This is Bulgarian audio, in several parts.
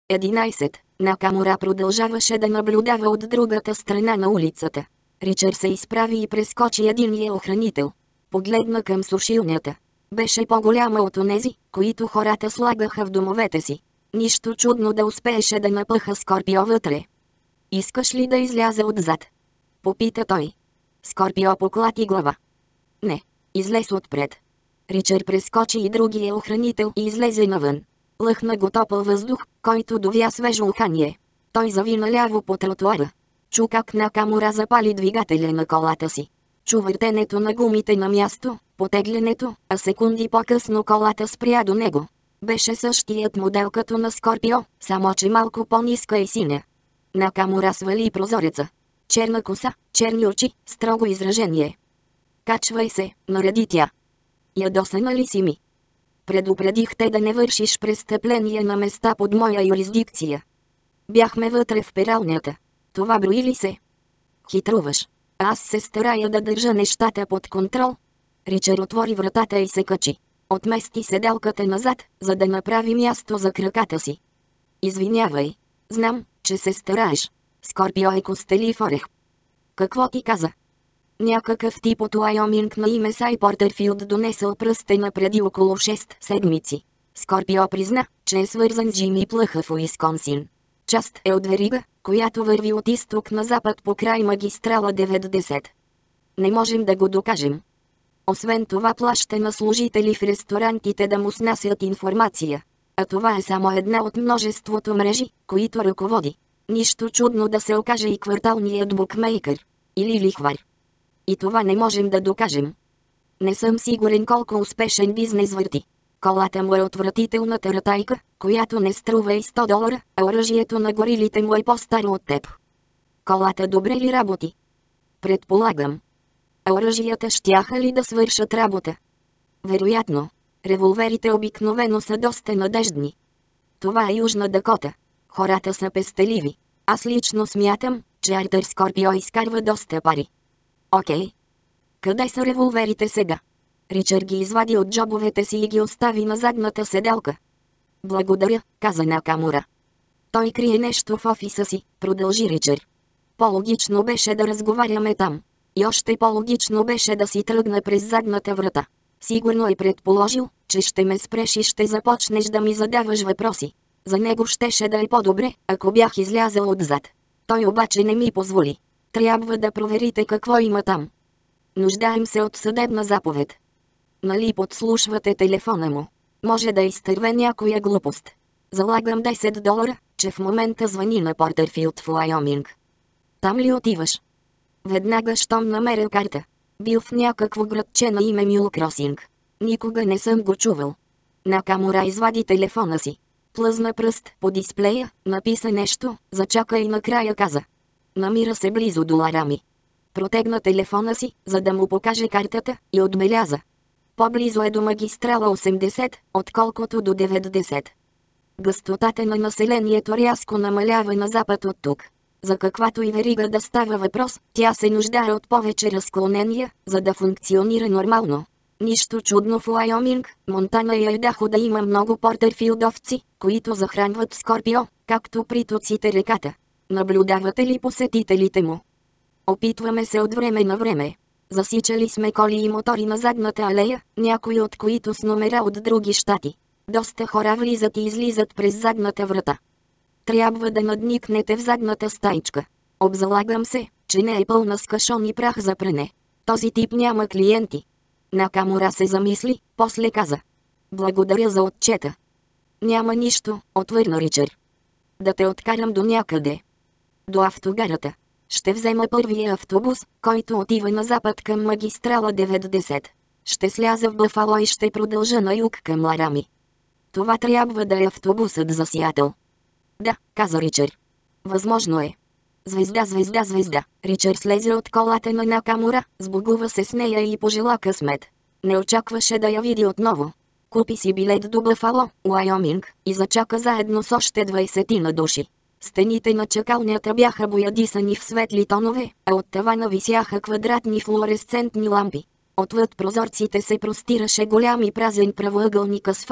11. Накамура продължаваше да наблюдава от другата страна на улицата. Ричард се изправи и прескочи единия охранител. Погледна към сушилнята. Беше по-голяма от онези, които хората слагаха в домовете си. Нищо чудно да успееше да напъха Скорпио вътре. «Искаш ли да изляза отзад?» попита той. Скорпио поклати глава. «Не, излез отпред». Ричард прескочи и другия охранител и излезе навън. Лъхна го топъл въздух, който довя свежо ухание. Той зави наляво по тротуара. Чу как Накамура запали двигателя на колата си. Чу въртенето на гумите на място, потеглянето, а секунди по-късно колата спря до него. Беше същият модел като на Скорпио, само че малко по-ниска и синя. Накамура свали прозореца. Черна коса, черни очи, строго изражение. «Качвай се», нареди тя. «Ядосана ли си ми? Предупредих те да не вършиш престъпления на места под моя юрисдикция. Бяхме вътре в пералнята. Това брои ли се? Хитруваш. Аз се старая да държа нещата под контрол». Ричард отвори вратата и се качи. Отмести седалката назад, за да направи място за краката си. «Извинявай. Знам, че се стараеш. Скорпио е костелив орех». «Какво ти каза?» «Някакъв тип от Уайоминг на име Сай Портърфилд донесъл пръстена преди около 6 седмици». Скорпио призна, че е свързан с Джими Плъха в Уисконсин. Част е от верига, която върви от изток на запад по край магистрала 90. Не можем да го докажем. Освен това плаща на служители в ресторантите да му снасят информация. А това е само една от множеството мрежи, които ръководи. Нищо чудно да се окаже и кварталният букмейкър. Или лихвар. И това не можем да докажем. Не съм сигурен колко успешен бизнес върти. Колата му е отвратителна таратайка, която не струва и $100, а оръжието на горилите му е по-старо от теб. Колата добре ли работи? Предполагам. А оръжията щяха ли да свършат работа? Вероятно. Револверите обикновено са доста надеждни. Това е Южна Дакота. Хората са пестеливи. Аз лично смятам, че Артър Скорпио изкарва доста пари. Окей. Къде са револверите сега? Ричард ги извади от джобовете си и ги остави на задната седалка. Благодаря, каза Накамура. Той крие нещо в офиса си, продължи Ричард. По-логично беше да разговаряме там. И още по-логично беше да си тръгна през задната врата. Сигурно е предположил, че ще ме спреш и ще започнеш да ми задаваш въпроси. За него щеше да е по-добре, ако бях излязъл отзад. Той обаче не ми позволи. Трябва да проверите какво има там. Нуждаем се от съдебна заповед. Нали подслушвате телефона му? Може да изтърве някоя глупост. Залагам $10, че в момента звъни на Портърфилд в Уайоминг. Там ли отиваш? Веднага щом намеря карта. Бил в някакво градче на име Мюл Кросинг. Никога не съм го чувал. Накамура извади телефона си. Плъзна пръст по дисплея, написа нещо, зачака и накрая каза. Намира се близо до Ларами. Протегна телефона си, за да му покаже картата, и отбеляза. По-близо е до магистрала 80, отколкото до 90. Гъстотата на населението рязко намалява на запад от тук. За каквато и верига да става въпрос, тя се нуждае от повече разклонения, за да функционира нормално. Нищо чудно в Уайоминг, Монтана и Айдахо да има много портърфилдовци, които захранват Скорпио, както притоците реката. Наблюдавате ли посетителите му? Опитваме се от време на време. Засичали сме коли и мотори на задната алея, някои от които с номера от други щати. Доста хора влизат и излизат през задната врата. Трябва да надникнете в задната стайчка. Обзалагам се, че не е пълна с кашон и прах за пране. Този тип няма клиенти. Накамура се замисли, после каза. Благодаря за отчета. Няма нищо, отвърна Ричард. Да те откарам до някъде. До автогарата. Ще взема първия автобус, който отива на запад към магистрала 90. Ще сляза в Бъфало и ще продължа на юг към Ларами. Това трябва да е автобусът за Сиатъл. Да, каза Ричард. Възможно е. Звезда, звезда, звезда. Ричард слезе от колата на Накамура, сбогува се с нея и пожела късмет. Не очакваше да я види отново. Купи си билет до Бъфало, Уайоминг, и зачака заедно с още 20 на души. Стените на чакалнята бяха боядисани в светли тонове, а от тавана висяха квадратни флуоресцентни лампи. Отвъд прозорците се простираше голям и празен правоъгълник асфалт,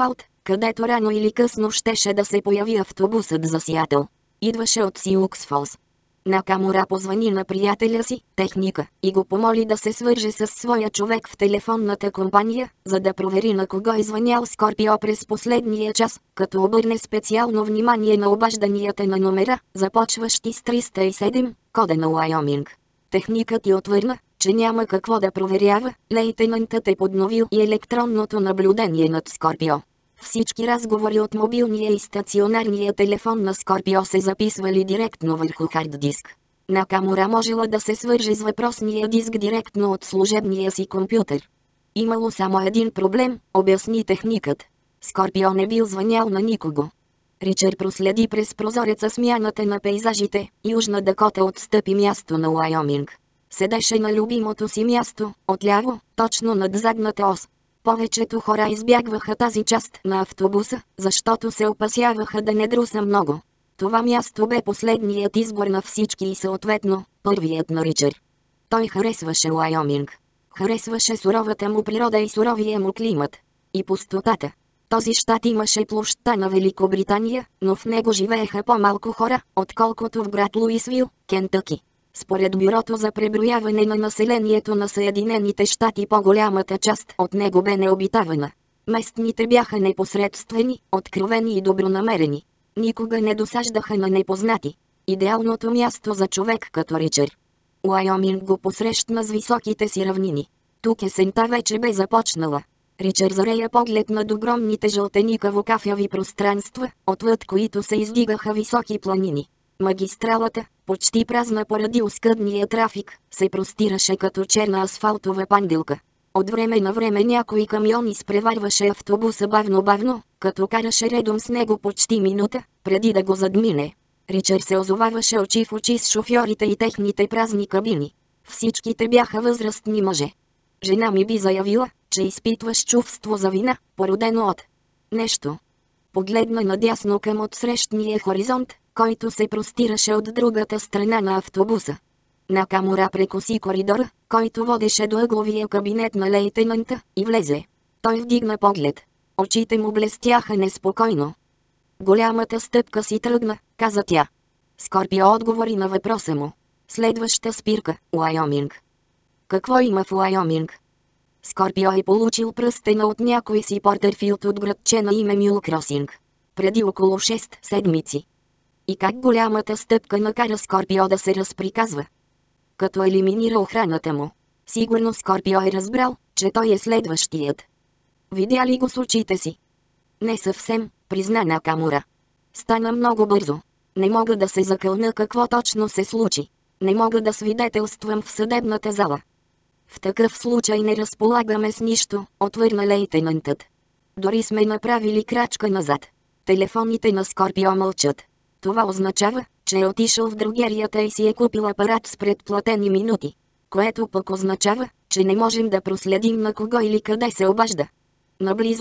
където рано или късно щеше да се появи автобусът за Сиатъл. Идваше от Сиукс Фолс. Накамура позвани на приятеля си, техника, и го помоли да се свърже с своя човек в телефонната компания, за да провери на кого звънял Скорпио през последния час, като обърне специално внимание на обажданията на номера, започващи с 307, кода на Уайоминг. Техникът й отвърна, че няма какво да проверява, лейтенантът е подновил и електронното наблюдение над Скорпио. Всички разговори от мобилния и стационарния телефон на Скорпио се записвали директно върху хард диск. Накамура можела да се свърже с въпросния диск директно от служебния си компютър. Имало само един проблем, обясни техникът. Скорпио не бил звънял на никого. Ричард проследи през прозореца смяната на пейзажите. Южна Дакота отстъпи място на Уайоминг. Седеше на любимото си място, отляво, точно над задната ос. Повечето хора избягваха тази част на автобуса, защото се опасяваха да не друса много. Това място бе последният избор на всички и съответно, първият на Ричард. Той харесваше Уайоминг. Харесваше суровата му природа и суровия му климат. И пустотата. Този щат имаше площта на Великобритания, но в него живееха по-малко хора, отколкото в град Луисвил, Кентъки. Според Бюрото за преброяване на населението на Съединените щати по-голямата част от него бе необитавана. Местните бяха непосредствени, откровени и добронамерени. Никога не досаждаха на непознати. Идеалното място за човек като Ричард. Уайоминг го посрещна с високите си равнини. Тук есента вече бе започнала. Ричард зарея поглед над огромните жълтеникаво-кафяви пространства, отвъд които се издигаха високи планини. Магистралата, почти празна поради оскъдния трафик, се простираше като черна асфалтова панделка. От време на време някой камион изпреварваше автобуса бавно-бавно, като караше редом с него почти минута, преди да го задмине. Ричард се озоваваше очи в очи с шофьорите и техните празни кабини. Всичките бяха възрастни мъже. Жена ми би заявила, че изпитваш чувство за вина, породено от нещо. Погледна надясно към отсрещния хоризонт, който се простираше от другата страна на автобуса. Накамура прекоси коридора, който водеше до ъгловия кабинет на лейтенанта, и влезе. Той вдигна поглед. Очите му блестяха неспокойно. Голямата стъпка си тръгна, каза тя. Скорпио отговори на въпроса му. Следваща спирка, Уайоминг. Какво има в Уайоминг? Скорпио е получил пръстена от някой си Портърфилд от градче на име Мюл Кросинг. Преди около 6 седмици. И как голямата стъпка накара Скорпио да се разприказва? Като елиминира охраната му. Сигурно Скорпио е разбрал, че той е следващият. Видя ли го с очите си? Не съвсем, призна Накамура. Стана много бързо. Не мога да се закълна какво точно се случи. Не мога да свидетелствам в съдебната зала. В такъв случай не разполагаме с нищо, отвърна лейтенантът. Дори сме направили крачка назад. Телефоните на Скорпио мълчат. Това означава, че е отишъл в дрогерията и си е купил апарат с предплатени минути. Което пък означава, че не можем да проследим на кого или къде се обажда. Наблизо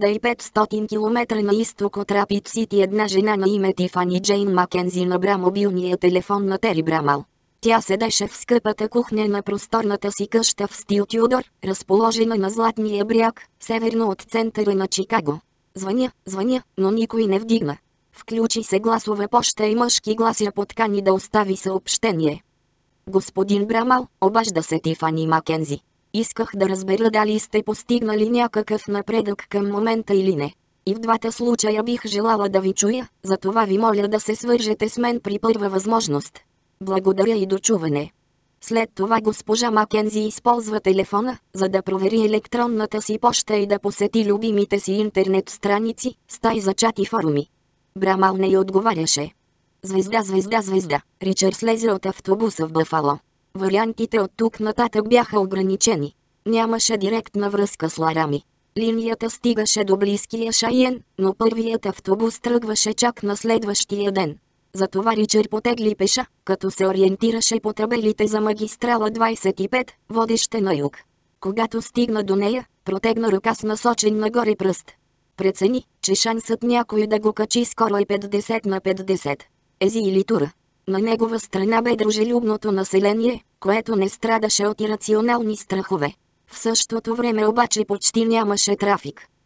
1500 км на изток от Рапид Сити една жена на име Тифани Джейн Макензи набра мобилния телефон на Тери Брамал. Тя седеше в скъпата кухня на просторната си къща в стил Тюдор, разположена на Златния бряг, северно от центъра на Чикаго. Звъня, но никой не вдигна. Включи се гласова поща и мъжки глас я подкани да остави съобщение. Господин Брамал, обажда се Тифани Макензи. Исках да разбера дали сте постигнали някакъв напредък към момента или не. И в двата случая бих желала да ви чуя, затова ви моля да се свържете с мен при първа възможност. Благодаря и до чуване. След това госпожа Макензи използва телефона, за да провери електронната си поща и да посети любимите си интернет страници, стаи за чат и форуми. Брамал не й отговаряше. Звезда. Ричард слезе от автобуса в Бъфало. Вариантите от тук нататък бяха ограничени. Нямаше директна връзка с Ларами. Линията стигаше до близкия Шайен, но първият автобус тръгваше чак на следващия ден. Затова Ричард потегли пеша, като се ориентираше по табелите за магистрала 25, водеща на юг. Когато стигна до нея, протегна ръка с насочен нагоре пръст. Прецени, че шансът някой да го качи скоро е 50 на 50. Ези или Тура. На негова страна бе дружелюбното население, което не страдаше от ирационални страхове. В същото време обаче почти нямаше трафик.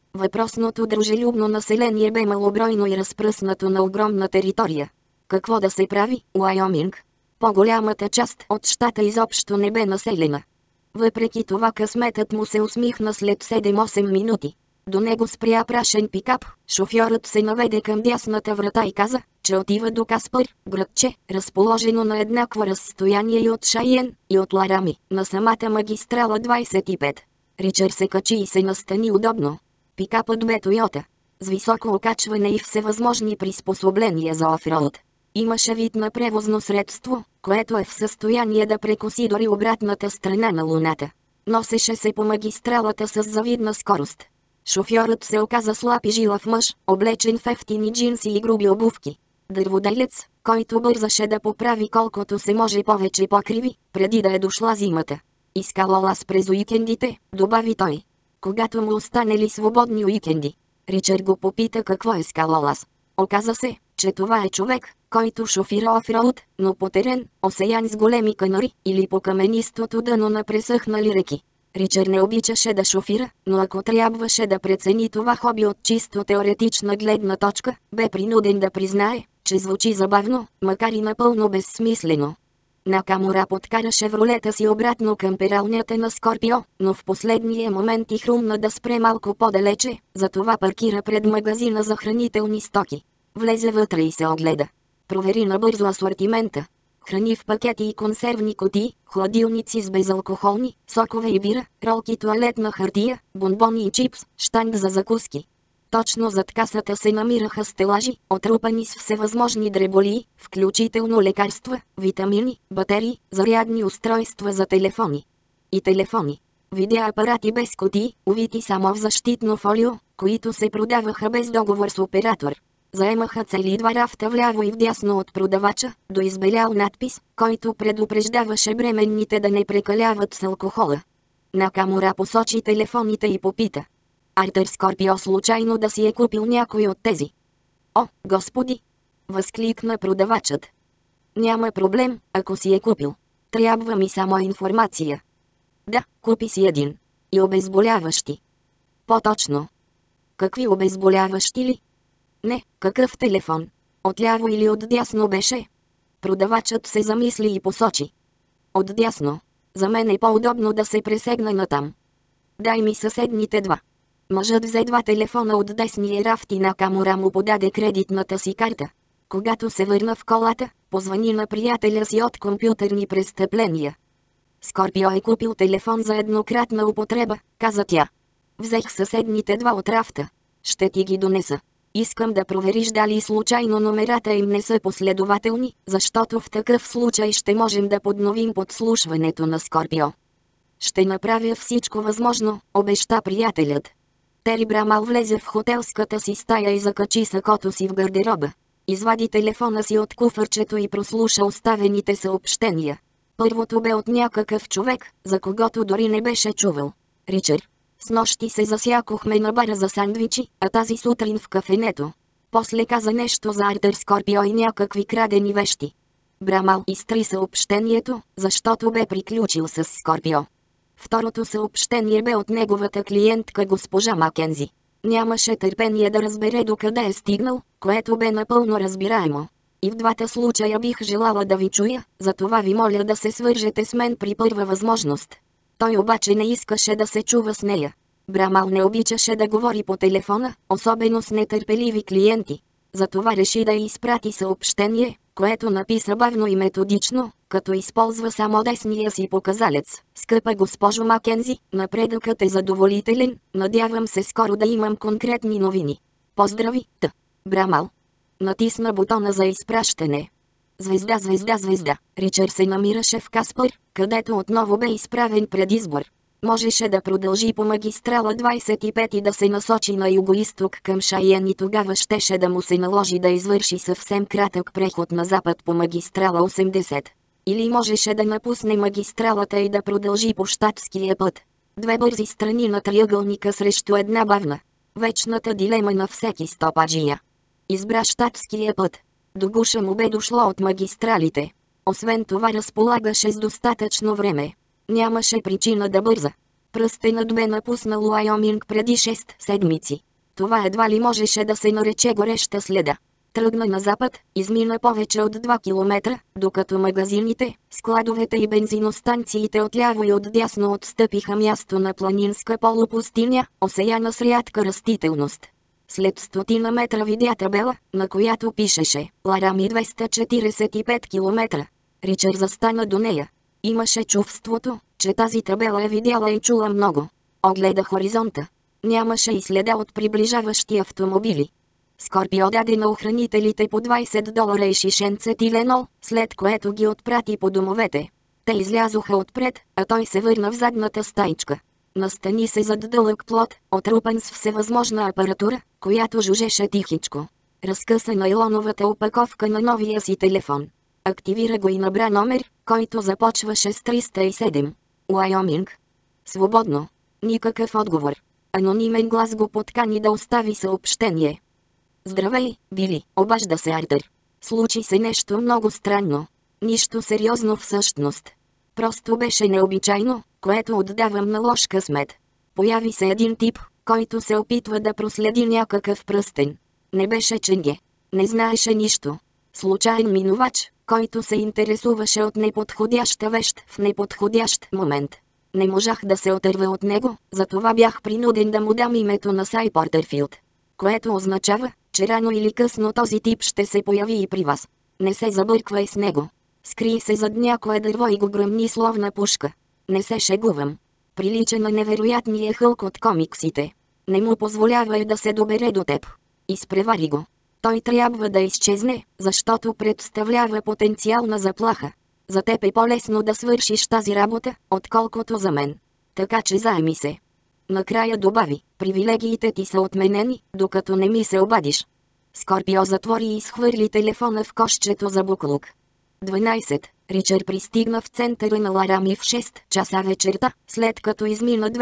Въпросното дружелюбно население бе малобройно и разпръснато на огромна територия. Какво да се прави, Уайоминг? По-голямата част от щата изобщо не бе населена. Въпреки това късметът му се усмихна след 7-8 минути. До него спря прашен пикап, шофьорът се наведе към дясната врата и каза, че отива до Каспър, градче, разположено на еднакво разстояние и от Шайен, и от Ларами, на самата магистрала 25. Ричард се качи и се настани удобно. Пикапът бе Тойота, с високо окачване и всевъзможни приспособления за офроуд. Имаше вид на превозно средство, което е в състояние да прекоси дори обратната страна на Луната. Носеше се по магистралата с завидна скорост. Шофьорът се оказа слаб и жилав мъж, облечен в ефтини джинси и груби обувки. Дърводелец, който бързаше да поправи колкото се може повече покриви, преди да е дошла зимата. Изкалолаз през уикендите, добави той. Когато му останали свободни уикенди. Ричард го попита какво е скалолаз. Оказа се, че това е човек, който шофира офроуд, но по терен, осеян с големи канари, или по каменистото дъно на пресъхнали реки. Ричард не обичаше да шофира, но ако трябваше да прецени това хоби от чисто теоретична гледна точка, бе принуден да признае, че звучи забавно, макар и напълно безсмислено. Накамура подкара шевролета си обратно към пералнята на Скорпио, но в последния момент и хрумна да спре малко по-далече, затова паркира пред магазина за хранителни стоки. Влезе вътре и се огледа. Провери набързо асортимента. Храни в пакети и консервни кутии, хладилници с безалкохолни, сокове и бира, ролки тоалетна хартия, бонбони и чипс, щанг за закуски. Точно зад касата се намираха стелажи, отрупани с всевъзможни дреболии, включително лекарства, витамини, батерии, зарядни устройства за телефони. И телефони. Видеоапарати без кутии, увити само в защитно фолио, които се продаваха без договор с оператор. Заемаха цели 2 рафта вляво и вдясно от продавача, до избелял надпис, който предупреждаваше бременните да не прекаляват с алкохола. Накамура посочи телефоните и попита. Артър Скорпио случайно да си е купил някой от тези? О, господи! Възкликна продавачът. Няма проблем, ако си е купил. Трябва ми само информация. Да, купи си един. И обезболяващи. По-точно. Какви обезболяващи ли? Не, какъв телефон? Отляво или отдясно беше? Продавачът се замисли и посочи. Отдясно. За мен е по-удобно да се пресегна натам. Дай ми съседните 2. Мъжът взе 2 телефона от десния рафт и Накамура му подаде кредитната си карта. Когато се върна в колата, позвани на приятеля си от компютърни престъпления. Скорпио е купил телефон за еднократна употреба, каза тя. Взех съседните 2 от рафта. Ще ти ги донеса. Искам да провериш дали случайно номерата им не са последователни, защото в такъв случай ще можем да подновим подслушването на Скорпио. Ще направя всичко възможно, обеща приятелят. Тери Брамал влезе в хотелската си стая и закачи сакото си в гардероба. Извади телефона си от куфърчето и прослуша оставените съобщения. Първото бе от някакъв човек, за когото дори не беше чувал. Ричард. Снощи се засякохме на бара за сандвичи, а тази сутрин в кафенето. После каза нещо за Артър Скорпио и някакви крадени вещи. Брамал изтри съобщението, защото бе приключил с Скорпио. Второто съобщение бе от неговата клиентка госпожа Макензи. Нямаше търпение да разбере докъде е стигнал, което бе напълно разбираемо. И в двата случая бих желала да ви чуя, затова ви моля да се свържете с мен при първа възможност. Той обаче не искаше да се чува с нея. Брамал не обичаше да говори по телефона, особено с нетърпеливи клиенти. Затова реши да й изпрати съобщение, което написа бавно и методично, като използва само десния си показалец. Скъпа госпожо Макензи, напредъкът е задоволителен, надявам се скоро да имам конкретни новини. Поздрави, Т. Брамал. Натисна бутона за изпращане. Звезда, звезда, звезда. Ричард се намираше в Каспър, където отново бе изправен пред избор. Можеше да продължи по магистрала 25 и да се насочи на югоизток към Шайен и тогава щеше да му се наложи да извърши съвсем кратък преход на запад по магистрала 80. Или можеше да напусне магистралата и да продължи по щатския път. 2 бързи страни на триъгълника срещу една бавна. Вечната дилема на всеки стопаджия. Избра щатския път. До гуша му бе дошло от магистралите. Освен това разполагаше с достатъчно време. Нямаше причина да бърза. Пръстенът бе напуснал Уайоминг преди 6 седмици. Това едва ли можеше да се нарече гореща следа. Тръгна на запад, измина повече от 2 километра, докато магазините, складовете и бензиностанциите отляво и отдясно отстъпиха място на планинска полупустиня, осеяна с рядка растителност. След 100 метра видя табела, на която пишеше «Ларами 245 км». Ричард застана до нея. Имаше чувството, че тази табела е видяла и чула много. Огледа хоризонта. Нямаше и следа от приближаващи автомобили. Скорпио даде на охранителите по $20 и шишенце тиленол, след което ги отпрати по домовете. Те излязоха отпред, а той се върна в задната стайчка. Настани се зад дълъг плот, отрупан с всевъзможна апаратура, която жужеше тихичко. Разкъса найлоновата опаковка на новия си телефон. Активира го и набра номер, който започваше с 307. Уайоминг. Свободно. Никакъв отговор. Анонимен глас го подкани да остави съобщение. Здравей, Били, обажда се Артър. Случи се нещо много странно. Нищо сериозно всъщност. Просто беше необичайно, което отдавам на лош късмет. Появи се един тип, който се опитва да проследи някакъв пръстен. Не беше ченге. Не знаеше нищо. Случайен минувач, който се интересуваше от неподходяща вещ в неподходящ момент. Не можах да се отърва от него, затова бях принуден да му дам името на Сай Портърфилд. Което означава, че рано или късно този тип ще се появи и при вас. Не се забърквай с него. Скри се зад някое дърво и го гръмни словна пушка. Не се шегувам. Прилича на невероятния Хълк от комиксите. Не му позволявай да се добере до теб. Изпревари го. Той трябва да изчезне, защото представлява потенциална заплаха. За теб е по-лесно да свършиш тази работа, отколкото за мен. Така че заеми се. Накрая добави, привилегиите ти са отменени, докато не ми се обадиш. Скорпио затвори и изхвърли телефона в кошчето за буклук. 12. Ричард пристигна в центъра на Ларами в 6 часа вечерта, след като измина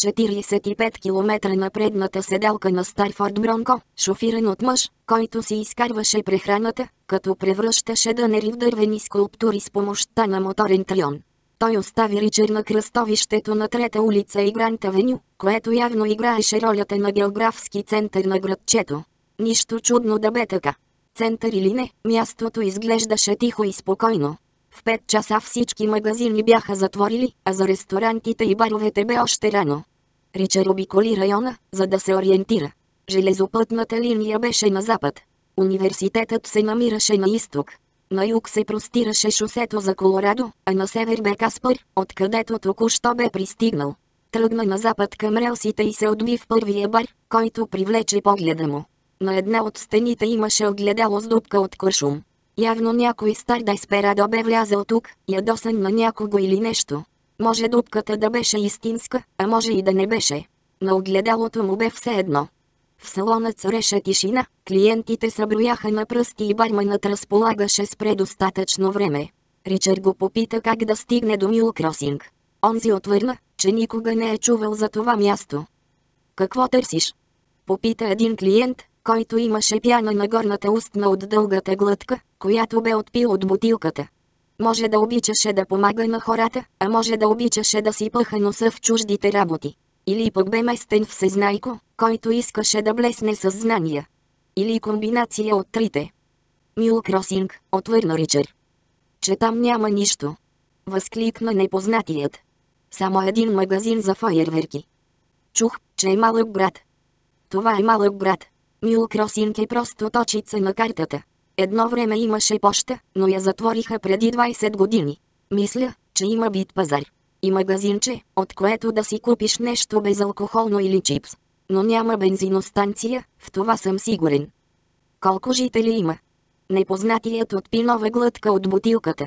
245 км на предната седалка на стар Форд Бронко, шофиран от мъж, който си изкарваше прехраната, като превръщаше дънери в дървени скулптури с помощта на моторен трион. Той остави Ричард на кръстовището на Трета улица и Грант Авеню, което явно играеше ролята на географски център на градчето. Нищо чудно да бе така. Център или не, мястото изглеждаше тихо и спокойно. В 5 часа всички магазини бяха затворили, а за ресторантите и баровете бе още рано. Ричард обиколи района, за да се ориентира. Железопътната линия беше на запад. Университетът се намираше на изток. На юг се простираше шосето за Колорадо, а на север бе Каспър, откъдето току-що бе пристигнал. Тръгна на запад към релсите и се отби в първия бар, който привлече погледа му. На една от стените имаше огледало с дупка от куршум. Явно някой стар деспирадо бе влязъл тук, ядосан на някого или нещо. Може дупката да беше истинска, а може и да не беше. На огледалото му бе все едно. В салона цареше тишина, клиентите съброяха на пръсти и барманът разполагаше с предостатъчно време. Ричард го попита как да стигне до Мюл Кросинг. Онзи отвърна, че никога не е чувал за това място. Какво търсиш? Попита един клиент, който имаше пяна на горната устна от дългата глътка, която бе отпил от бутилката. Може да обичаше да помага на хората, а може да обичаше да си пъха носа в чуждите работи. Или пък бе местен всезнайко, който искаше да блесне със знания. Или комбинация от трите. Мюл Кросинг, отвърна Ричард. Че там няма нищо. Възкликна непознатият. Само един магазин за фойерверки. Чух, че е малък град. Това е малък град. Мюл Кросинг е просто точица на картата. Едно време имаше поща, но я затвориха преди 20 години. Мисля, че има бит пазар. И магазинче, от което да си купиш нещо безалкохолно или чипс. Но няма бензиностанция, в това съм сигурен. Колко жители има? Непознатият отпи нова глътка от бутилката.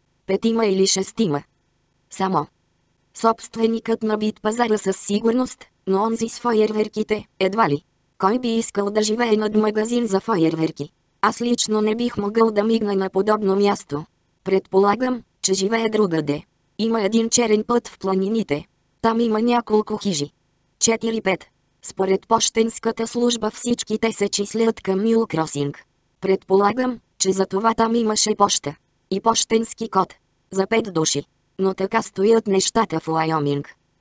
5 или 6. Само. Собственикът на бит пазара със сигурност, но онзи с фойерверките, едва ли. Кой би искал да живее над магазин за фойерверки? Аз лично не бих могъл да мигна на подобно място. Предполагам, че живее другаде. Има един черен път в планините. Там има няколко хижи. 4-5. Според пощенската служба всички те се числят към Мюл Кросинг. Предполагам, че за това там имаше поща. И пощенски код. За 5 души. Но така стоят нещата в Уайоминг.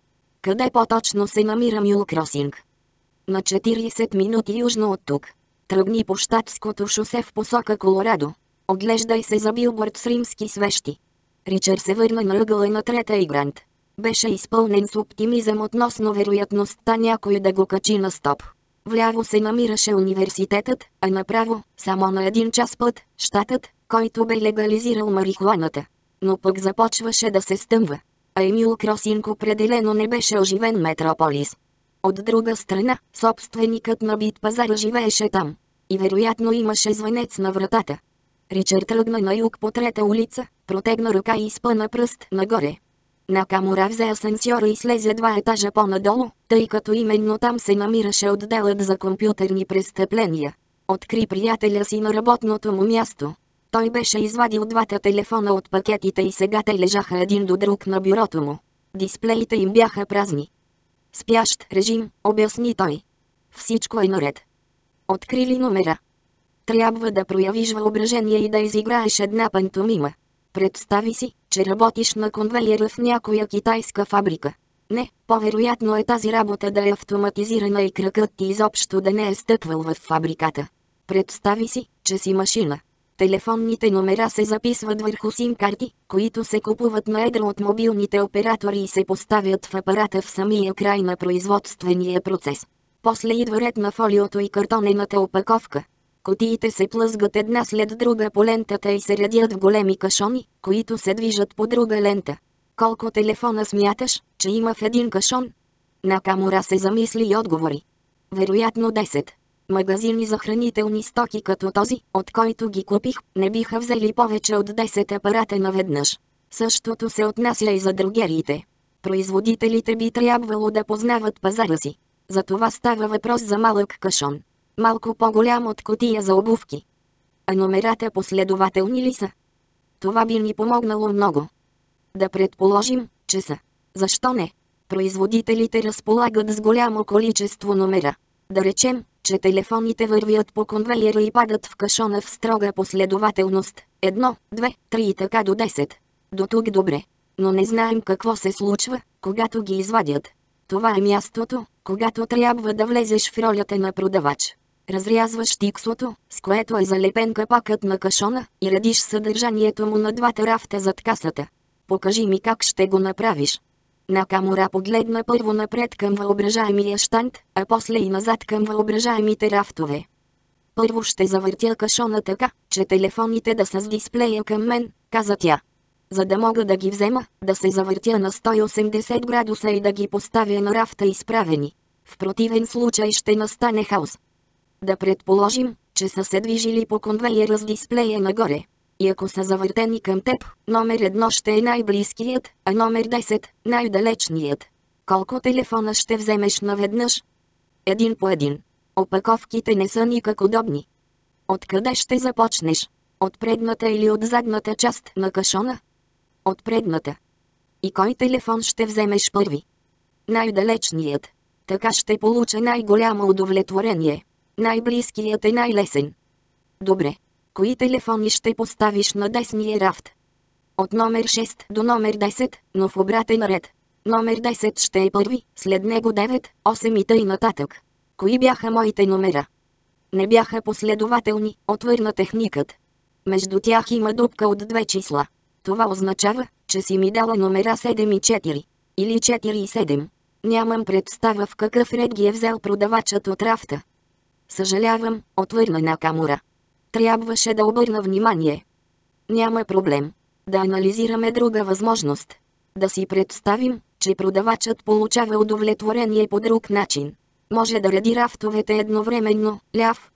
Къде по-точно се намира Мюл Кросинг? На 40 минути южно от тук. Тръгни по щатското шосе в посока Колорадо. Оглеждай се за билборд с римски свещи. Ричард се върна на ъгъла на Трета и Грант. Беше изпълнен с оптимизъм относно вероятността някой да го качи на стоп. Вляво се намираше университетът, а направо, само на 1 час път, щатът, който бе легализирал марихуаната. Но пък започваше да се стъмва. А Емил Кросинг определено не беше оживен метрополис. От друга страна, собственикът на бит пазара живееше там. И вероятно имаше звънец на вратата. Ричард тръгна на юг по Трета улица, протегна ръка и изпъна пръст нагоре. Накамура взе асансьора и слезе 2 етажа по-надолу, тъй като именно там се намираше отделът за компютърни престъпления. Откри приятеля си на работното му място. Той беше извадил 2 телефона от пакетите и сега те лежаха един до друг на бюрото му. Дисплеите им бяха празни. Спящ режим, обясни той. Всичко е наред. Открили номера. Трябва да проявиш въображение и да изиграеш една пантомима. Представи си, че работиш на конвейера в някоя китайска фабрика. Не, по-вероятно е тази работа да е автоматизирана и кракът ти изобщо да не е стъпвал в фабриката. Представи си, че си машина. Телефонните номера се записват върху сим-карти, които се купуват на едро от мобилните оператори и се поставят в апарата в самия край на производствения процес. После идва ред на фолиото и картонената опаковка. Кутиите се плъзгат една след друга по лентата и се редят в големи кашони, които се движат по друга лента. Колко телефона смяташ, че има в един кашон? Накамура се замисли и отговори. Вероятно 10. Магазини за хранителни стоки като този, от който ги купих, не биха взели повече от 10 апарата наведнъж. Същото се отнася и за дрогериите. Производителите би трябвало да познават пазара си. За това става въпрос за малък кашон. Малко по-голям от кутия за обувки. А номерата последователни ли са? Това би ни помогнало много. Да предположим, че са. Защо не? Производителите разполагат с голямо количество номера. Да речем, че телефоните вървят по конвейера и падат в кашона в строга последователност. 1, 2, 3 и така до 10. До тук добре. Но не знаем какво се случва, когато ги извадят. Това е мястото, когато трябва да влезеш в ролята на продавач. Разрязваш тиксото, с което е залепен капакът на кашона, и редиш съдържанието му на 2 рафта зад касата. Покажи ми как ще го направиш. Накамура погледна първо напред към въображаемия щанд, а после и назад към въображаемите рафтове. Първо ще завъртя кашона така, че телефоните да са с дисплея към мен, каза тя. За да мога да ги взема, да се завъртя на 180 градуса и да ги поставя на рафта изправени. В противен случай ще настане хаос. Да предположим, че са се движили по конвейера с дисплея нагоре. И ако са завъртени към теб, номер 1 ще е най-близкият, а номер 10 – най-далечният. Колко телефона ще вземеш наведнъж? Един по един. Опаковките не са никак удобни. Откъде ще започнеш? От предната или от задната част на кашона? От предната. И кой телефон ще вземеш първи? Най-далечният. Така ще получа най-голямо удовлетворение. Най-близкият е най-лесен. Добре. Кои телефони ще поставиш на десния рафт? От номер 6 до номер 10, но в обратен ред. Номер 10 ще е първи, след него 9, 8 и тъй нататък. Кои бяха моите номера? Не бяха последователни, отвърна техникът. Между тях има дупка от 2 числа. Това означава, че си ми дала номера 7 и 4. Или 4 и 7. Нямам представа в какъв ред ги е взел продавачът от рафта. Съжалявам, отвърна Накамура. Трябваше да обърна внимание. Няма проблем. Да анализираме друга възможност. Да си представим, че продавачът получава удовлетворение по друг начин. Може да реди рафтовете едновременно, ляв,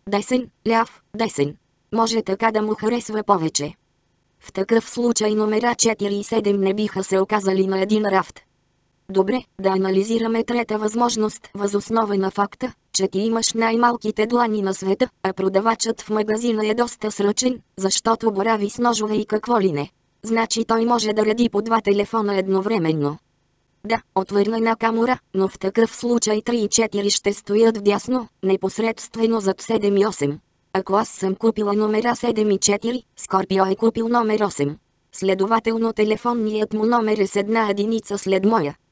десен. Може така да му харесва повече. В такъв случай номера 4 и 7 не биха се оказали на един рафт. Добре, да анализираме трета възможност въз основа на факта, че ти имаш най-малките длани на света, а продавачът в магазина е доста сръчен, защото борави с ножове и какво ли не. Значи той може да реди по 2 телефона едновременно. Да, отвърна Накамура, но в такъв случай 3 и 4 ще стоят вдясно, непосредствено зад 7 и 8. Ако аз съм купила номера 7 и 4, Скорпио е купил номер 8. Следователно телефонният му номер е с 1 единица след моя.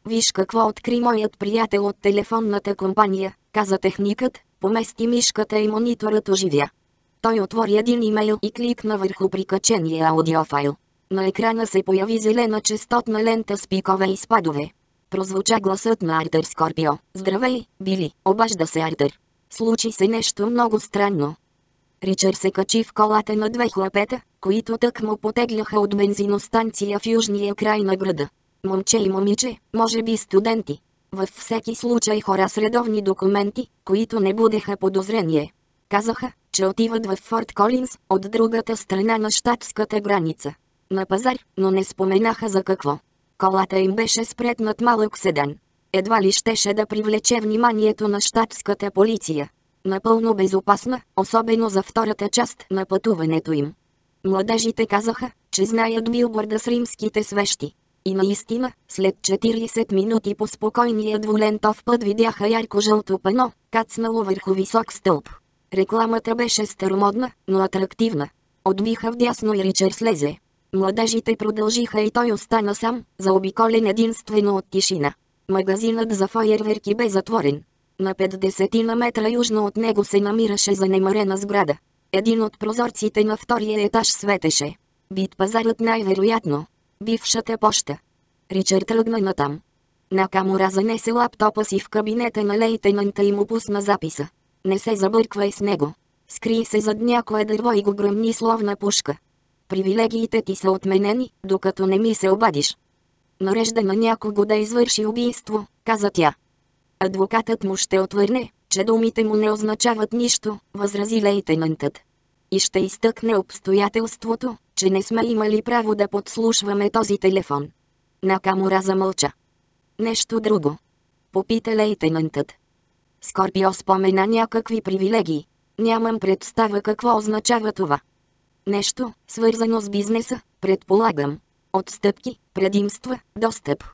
Виж какво откри моят приятел от телефонната компания, каза техникът, помести мишката и мониторът оживя. Той отвори един имейл и кликна върху прикачения аудиофайл. На екрана се появи зелена честотна лента с пикове и спадове. Прозвуча гласът на Артър Скорпио. Здравей, Били, обажда се Артър. Случи се нещо много странно. Ричард се качи в колата на две хлапета, които тък му потегляха от бензиностанция в южния край на града. Момче и момиче, може би студенти. Във всеки случай хора с редовни документи, които не будеха подозрение. Казаха, че отиват в Форт Колинс, от другата страна на щатската граница. На пазар, но не споменаха за какво. Колата им беше спретнат малък седан. Едва ли щеше да привлече вниманието на щатската полиция. Напълно безопасна, особено за втората част на пътуването им. Младежите казаха, че знаят билборда с римските свещи. И наистина, след 40 минути по спокойния двулентов път видяха ярко-жълто пано, кацнало върху висок стълб. Рекламата беше старомодна, но атрактивна. Отбиха вдясно и Ричард слезе. Младежите продължиха и той остана сам, заобиколен единствено от тишина. Магазинът за фойерверки бе затворен. На 50 метра южно от него се намираше занемарена сграда. Един от прозорците на втория етаж светеше. Бит пазарът най-вероятно. Бившата поща. Ричард тръгна натам. Накамура занесе лаптопа си в кабинета на лейтенанта и му пусна записа. Не се забърквай с него. Скри се зад някое дърво и го гръмни словна пушка. Привилегиите ти са отменени, докато не ми се обадиш. Нарежда на някого да извърши убийство, каза тя. Адвокатът му ще отвърне, че думите му не означават нищо, възрази лейтенантът. И ще изтъкне обстоятелството, че не сме имали право да подслушваме този телефон. Накамура замълча. Нещо друго? Попита лейтенантът. Скорпио спомена някакви привилегии. Нямам представа какво означава това. Нещо, свързано с бизнеса, предполагам. Отстъпки, предимства, достъп.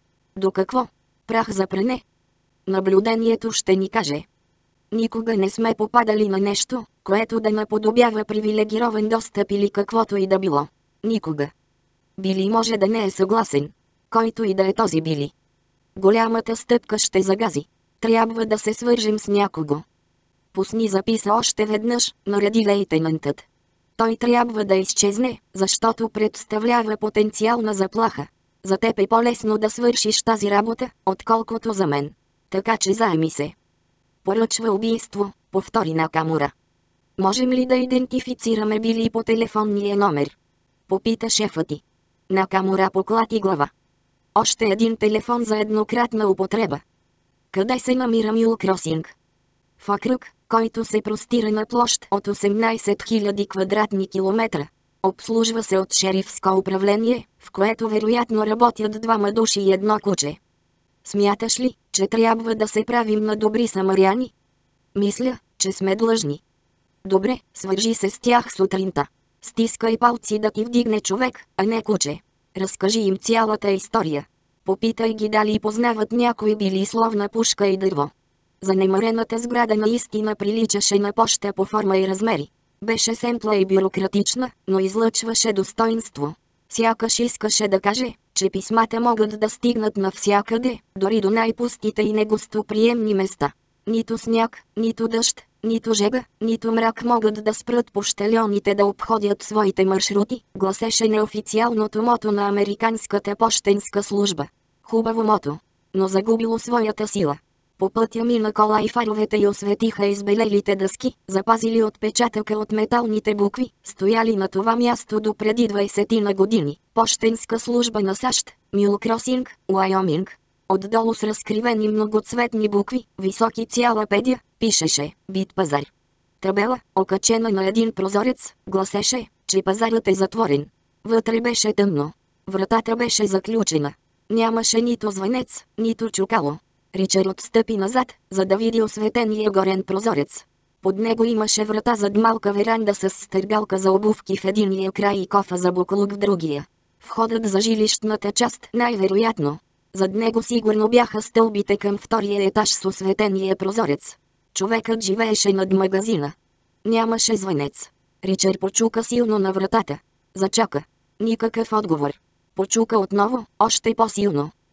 До какво? Прах за пране? Наблюдението ще ни каже. Никога не сме попадали на нещо, което да наподобява привилегирован достъп или каквото и да било. Никога. Били може да не е съгласен. Който и да е този Били. Голямата стъпка ще загази. Трябва да се свържем с някого. Пусни записа още веднъж, нареди лейтенантът. Той трябва да изчезне, защото представлява потенциална заплаха. За теб е по-лесно да свършиш тази работа, отколкото за мен. Така че заеми се. Поръчва убийство, повтори Накамура. Можем ли да идентифицираме Били по телефонния номер? Попита шефа ти. Накамура поклати глава. Още един телефон за еднократна употреба. Къде се намира Мюл Кросинг? В окръг, който се простира на площ от 18 000 квадратни километра. Обслужва се от шерифско управление, в което вероятно работят двама души и едно куче. Смяташ ли, че трябва да се правим на добри самаряни? Мисля, че сме длъжни. Добре, свържи се с тях сутринта. Стискай палци да ти вдигне човек, а не куче. Разкажи им цялата история. Попитай ги дали познават някой Били словна пушка и дърво. Занемарената сграда наистина приличаше на поща по форма и размери. Беше семпла и бюрократична, но излъчваше достоинство. Сякаш искаше да каже, че писмата могат да стигнат навсякъде, дори до най-пустите и негостоприемни места. Нито сняг, нито дъжд, нито жега, нито мрак могат да спрат пощальоните да обходят своите маршрути, гласеше неофициалното мото на американската пощенска служба. Хубаво мото, но загубило своята сила. По пътя мина кола и фаровете й осветиха избелелите дъски, запазили отпечатъка от металните букви, стояли на това място до преди 20 на години. Пощенска служба на САЩ, Мюл Кросинг, Уайоминг. Отдолу с разкривени многоцветни букви, високи цяла педия, пишеше «Бит пазар». Табела, окачена на един прозорец, гласеше, че пазарът е затворен. Вътре беше тъмно. Вратата беше заключена. Нямаше нито звънец, нито чукало. Ричард отстъпи назад, за да види осветения горен прозорец. Под него имаше врата зад малка веранда с стъргалка за обувки в единия край и кофа за буклук в другия. Входът за жилищната част най-вероятно. Зад него сигурно бяха стълбите към втория етаж с осветения прозорец. Човекът живееше над магазина. Нямаше звънец. Ричард почука силно на вратата. Зачака. Никакъв отговор. Почука отново, още по-силно.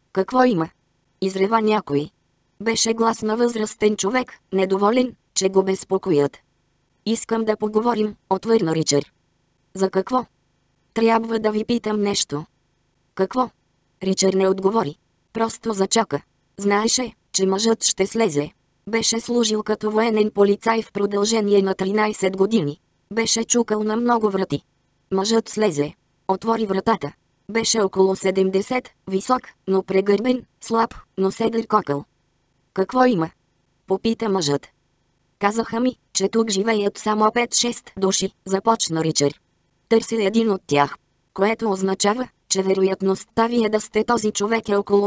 Какво има? Изрева някой. Беше глас на възрастен човек, недоволен, че го безпокоят. Искам да поговорим, отвърна Ричард. За какво? Трябва да ви питам нещо. Какво? Ричард не отговори. Просто зачака. Знаеше, че мъжът ще слезе. Беше служил като военен полицай в продължение на 13 години. Беше чукал на много врати. Мъжът слезе. Отвори вратата. Беше около 70, висок, но прегърбен, слаб, но седър кокъл. Какво има? Попита мъжът. Казаха ми, че тук живеят само 5-6 души, започна Ричард. Търся един от тях. Което означава, че вероятността ви да сте този човек е около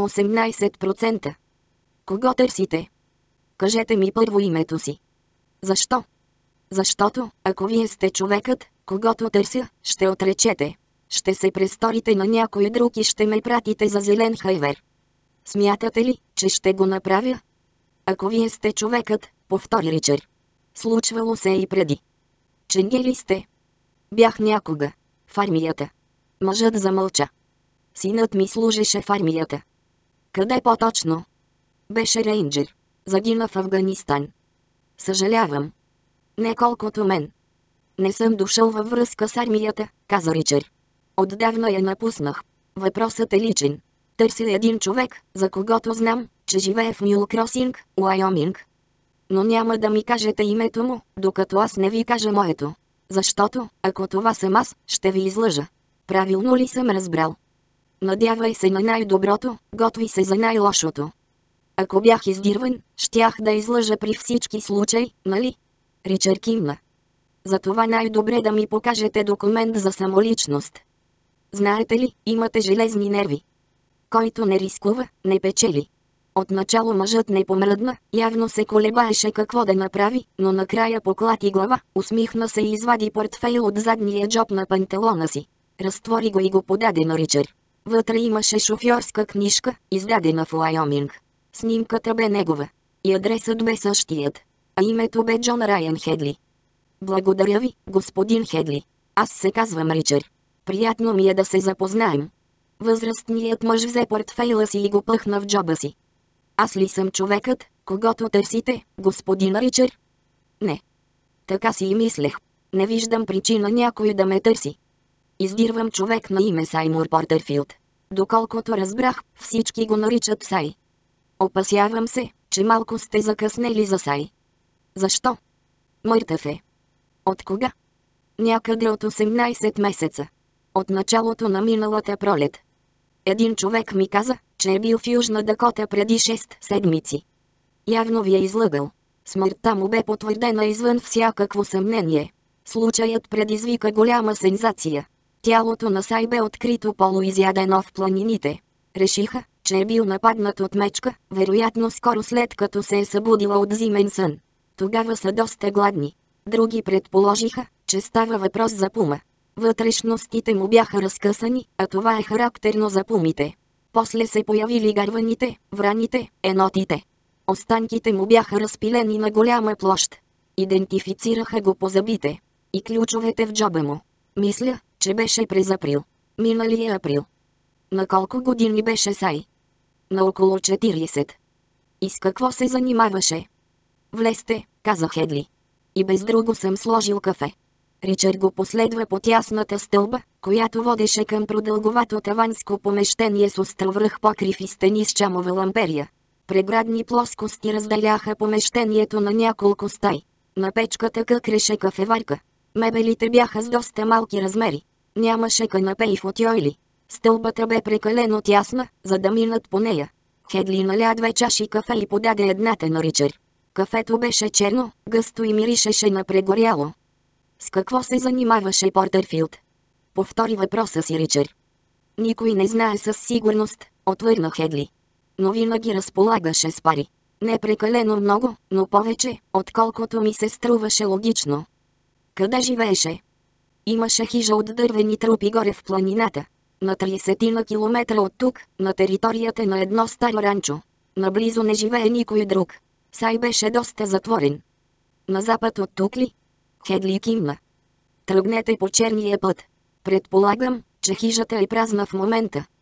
18%. Кого търсите? Кажете ми първо името си. Защо? Защото, ако вие сте човекът, когото търся, ще отречете. Ще се престорите на някой друг и ще ме пратите за зелен хайвер. Смятате ли, че ще го направя? Ако вие сте човекът, повтори Ричард. Случвало се и преди. Ченге ли сте? Бях някога. В армията. Мъжът замълча. Синът ми служеше в армията. Къде по-точно? Беше рейнджер. Загина в Афганистан. Съжалявам. Не колкото мен. Не съм дошъл във връзка с армията, каза Ричард. Отдавна я напуснах. Въпросът е личен. Търся един човек, за когото знам, че живее в Мюл Кросинг, Уайоминг. Но няма да ми кажете името му, докато аз не ви кажа моето. Защото, ако това съм аз, ще ви излъжа. Правилно ли съм разбрал? Надявай се на най-доброто, готви се за най-лошото. Ако бях издирван, щях да излъжа при всички случаи, нали? Ричард кимна. Затова най-добре да ми покажете документ за самоличност. Знаете ли, имате железни нерви. Който не рискува, не печели. Отначало мъжът не помръдна, явно се колебаеше какво да направи, но накрая поклати глава, усмихна се и извади портфейл от задния джоб на панталона си. Разтвори го и го подаде на Ричард. Вътре имаше шофьорска книжка, издадена в Уайоминг. Снимката бе негова. И адресът бе същият. А името бе Джон Райан Хедли. Благодаря ви, господин Хедли. Аз се казвам Ричард. Приятно ми е да се запознаем. Възрастният мъж взе портфейла си и го пъхна в джоба си. Аз ли съм човекът, когото търсите, господин Ричард? Не. Така си и мислех. Не виждам причина някой да ме търси. Издирвам човек на име Саймур Портърфилд. Доколкото разбрах, всички го наричат Сай. Опасявам се, че малко сте закъснели за Сай. Защо? Мъртъв е. От кога? Някъде от 18 месеца. От началото на миналата пролет. Един човек ми каза, че е бил в Южна Дакота преди 6 седмици. Явно ви е излъгал. Смъртта му бе потвърдена извън всякакво съмнение. Случаят предизвика голяма сензация. Тялото на Сай бе открито полуизядено в планините. Решиха, че е бил нападнат от мечка, вероятно скоро след като се е събудила от зимен сън. Тогава са доста гладни. Други предположиха, че става въпрос за пума. Вътрешностите му бяха разкъсани, а това е характерно за пумите. После се появили гарваните, враните, енотите. Останките му бяха разпилени на голяма площ. Идентифицираха го по зъбите и ключовете в джоба му. Мисля, че беше през април. Миналия април. На колко години беше Сай? На около 40. И с какво се занимаваше? Влезте, каза Хедли. И без друго съм сложил кафе. Ричард го последва по тясната стълба, която водеше към продълговато таванско помещение с островръх покрив и стени с чамова ламперия. Преградни плоскости разделяха помещението на няколко стаи. На печката къкреше кафеварка. Мебелите бяха с доста малки размери. Нямаше канапе и футьойли. Стълбата бе прекалено тясна, за да минат по нея. Хедли наля 2 чаши кафе и подаде едната на Ричард. Кафето беше черно, гъсто и миришеше на прегоряло. С какво се занимаваше Портърфилд? Повтори въпроса си Ричард. Никой не знае със сигурност, отвърна Хедли. Но винаги разполагаше с пари. Не прекалено много, но повече, отколкото ми се струваше логично. Къде живееше? Имаше хижа от дървени трупи горе в планината. На 30 на километра от тук, на територията на едно старо ранчо. Наблизо не живее никой друг. Сай беше доста затворен. На запад от тук ли? Хедли кимна. Тръгнете по черния път. Предполагам, че хижата е празна в момента.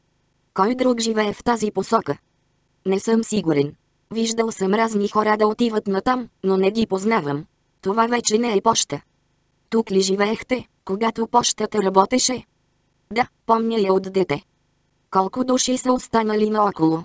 Кой друг живее в тази посока? Не съм сигурен. Виждал съм разни хора да отиват натам, но не ги познавам. Това вече не е поща. Тук ли живеехте, когато пощата работеше? Да, помня я от дете. Колко души са останали наоколо?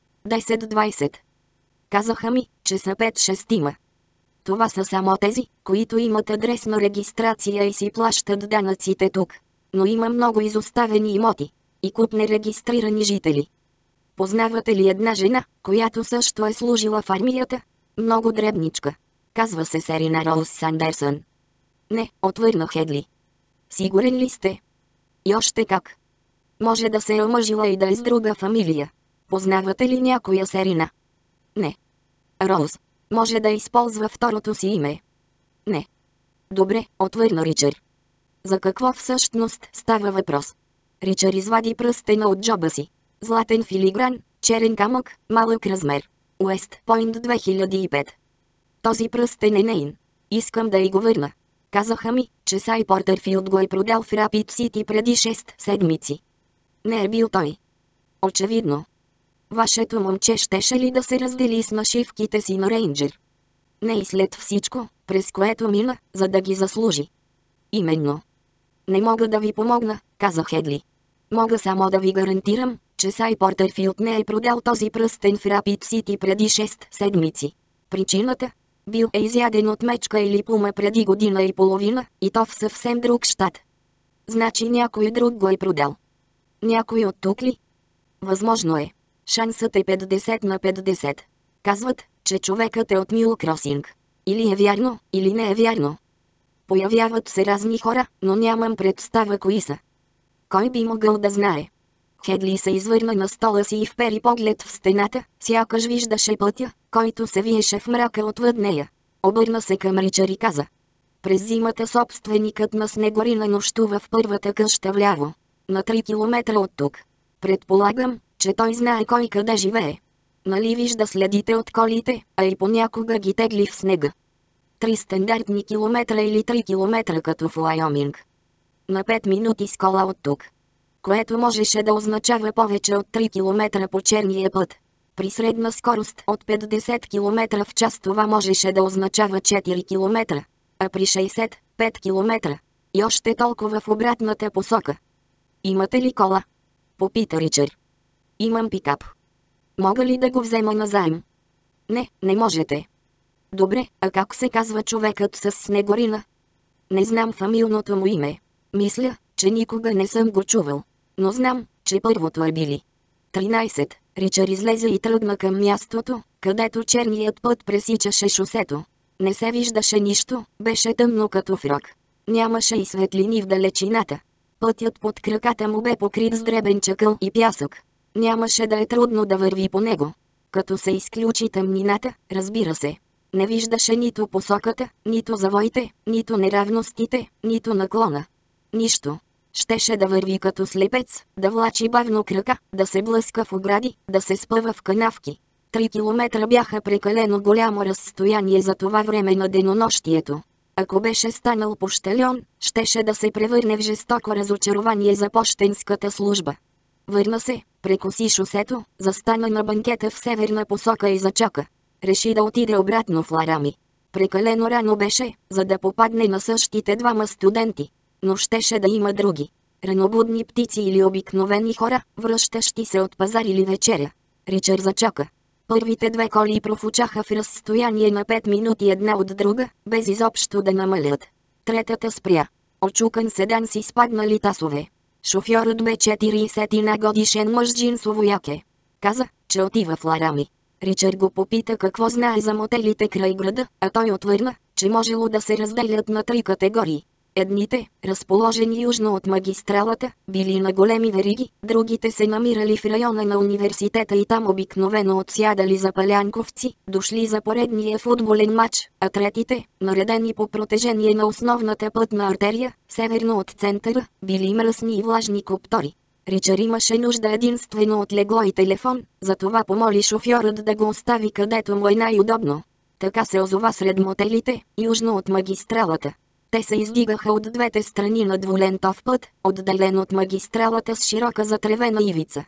10-20. Казаха ми, че са 5-6. Това са само тези, които имат адресна регистрация и си плащат данъците тук. Но има много изоставени имоти и куп нерегистрирани жители. Познавате ли една жена, която също е служила в армията? Много дребничка. Казва се Серина Роуз Сандерсън. Не, отвърна Хедли. Сигурен ли сте? И още как. Може да се е омъжила и да е с друга фамилия. Познавате ли някоя Серина? Не. Роуз. Може да използва второто си име? Не. Добре, отвърна Ричард. За какво всъщност става въпрос? Ричард извади пръстена от джоба си. Златен филигран, черен камък, малък размер. Уест Пойнт 2005. Този пръстен е нейн. Искам да й го върна. Казаха ми, че Сай Портърфилд го е продал в Рапид Сити преди 6 седмици. Не е бил той. Очевидно. Вашето момче щеше ли да се раздели с нашивките си на рейнджер? Не и след всичко, през което мина, за да ги заслужи. Именно. Не мога да ви помогна, каза Хедли. Мога само да ви гарантирам, че Сай Портърфилд не е продал този пръстен в Рапид Сити преди 6 седмици. Причината? Бил е изяден от мечка или пума преди година и половина, и то в съвсем друг щат. Значи някой друг го е продал. Някой от тук ли? Възможно е. Шансът е 50/50. Казват, че човекът е от Мюл Кросинг. Или е вярно, или не е вярно. Появяват се разни хора, но нямам представа кои са. Кой би могъл да знае? Хедли се извърна на стола си и впери поглед в стената, сякаш виждаше пътя, който се виеше в мрака отвъд нея. Обърна се към Ричард и каза. През зимата собственикът на Снегорина нощува в първата къща вляво. На 3 километра от тук. Предполагам, че той знае кой къде живее. Нали вижда следите от колите, а и понякога ги тегли в снега. 3 стандартни километра или 3 километра като в Уайоминг. На 5 минути с кола от тук. Което можеше да означава повече от 3 км по черния път. При средна скорост от 50 км в час това можеше да означава 4 км, а при 60 – 5 км. И още толкова в обратната посока. Имате ли кола? Попита Ричард. Имам пикап. Мога ли да го взема назаем? Не, не можете. Добре, а как се казва човекът с Снегорина? Не знам фамилното му име. Мисля, че никога не съм го чувал. Но знам, че първото е Били. 13. Ричард излезе и тръгна към мястото, където черният път пресичаше шосето. Не се виждаше нищо, беше тъмно като в рок. Нямаше и светлини в далечината. Пътят под краката му бе покрит с дребен чакъл и пясък. Нямаше да е трудно да върви по него. Като се изключи тъмнината, разбира се. Не виждаше нито посоката, нито завоите, нито неравностите, нито наклона. Нищо. Щеше да върви като слепец, да влачи бавно крака, да се блъска в огради, да се спъва в канавки. 3 километра бяха прекалено голямо разстояние за това време на денонощието. Ако беше станал пощальон, щеше да се превърне в жестоко разочарование за пощенската служба. Върна се, прекоси шосето, застана на банкета в северна посока и зачака. Реши да отиде обратно в Ларами. Прекалено рано беше, за да попадне на същите двама студенти. Но щеше да има други. Ранобудни птици или обикновени хора, връщащи се от пазар или вечеря. Ричард зачака. Първите 2 коли профучаха в разстояние на 5 минути една от друга, без изобщо да намалят. Третата спря. Очукан седан си спаднали тасове. Шофьорът бе 41 годишен мъж с джинсово яке. Каза, че отива в Ларами. Ричард го попита какво знае за мотелите край града, а той отвърна, че можело да се разделят на 3 категории. Едните, разположени южно от магистралата, били на големи вериги, другите се намирали в района на университета и там обикновено отсядали за палянковци, дошли за поредния футболен матч, а третите, наредени по протежение на основната пътна артерия, северно от центъра, били мръсни и влажни коптори. Ричард имаше нужда единствено от легло и телефон, затова помоли шофьорът да го остави където му е най-удобно. Така се озова сред мотелите, южно от магистралата. Те се издигаха от двете страни на двулентов път, отделен от магистралата с широка затревена ивица.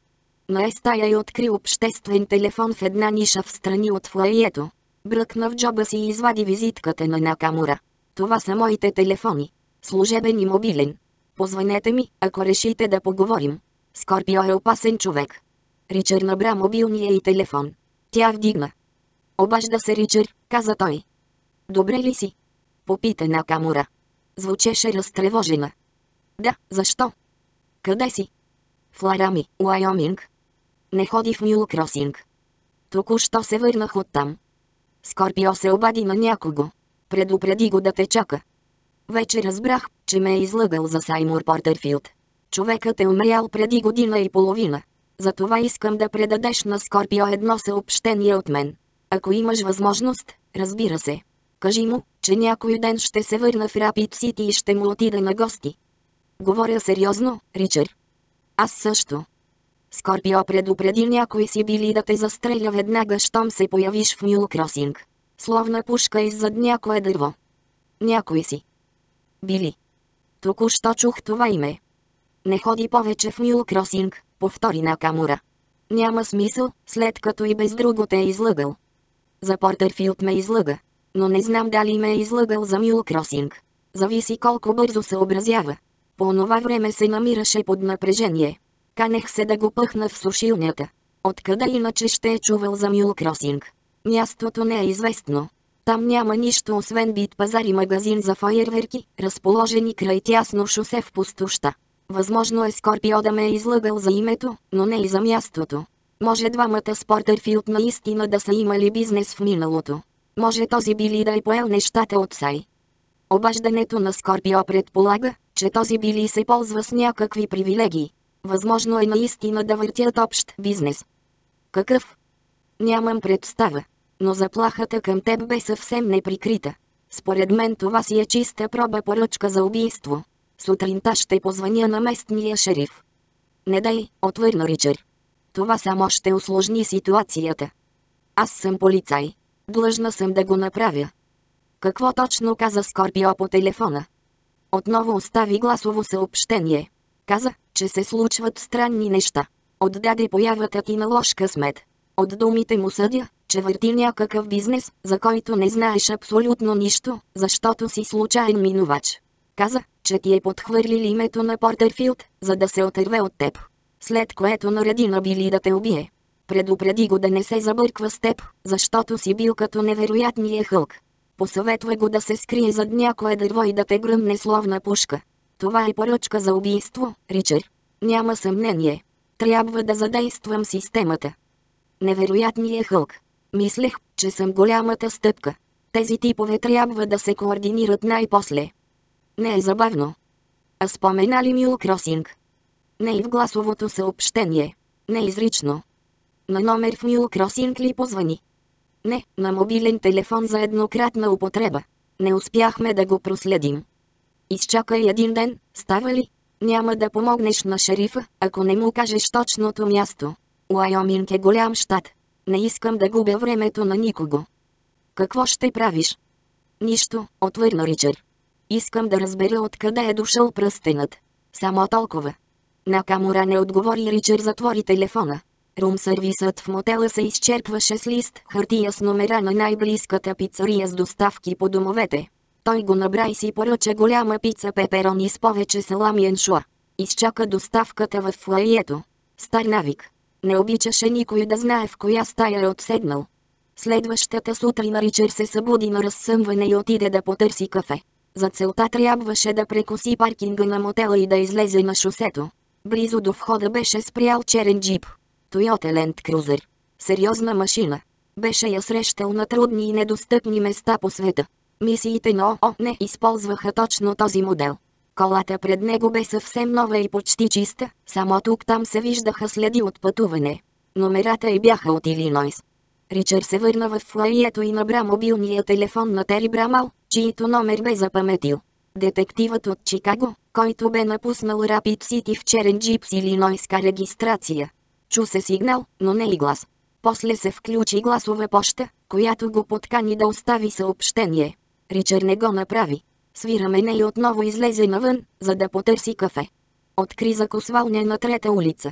На стая и откри обществен телефон в една ниша в страни от фоайето. Бръкна в джоба си и извади визитката на Накамура. Това са моите телефони. Служебен и мобилен. Позвънете ми, ако решите да поговорим. Скорпио е опасен човек. Ричър набра мобилния и телефон. Тя вдигна. Обажда се Ричър, каза той. Добре ли си? Попита Накамура. Звучеше разтревожена. Да, защо? Къде си? В Ларами, Уайоминг. Не ходи в Мюл Кросинг. Току-що се върнах оттам. Скорпио се обади на някого. Предупреди го да те чака. Вече разбрах, че ме е излъгал за Саймур Портърфилд. Човекът е умрял преди година и половина. Затова искам да предадеш на Скорпио едно съобщение от мен. Ако имаш възможност, разбира се. Кажи му, че някой ден ще се върна в Рапид Сити и ще му отида на гости. Говоря сериозно, Ричър. Аз също. Скорпио предупреди някой си били да те застреля веднага, щом се появиш в Мюл Кросинг. Словна пушка иззад някое дърво. Някой си. Били. Току-що чух това име. Не ходи повече в Мюл Кросинг, повтори Накамура. Няма смисъл, след като и без друго те е излъгал. За Портърфилд ме излъга, но не знам дали ме е излъгал за Мюл Кросинг. Зависи колко бързо се образява. По онова време се намираше под напрежение. Канех се да го пъхна в сушилнята. Откъде иначе ще е чувал за Мюл Кросинг? Мястото не е известно. Там няма нищо освен бит пазар и магазин за фойерверки, разположени край тясно шосе в пустоща. Възможно е Скорпио да ме е излъгал за името, но не и за мястото. Може двамата с Портърфилд наистина да са имали бизнес в миналото. Може този Били да е поел нещата от Сай. Обаждането на Скорпио предполага, че този Били се ползва с някакви привилегии. Възможно е наистина да въртят общ бизнес. Какъв? Нямам представа. Но заплахата към теб бе съвсем неприкрита. Според мен това си е чиста проба поръчка за убийство. Сутринта ще позвъня на местния шериф. Не дай, отвърна Ричър. Това само ще усложни ситуацията. Аз съм полицай. Длъжна съм да го направя. Какво точно каза Скорпио по телефона? Отново остави гласово съобщение. Каза, че се случват странни неща. Отдаде появата ти на лош късмет. От думите му съдя, че върти някакъв бизнес, за който не знаеш абсолютно нищо, защото си случайен минувач. Каза, че ти е подхвърлил името на Портърфилд, за да се отърве от теб. След което нареди на Били да те убие. Предупреди го да не се забърква с теб, защото си бил като невероятния Хълк. Посъветва го да се скрие зад някое дърво и да те гръмне словна пушка. Това е поръчка за убийство, Ричър. Няма съмнение. Трябва да задействам системата. Невероятният Хълк. Мислех, че съм голямата стъпка. Тези типове трябва да се координират най-после. Не е забавно. А спомена ли Мюл Кросинг? Не и в гласовото съобщение. Не изрично. На номер в Мюл Кросинг ли позвани? Не, на мобилен телефон за еднократна употреба. Не успяхме да го проследим. Изчакай един ден, става ли? Няма да помогнеш на шерифа, ако не му кажеш точното място. Уайоминг е голям щат. Не искам да губя времето на никого. Какво ще правиш? Нищо, отвърна Ричър. Искам да разбера откъде е дошъл пръстенът. Само толкова. Накамура не отговори. Ричър затвори телефона. Румсървисът в мотела се изчерпваше с лист хартия с номера на най-близката пицария с доставки по домовете. Той го набра и си поръча голяма пица пеперони с повече салам и аншоа. Изчака доставката в фоайето. Стар навик. Не обичаше никой да знае в коя стая е отседнал. Следващата сутрин Ричър се събуди на разсъмване и отиде да потърси кафе. За целта трябваше да прекоси паркинга на мотела и да излезе на шосето. Близо до входа беше спрял черен джип. Toyota Land Cruiser. Сериозна машина. Беше я срещал на трудни и недостъпни места по света. Мисиите на ООН използваха точно този модел. Колата пред него бе съвсем нова и почти чиста, само тук-там се виждаха следи от пътуване. Номерата й бяха от Илинойс. Ричър се върна в фоайето и набра мобилния телефон на Тери Брамал, чието номер бе запаметил. Детективът от Чикаго, който бе напуснал Рапид Сити в черен джип с илинойска регистрация. Чу се сигнал, но не и глас. После се включи гласова поща, която го подкани да остави съобщение. Ричър не го направи. Свира мене и отново излезе навън, за да потърси кафе. Откри закусвалня на трета улица.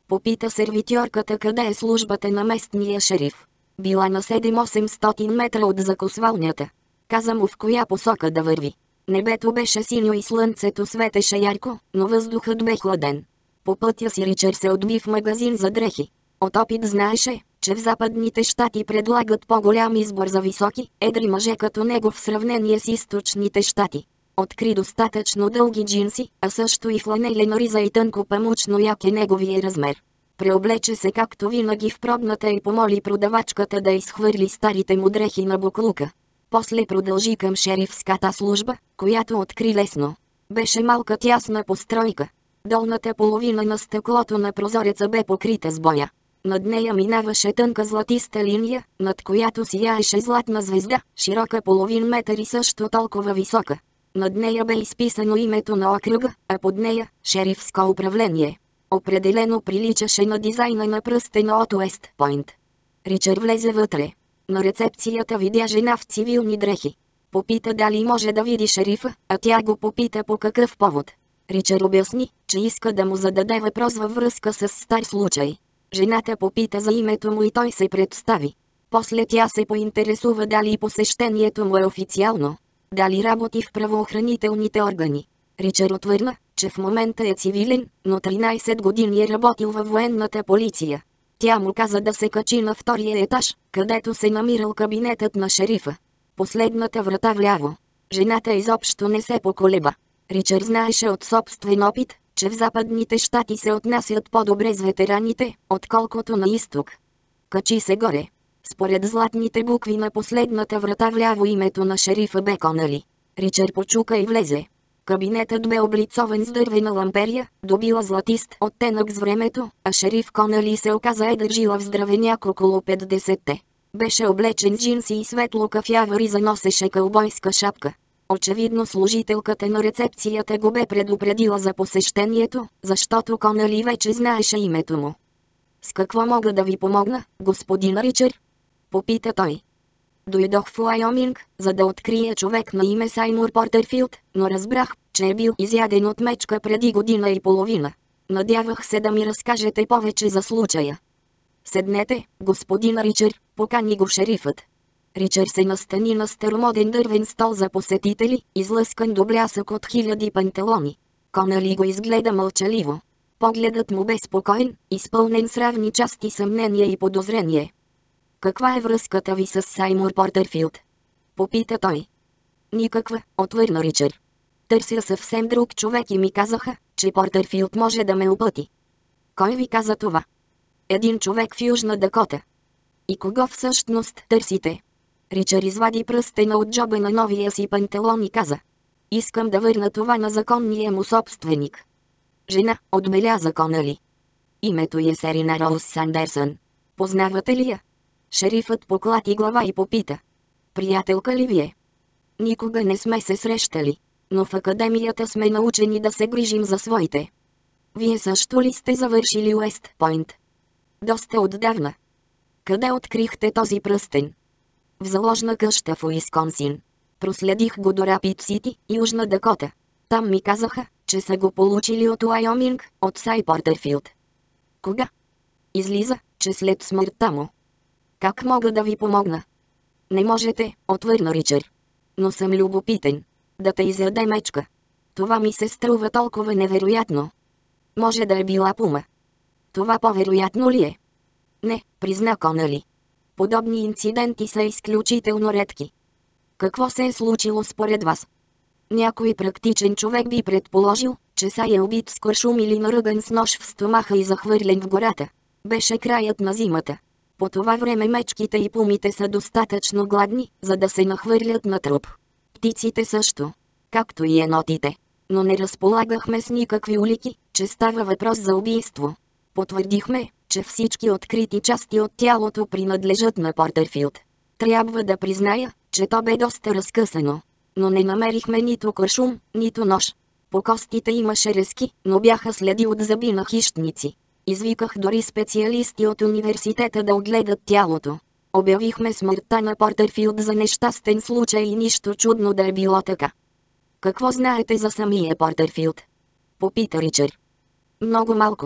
Попита сервитьорката къде е службата на местния шериф. Била на 7-800 метра от закусвалнята. Каза му в коя посока да върви. Небето беше синьо и слънцето светеше ярко, но въздухът бе хладен. По пътя си Ричард се отби в магазин за дрехи. От опит знаеше, че в Западните щати предлагат по-голям избор за високи, едри мъже като него в сравнение с източните щати. Откри достатъчно дълги джинси, а също и фланелена риза и тънко памучно яке неговия размер. Преоблече се както винаги в пробната и помоли продавачката да изхвърли старите му дрехи на буклука. После продължи към шерифската служба, която откри лесно. Беше малка тясна постройка. Долната половина на стъклото на прозореца бе покрита с боя. Над нея минаваше тънка златиста линия, над която сияеше златна звезда, широка половин метър и също толкова висока. Над нея бе изписано името на окръга, а под нея – шерифско управление. Определено приличаше на дизайна на пръстена от Уест Пойнт. Ричард влезе вътре. На рецепцията видя жена в цивилни дрехи. Попита дали може да види шерифа, а тя го попита по какъв повод. Ричард обясни, че иска да му зададе въпрос във връзка с стар случай. Жената попита за името му и той се представи. После тя се поинтересува дали посещението му е официално. Дали работи в правоохранителните органи. Ричард отвърна, че в момента е цивилен, но 13 години е работил във военната полиция. Тя му каза да се качи на втория етаж, където се намирал кабинетът на шерифа. Последната врата вляво. Жената изобщо не се поколеба. Ричард знаеше от собствен опит, че в Западните щати се отнасят по-добре с ветераните, отколкото на изток. Качи се горе. Според златните букви на последната врата вляво името на шерифа бе Конали. Ричард почука и влезе. Кабинетът бе облицован с дървена ламперия, добила златист оттенък с времето, а шериф Конали се оказа едър жилав здравеняк около 50-те. Беше облечен с джинси и светло кафява риза, носеше кълбойска шапка. Очевидно служителката на рецепцията го бе предупредила за посещението, защото Конали вече знаеше името му. «С какво мога да ви помогна, господин Ричард?» попита той. Дойдох в Уайоминг, за да открия човек на име Саймур Портърфилд, но разбрах, че е бил изяден от мечка преди година и половина. Надявах се да ми разкажете повече за случая. Седнете, господин Ричард, покани го шерифът. Ричард се настани на старомоден дървен стол за посетители, излъскан до блясък от хиляди панталони. Конали го изгледа мълчаливо. Погледът му бе спокоен, изпълнен с равни части съмнение и подозрение. «Каква е връзката ви с Саймур Портърфилд?» попита той. «Никаква», отвърна Ричард. «Търся съвсем друг човек и ми казаха, че Портърфилд може да ме опъти». «Кой ви каза това?» «Един човек в Южна Дакота». «И кого всъщност търсите?» Ричард извади пръстена от джоба на новия си панталон и каза. «Искам да върна това на законния му собственик». «Жена», отбеляза Конали. «Името е Серина Роуз Сандерсън. Познавате ли я?» Шерифът поклати глава и попита. «Приятелка ли ви е?» «Никога не сме се срещали, но в академията сме научени да се грижим за своите». «Вие също ли сте завършили Уест Пойнт?» «Доста отдавна». «Къде открихте този пръстен?» «В заложна къща в Уисконсин. Проследих го до Рапид Сити, Южна Дакота. Там ми казаха, че са го получили от Уайоминг, от Сай Портърфилд». «Кога?» «Излиза, че след смъртта му». «Как мога да ви помогна?» «Не можете», отвърна Ричард. «Но съм любопитен. Да те изяде мечка. Това ми се струва толкова невероятно». «Може да е била пума». «Това по-вероятно ли е?» «Не», призна Конали. «Подобни инциденти са изключително редки». «Какво се е случило според вас?» «Някой практичен човек би предположил, че Сай е убит с куршум или наръган с нож в стомаха и захвърлен в гората. Беше краят на зимата. По това време мечките и пумите са достатъчно гладни, за да се нахвърлят на труп. Птиците също. Както и енотите. Но не разполагахме с никакви улики, че става въпрос за убийство. Потвърдихме, че всички открити части от тялото принадлежат на Портърфилд. Трябва да призная, че то бе доста разкъсано. Но не намерихме нито куршум, нито нож. По костите имаше резки, но бяха следи от зъби на хищници. Извиках дори специалисти от университета да огледат тялото. Обявихме смъртта на Портърфилд за нещастен случай и нищо чудно да е било така. «Какво знаете за самия Портърфилд?» попита Ричард. «Много малко.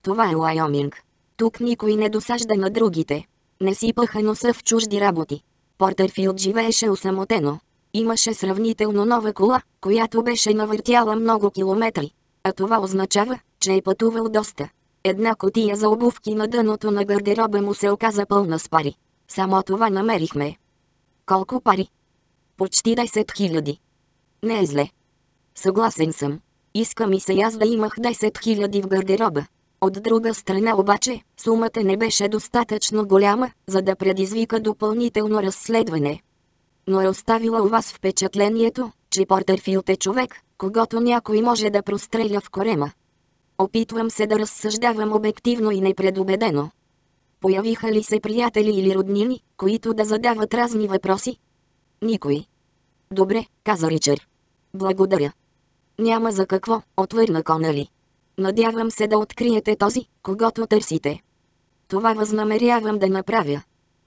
Това е Уайоминг. Тук никой не досажда на другите. Не си пъха носа в чужди работи. Портърфилд живееше осамотено. Имаше сравнително нова кола, която беше навъртяла много километри. А това означава, че е пътувал доста. Една кутия за обувки на дъното на гардероба му се оказа пълна с пари. Само това намерихме. Колко пари? Почти 10 000. Не е зле. Съгласен съм. Иска ми се аз да имах 10 000 в гардероба. От друга страна обаче, сумата не беше достатъчно голяма, за да предизвика допълнително разследване. Но е оставила у вас впечатлението, че Портърфилд е човек, когото някой може да простреля в корема. Опитвам се да разсъждавам обективно и непредубедено. Появиха ли се приятели или роднини, които да задават разни въпроси? Никой. Добре, каза Ричард. Благодаря. Няма за какво, отвърна Конъли. Надявам се да откриете този, когото търсите. Това възнамерявам да направя.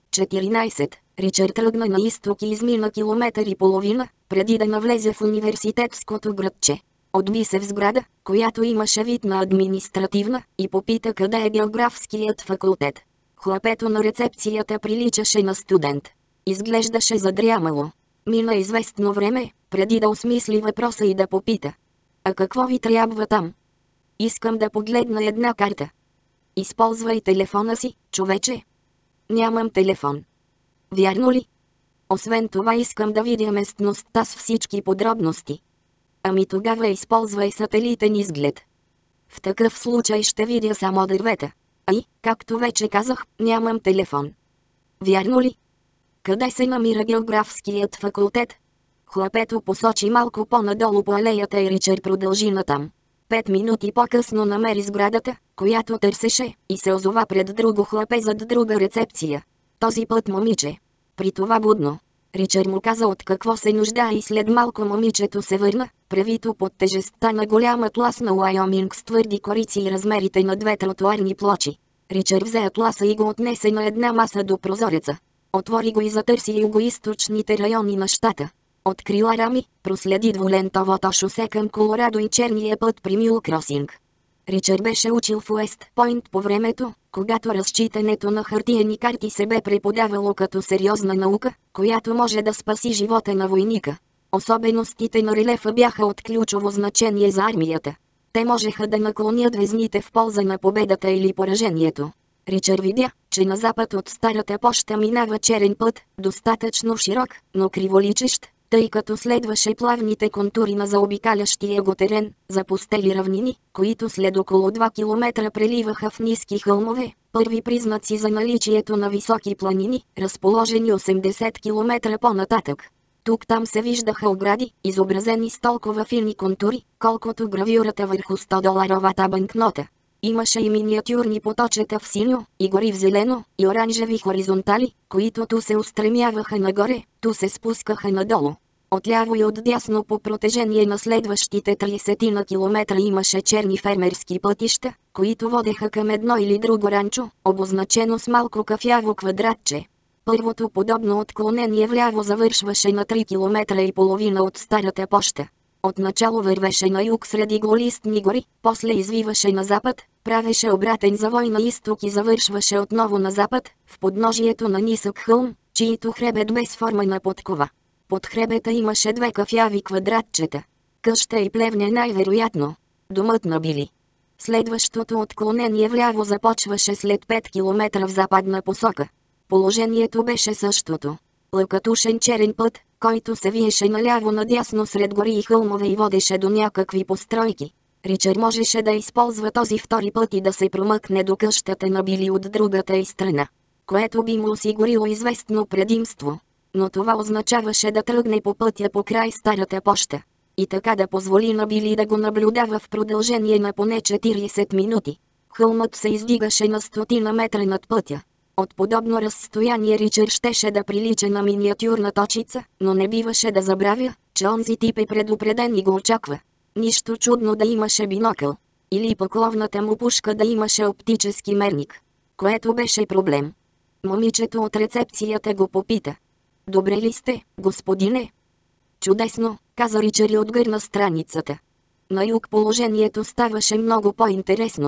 14. Ричард тръгна на изток и измина километър и половина, преди да навлезе в университетското градче. Отби се в сграда, която имаше вид на административна, и попита къде е географският факултет. Хлапето на рецепцията приличаше на студент. Изглеждаше задрямало. Мина известно време, преди да осмисли въпроса и да попита. А какво ви трябва там? Искам да погледна една карта. Използвай телефона си, човече. Нямам телефон. Вярно ли? Освен това искам да видя местността с всички подробности. Ами тогава използвай сателитен изглед. В такъв случай ще видя само дървета. Ай, както вече казах, нямам телефон. Вярно ли? Къде се намира географският факултет? Хлапето посочи малко по-надолу по алеята и Ричард продължи натам. 5 минути по-късно намери сградата, която търсеше, и се озова пред друго хлапе зад друга рецепция. Този път момиче. При това будно. Ричард му каза от какво се нуждае и след малко момичето се върна, превито под тежестта на голяма атласна Уайоминг с твърди корици и размерите на 2 тротоарни плочи. Ричард взе атласа и го отнесе на една маса до прозореца. Отвори го и затърси югоизточните райони на щата. Откри Ларами, проследи двулентовото шосе към Колорадо и черния път при Мюл Кросинг. Ричард беше учил в Уест Пойнт по времето, когато разчитането на хартиени карти се бе преподавало като сериозна наука, която може да спаси живота на войника. Особеностите на релефа бяха от ключово значение за армията. Те можеха да наклонят везните в полза на победата или поражението. Ричард видя, че на запад от старата поща минава черен път, достатъчно широк, но криволичещ, тъй като следваше плавните контури на заобикалящия го терен, запустели равнини, които след около 2 км преливаха в ниски хълмове, първи признаци за наличието на високи планини, разположени 80 км по-нататък. Тук-там се виждаха огради, изобразени с толкова фини контури, колкото гравюрата върху 100-доларовата банкнота. Имаше и миниатюрни поточета в синьо, и гори в зелено, и оранжеви хоризонтали, които ту се устремяваха нагоре, ту се спускаха надолу. Отляво и отдясно по протежение на следващите 30 на километра имаше черни фермерски пътища, които водеха към едно или друго ранчо, обозначено с малко кафяво квадратче. Първото подобно отклонение вляво завършваше на 3 км и половина от старата поща. Отначало вървеше на юг среди голистни гори, после извиваше на запад, правеше обратен завой на изток и завършваше отново на запад, в подножието на нисък хълм, чието хребет без форма на подкова. Под хребета имаше 2 кафяви квадратчета. Къща и плевня най-вероятно. Домът на Били. Следващото отклонение вляво започваше след 5 км в западна посока. Положението беше същото. Лъкатушен черен път, който се виеше наляво-надясно сред гори и хълмове и водеше до някакви постройки. Ричард можеше да използва този втори път и да се промъкне до къщата на Били от другата й страна, което би му осигурило известно предимство. Но това означаваше да тръгне по пътя покрай старата поща. И така да позволи на Били да го наблюдава в продължение на поне 40 минути. Хълмът се издигаше на 100 метра над пътя. От подобно разстояние Ричард щеше да прилича на миниатюрна точица, но не биваше да забравя, че онзи тип е предупреден и го очаква. Нищо чудно да имаше бинокъл. Или пък ловната му пушка да имаше оптически мерник. Което беше проблем. Момичето от рецепцията го попита. Добре ли сте, господине? Чудесно, каза Ричард и отгърна страницата. На юг положението ставаше много по-интересно.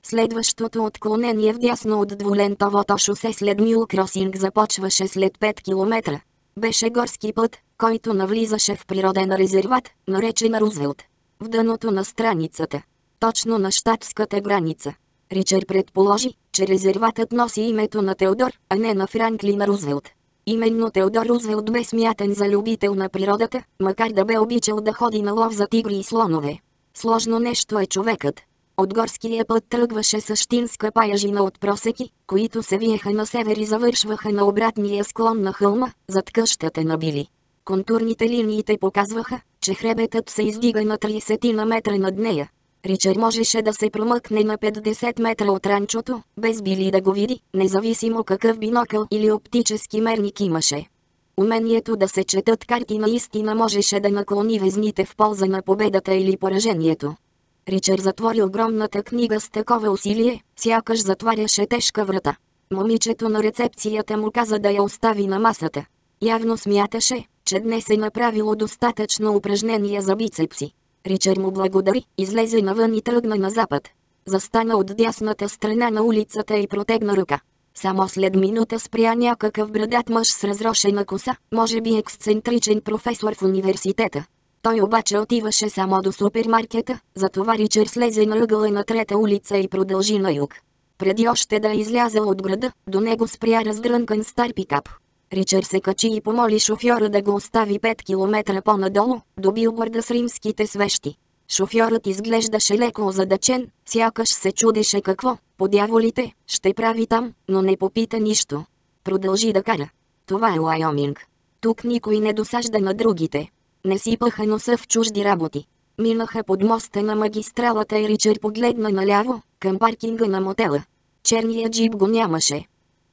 Следващото отклонение вдясно от двулентовото шосе след Мюл Кросинг започваше след 5 км. Беше горски път, който навлизаше в природен резерват, наречен Рузвелт. В дъното на страницата, точно на щатската граница. Ричард предположи, че резерватът носи името на Теодор, а не на Франклин Рузвелт. Именно Теодор Рузвелт бе смятан за любител на природата, макар да бе обичал да ходи на лов за тигри и слонове. Сложно нещо е човекът. От горския път тръгваше същинска паяжина от просеки, които се виеха на север и завършваха на обратния склон на хълма, зад къщата на Били. Контурните линиите показваха, че хребетът се издига на 30 на метра над нея. Ричард можеше да се промъкне на 50 метра от ранчото, без Били да го види, независимо какъв бинокъл или оптически мерник имаше. Умението да се четат карти наистина можеше да наклони везните в полза на победата или поражението. Ричард затвори огромната книга с такова усилие, сякаш затваряше тежка врата. Момичето на рецепцията му каза да я остави на масата. Явно смяташе, че днес е направило достатъчно упражнения за бицепси. Ричард му благодари, излезе навън и тръгна на запад. Застана от дясната страна на улицата и протегна ръка. Само след минута спря някакъв брадат мъж с разрошена коса, може би ексцентричен професор в университета. Той обаче отиваше само до супермаркета, затова Ричард слезе на ъгъла на трета улица и продължи на юг. Преди още да е излязъл от града, до него спря раздрънкан стар пикап. Ричард се качи и помоли шофьора да го остави 5 км по-надолу, до билборда с римските свещи. Шофьорът изглеждаше леко озадачен, сякаш се чудеше какво, по дяволите, ще прави там, но не попита нищо. Продължи да кара. Това е Уайоминг. Тук никой не досажда на другите. Не сипаха носа в чужди работи. Минаха под моста на магистралата и Ричард погледна наляво, към паркинга на мотела. Черният джип го нямаше.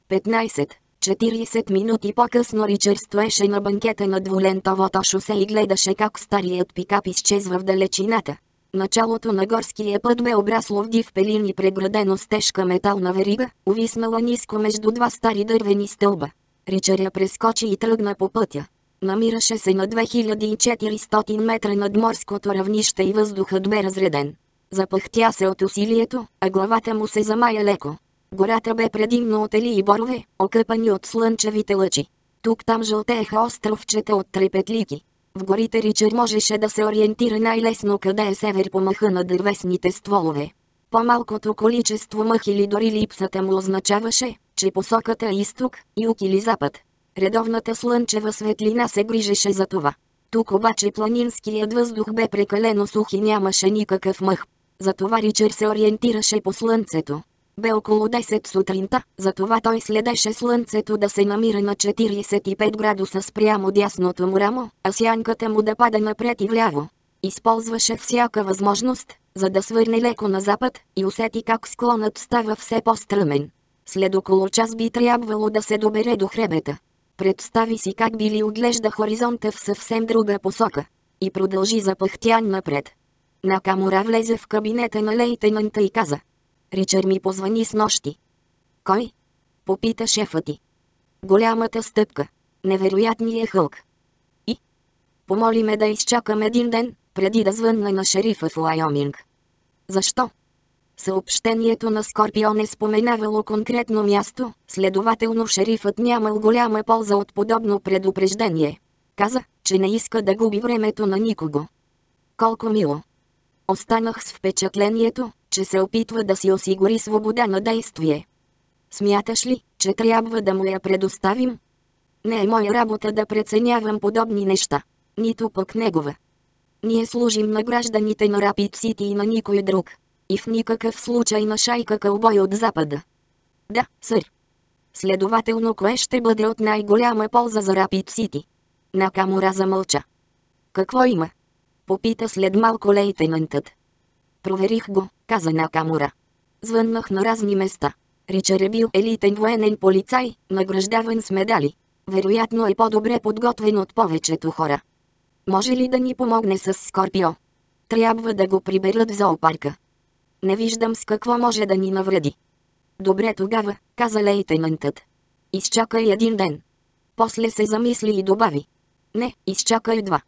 40 минути по-късно Ричард стоеше на банкета на двулентовото шосе и гледаше как старият пикап изчезва в далечината. Началото на горския път бе обрасло в див пелин и преградено с тежка метална верига, увиснала ниско между два стари дървени стълба. Ричард я прескочи и тръгна по пътя. Намираше се на 2400 метра над морското равнище и въздухът бе разреден. Запъхтя се от усилието, а главата му се замая леко. Гората бе предимно от ели и борове, окъпани от слънчевите лъчи. Тук-там жълтееха островчета от трепетлики. В горите Ричард можеше да се ориентира най-лесно къде е север по мъха на дървесните стволове. По-малкото количество мъх или дори липсата му означаваше, че посоката е изток, юг или запад. Редовната слънчева светлина се грижеше за това. Тук обаче планинският въздух бе прекалено сух и нямаше никакъв мъх. Затова Ричард се ориентираше по слънцето. Бе около 10 сутринта, затова той следеше слънцето да се намира на 45 градуса спрямо дясното му рамо, а сянката му да пада напред и вляво. Използваше всяка възможност, за да свърне леко на запад, и усети как склонът става все по-стръмен. След около час би трябвало да се добере до хребета. Представи си как Били оглежда хоризонта в съвсем друга посока. И продължи запъхтян напред. Накамура влезе в кабинета на лейтенанта и каза: Ричард ми позвани снощи. Кой? Попита шефът ти. Голямата стъпка. Невероятният хълк. И? Помоли ме да изчакам един ден, преди да звънна на шерифа в Уайоминг. Защо? Съобщението на Скорпион е споменавало конкретно място, следователно шерифът нямал голяма полза от подобно предупреждение. Каза, че не иска да губи времето на никого. Колко мило. Останах с впечатлението, че се опитва да си осигури свобода на действие. Смяташ ли, че трябва да му я предоставим? Не е моя работа да преценявам подобни неща. Нито пък негова. Ние служим на гражданите на Рапид Сити и на никой друг. И в никакъв случай на шайка кълбой от запада. Да, сър. Следователно кое ще бъде от най-голяма полза за Рапид Сити? Накамура замълча. Какво има? Попита след малко лейтенантът. Проверих го, каза Накамура. Звъннах на разни места. Ричард е бил елитен военен полицай, награждаван с медали. Вероятно е по-добре подготвен от повечето хора. Може ли да ни помогне с Скорпио? Трябва да го приберат в зоопарка. Не виждам с какво може да ни навреди. Добре тогава, каза лейтенантът. Изчакай един ден. После се замисли и добави. Не, изчакай 2.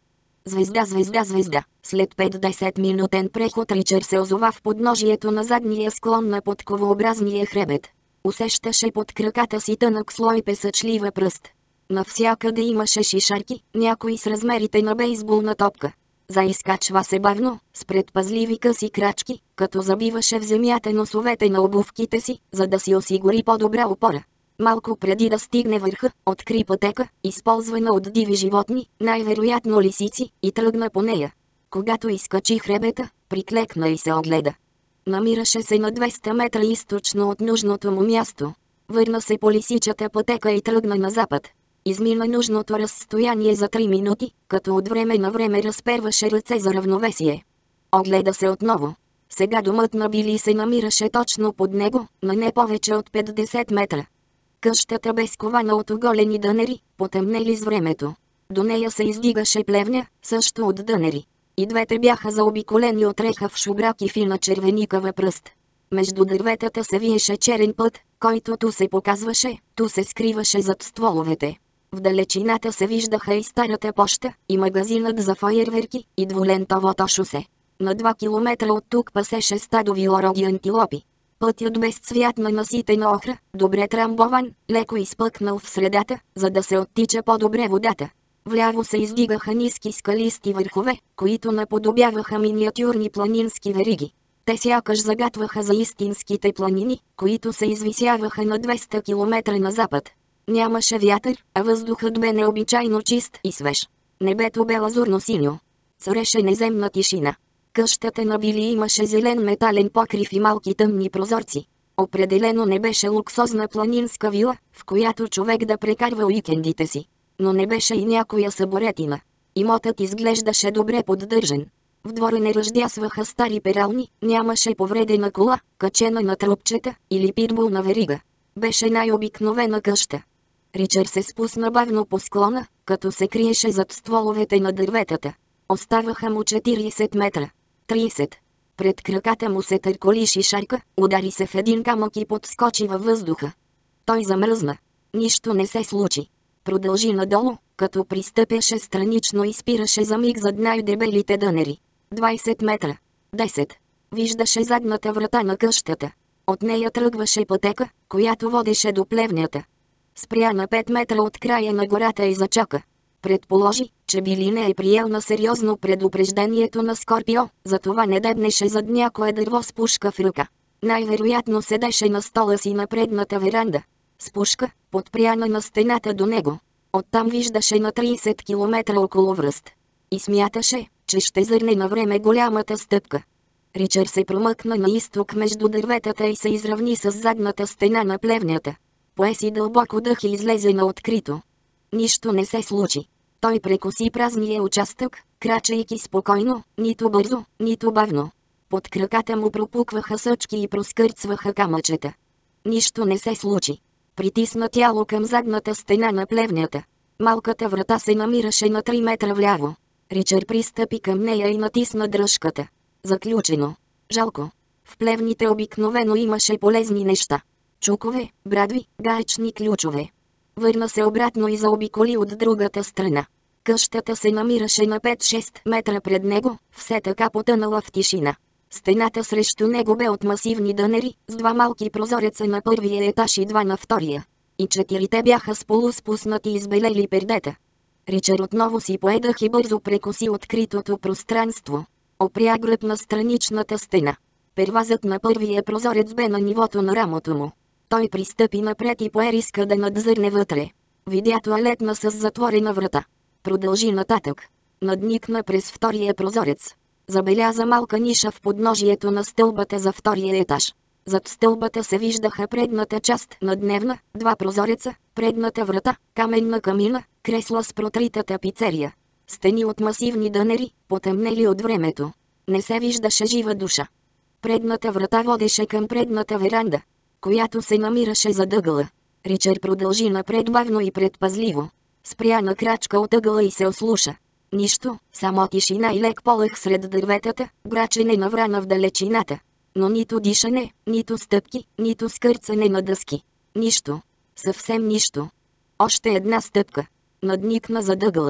Звезда, звезда, звезда. След 5-10 минутен преход Ричард се озова в подножието на задния склон на подковообразния хребет. Усещаше под краката си тънък слой песъчлива пръст. Навсякъде имаше шишарки, някои с размерите на бейсболна топка. Заизкачва се бавно, с предпазливи къси крачки, като забиваше в земята носовете на обувките си, за да си осигури по-добра опора. Малко преди да стигне върха, откри пътека, използвана от диви животни, най-вероятно лисици, и тръгна по нея. Когато изкачи хребета, приклекна и се огледа. Намираше се на 200 метра източно от нужното му място. Върна се по лисичата пътека и тръгна на запад. Измина нужното разстояние за 3 минути, като от време на време разперваше ръце за равновесие. Огледа се отново. Сега домът на Били се намираше точно под него, на не повече от 50 метра. Къщата бе скована от оголени дънери, потъмнели с времето. До нея се издигаше плевня, също от дънери. И двете бяха заобиколени от рехав шубрак и фина червеникава пръст. Между дърветата се виеше черен път, който ту се показваше, ту се скриваше зад стволовете. В далечината се виждаха и старата поща, и магазинът за фойерверки, и двулентовото шосе. На 2 километра от тук пасеше стадо вилороги антилопи. Пътят без цвятна наситена охра, добре трамбован, леко изпъкнал в средата, за да се оттича по-добре водата. Вляво се издигаха ниски скалисти върхове, които наподобяваха миниатюрни планински вериги. Те сякаш загатваха за истинските планини, които се извисяваха на 200 км на запад. Нямаше вятър, а въздухът бе необичайно чист и свеж. Небето бе лазурно-синьо. Цареше неземна тишина. Къщата на Били имаше зелен метален покрив и малки тъмни прозорци. Определено не беше луксозна планинска вила, в която човек да прекарва уикендите си. Но не беше и някоя съборетина. Имотът изглеждаше добре поддържан. В двора не ръждясваха стари перални, нямаше повредена кола, качена на тръпчета или питбул на верига. Беше най-обикновена къща. Ричард се спусна бавно по склона, като се криеше зад стволовете на дърветата. Оставаха му 40 метра. 30. Пред краката му се търколи шишарка, удари се в един камък и подскочи във въздуха. Той замръзна. Нищо не се случи. Продължи надолу, като пристъпяше странично и спираше за миг зад най-дебелите дънери. 20 метра. 10. Виждаше задната врата на къщата. От нея тръгваше пътека, която водеше до плевнята. Спря на 5 метра от края на гората и зачака. Предположи, че Били не е приел на сериозно предупреждението на Скорпио, затова не дебнеше зад някое дърво с пушка в ръка. Най-вероятно седеше на стола си на предната веранда. С пушка, подпряна на стената до него. Оттам виждаше на 30 км околовръст. И смяташе, че ще зърне на време голямата стъпка. Ричард се промъкна на изток между дърветата и се изравни с задната стена на плевнята. Пое си дълбоко дъх и излезе на открито. Нищо не се случи. Той прекоси празния участък, крачейки спокойно, нито бързо, нито бавно. Под краката му пропукваха съчки и проскърцваха камъчета. Нищо не се случи. Притисна тяло към задната стена на плевнята. Малката врата се намираше на 3 метра вляво. Ричард пристъпи към нея и натисна дръжката. Заключено. Жалко. В плевните обикновено имаше полезни неща. Чукове, брадви, гаечни ключове. Върна се обратно и заобиколи от другата страна. Къщата се намираше на 5-6 метра пред него, все така потънала в тишина. Стената срещу него бе от масивни дънери, с 2 малки прозореца на първия етаж и 2 на втория. И 4 бяха с полуспуснати избелели пердета. Ричард отново си поедах и бързо прекоси откритото пространство. Опря гръб на страничната стена. Первазът на първия прозорец бе на нивото на рамото му. Той пристъпи напред и пое риска да надзърне вътре. Видя тоалетна с затворена врата. Продължи нататък. Надникна през втория прозорец. Забеляза малка ниша в подножието на стълбата за втория етаж. Зад стълбата се виждаха предната част на дневна, 2 прозореца, предната врата, каменна камина, кресла с протрита тапицерия. Стени от масивни дънери, потъмнели от времето. Не се виждаше жива душа. Предната врата водеше към предната веранда, която се намираше зад ъгъла. Ричард продължи напред бавно и предпазливо. Спря на крачка от ъгъла и се ослуша. Нищо, само тишина и лек полъх сред дърветата, грачене на врана в далечината. Но нито дишане, нито стъпки, нито скърцане на дъски. Нищо. Съвсем нищо. Още една стъпка. Надникна зад ъгъла.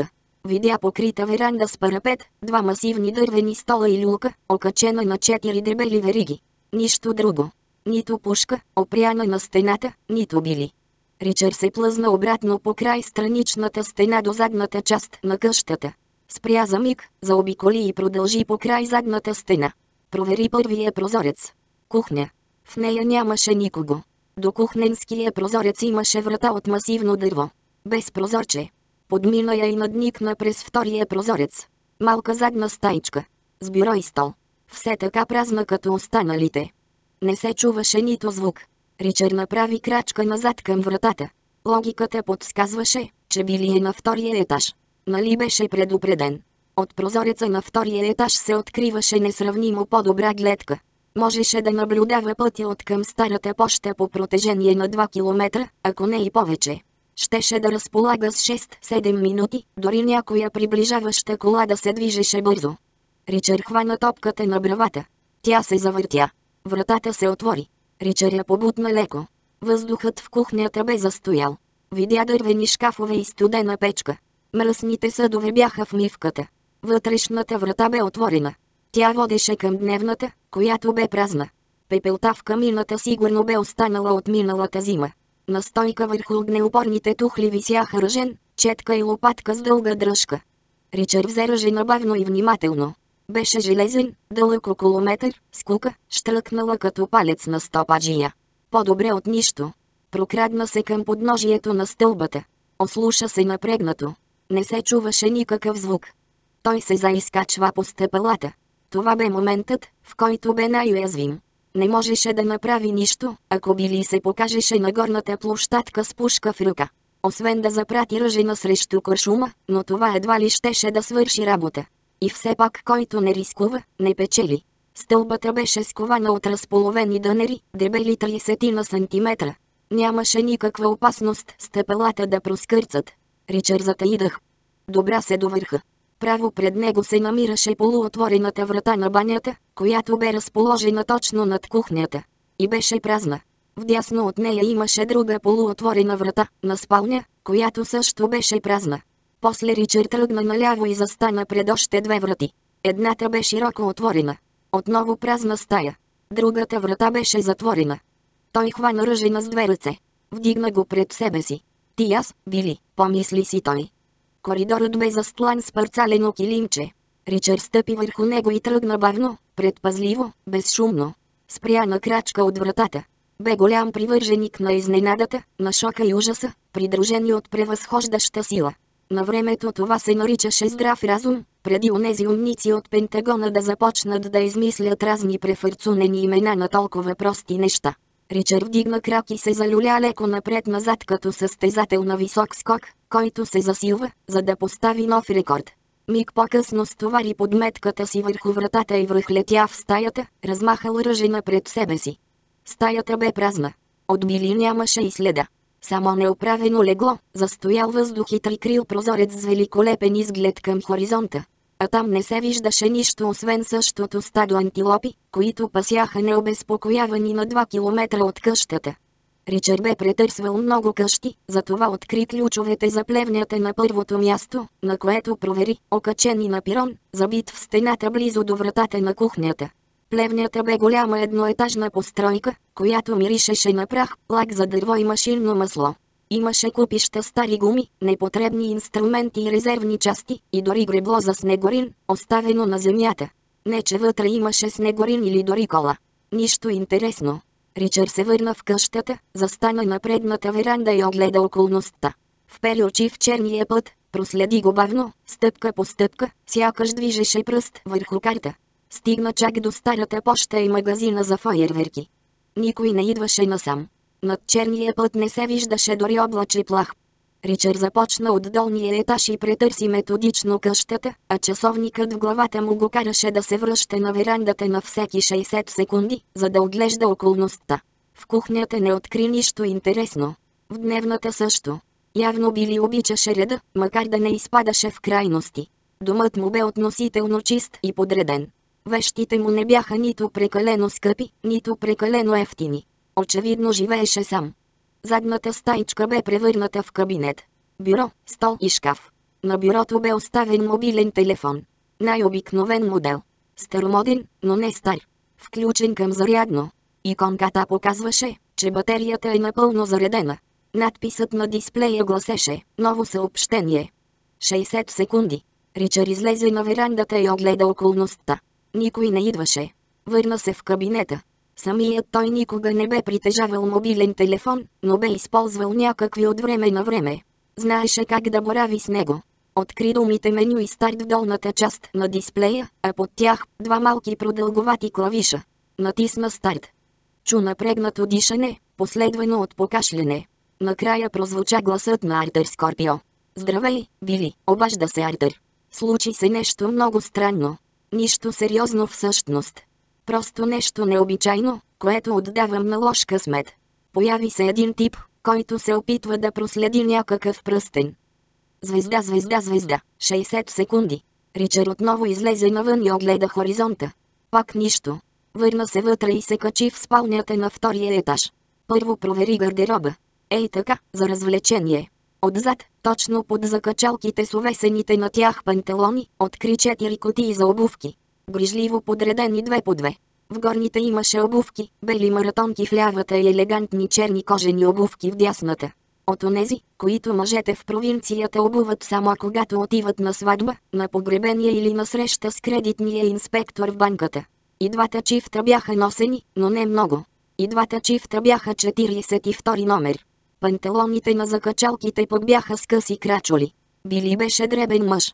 Видя покрита веранда с парапет, два масивни дървени стола и люлка, окачена на 4 дебели вериги. Нищо друго. Нито пушка, опряна на стената, нито били. Ричард се плъзна обратно по край страничната стена до задната част на къщата. Спря за миг, заобиколи и продължи по край задната стена. Провери първия прозорец. Кухня. В нея нямаше никого. До кухненския прозорец имаше врата от масивно дърво. Без прозорче. Подмина я и надникна през втория прозорец. Малка задна стаичка. С бюро и стол. Все така празна като останалите. Не се чуваше нито звук. Ричард направи крачка назад към вратата. Логиката подсказваше, че били е на втория етаж. Нали беше предупреден? От прозореца на втория етаж се откриваше несравнимо по-добра гледка. Можеше да наблюдава пътя от към старата поща по протежение на 2 км, ако не и повече. Щеше да разполага с 6-7 минути, дори някоя приближаваща кола да се движеше бързо. Ричард хвана топката на бравата. Тя се завъртя. Вратата се отвори. Ричард я побутна леко. Въздухът в кухнята бе застоял. Видя дървени шкафове и студена печка. Мръсните съдове бяха в мивката. Вътрешната врата бе отворена. Тя водеше към дневната, която бе празна. Пепелта в камината сигурно бе останала от миналата зима. На стойка върху огнеупорните тухли висяха ръжен, четка и лопатка с дълга дръжка. Ричард взе ръжена бавно и внимателно. Беше железен, дълъг около метър, с кука, щръкнала като палец на стопаджия. По-добре от нищо. Прокрадна се към подножието на стълбата. Ослуша се напрегнато. Не се чуваше никакъв звук. Той се заизкачва по стъпалата. Това бе моментът, в който бе най-уязвим. Не можеше да направи нищо, ако Били се покажеше на горната площадка с пушка в ръка. Освен да запрати ръжена срещу куршума, но това едва ли щеше да свърши работа. И все пак който не рискува, не печели. Стълбата беше скована от разполовени дънери, дебели 30 на сантиметра. Нямаше никаква опасност стъпалата да проскърцат. Ричард затаи дъх. Добра се до върха. Право пред него се намираше полуотворената врата на банята, която бе разположена точно над кухнята. И беше празна. Вдясно от нея имаше друга полуотворена врата, на спалня, която също беше празна. После Ричард тръгна наляво и застана пред още две врати. Едната бе широко отворена. Отново празна стая. Другата врата беше затворена. Той хвана ръжена с две ръце. Вдигна го пред себе си. Ти аз, Били, помисли си той. Коридорът бе застлан с парцалено килимче. Ричард стъпи върху него и тръгна бавно, предпазливо, безшумно. Спря на крачка от вратата. Бе голям привърженик на изненадата, на шока и ужаса, придружени от превъзхождаща сила. На времето това се наричаше здрав разум, преди онези умници от Пентагона да започнат да измислят разни префърцунени имена на толкова прости неща. Ричард вдигна крак и се залюля леко напред-назад като състезател на висок скок, който се засилва, за да постави нов рекорд. Миг по-късно стовари подметката си върху вратата и връхлетя в стаята, размахал ръжена пред себе си. Стаята бе празна. От Били нямаше и следа. Само неоправено легло, застоял въздух и трикрил прозорец с великолепен изглед към хоризонта. А там не се виждаше нищо освен същото стадо антилопи, които пасяха необезпокоявани на 2 км от къщата. Ричард бе претърсвал много къщи, затова откри ключовете за плевнята на първото място, на което провери, окачени на пирон, забит в стената близо до вратата на кухнята. Плевнята бе голяма едноетажна постройка, която миришеше на прах, лак за дърво и машинно масло. Имаше купища стари гуми, непотребни инструменти и резервни части, и дори гребло за снегорин, оставено на земята. Не че вътре имаше снегорин или дори кола. Нищо интересно. Ричард се върна в къщата, застана на предната веранда и огледа околността. Впери очи в черния път, проследи го бавно, стъпка по стъпка, сякаш движеше пръст върху карта. Стигна чак до старата поща и магазина за фойерверки. Никой не идваше насам. Над черния път не се виждаше дори облаче плах. Ричард започна от долния етаж и претърси методично къщата, а часовникът в главата му го караше да се връща на верандата на всеки 60 секунди, за да оглежда околността. В кухнята не откри нищо интересно. В дневната също. Явно Били обичаше реда, макар да не изпадаше в крайности. Домът му бе относително чист и подреден. Вещите му не бяха нито прекалено скъпи, нито прекалено ефтини. Очевидно живееше сам. Задната стаичка бе превърната в кабинет. Бюро, стол и шкаф. На бюрото бе оставен мобилен телефон. Най-обикновен модел. Старомоден, но не стар. Включен към зарядно. Иконката показваше, че батерията е напълно заредена. Надписът на дисплея гласеше «Ново съобщение». 60 секунди. Ричард излезе на верандата и огледа околността. Никой не идваше. Върна се в кабинета. Самият той никога не бе притежавал мобилен телефон, но бе използвал някакви от време на време. Знаеше как да борави с него. Откри думите меню и старт в долната част на дисплея, а под тях два малки продълговати клавиша. Натисна старт. Чу напрегнато дишане, последвано от покашляне. Накрая прозвуча гласът на Артър Скорпио. «Здравей, Били», обажда се Артър. Случи се нещо много странно. Нищо сериозно всъщност. Просто нещо необичайно, което отдавам на лош късмет. Появи се един тип, който се опитва да проследи някакъв пръстен. Звезда, звезда, звезда. 60 секунди. Ричард отново излезе навън и огледа хоризонта. Пак нищо. Върна се вътре и се качи в спалнята на втория етаж. Първо провери гардероба. Ей така, за развлечение. Отзад, точно под закачалките с увесените на тях панталони, откри 4 кутии за обувки. Грижливо подредени 2 по 2. В горните имаше обувки, бели маратонки в лявата и елегантни черни кожени обувки в дясната. От онези, които мъжете в провинцията обуват само когато отиват на сватба, на погребение или на среща с кредитния инспектор в банката. И двата чифта бяха носени, но не много. И двата чифта бяха 42 номер. Панталоните на закачалките пък бяха с къси крачоли. Били беше дребен мъж.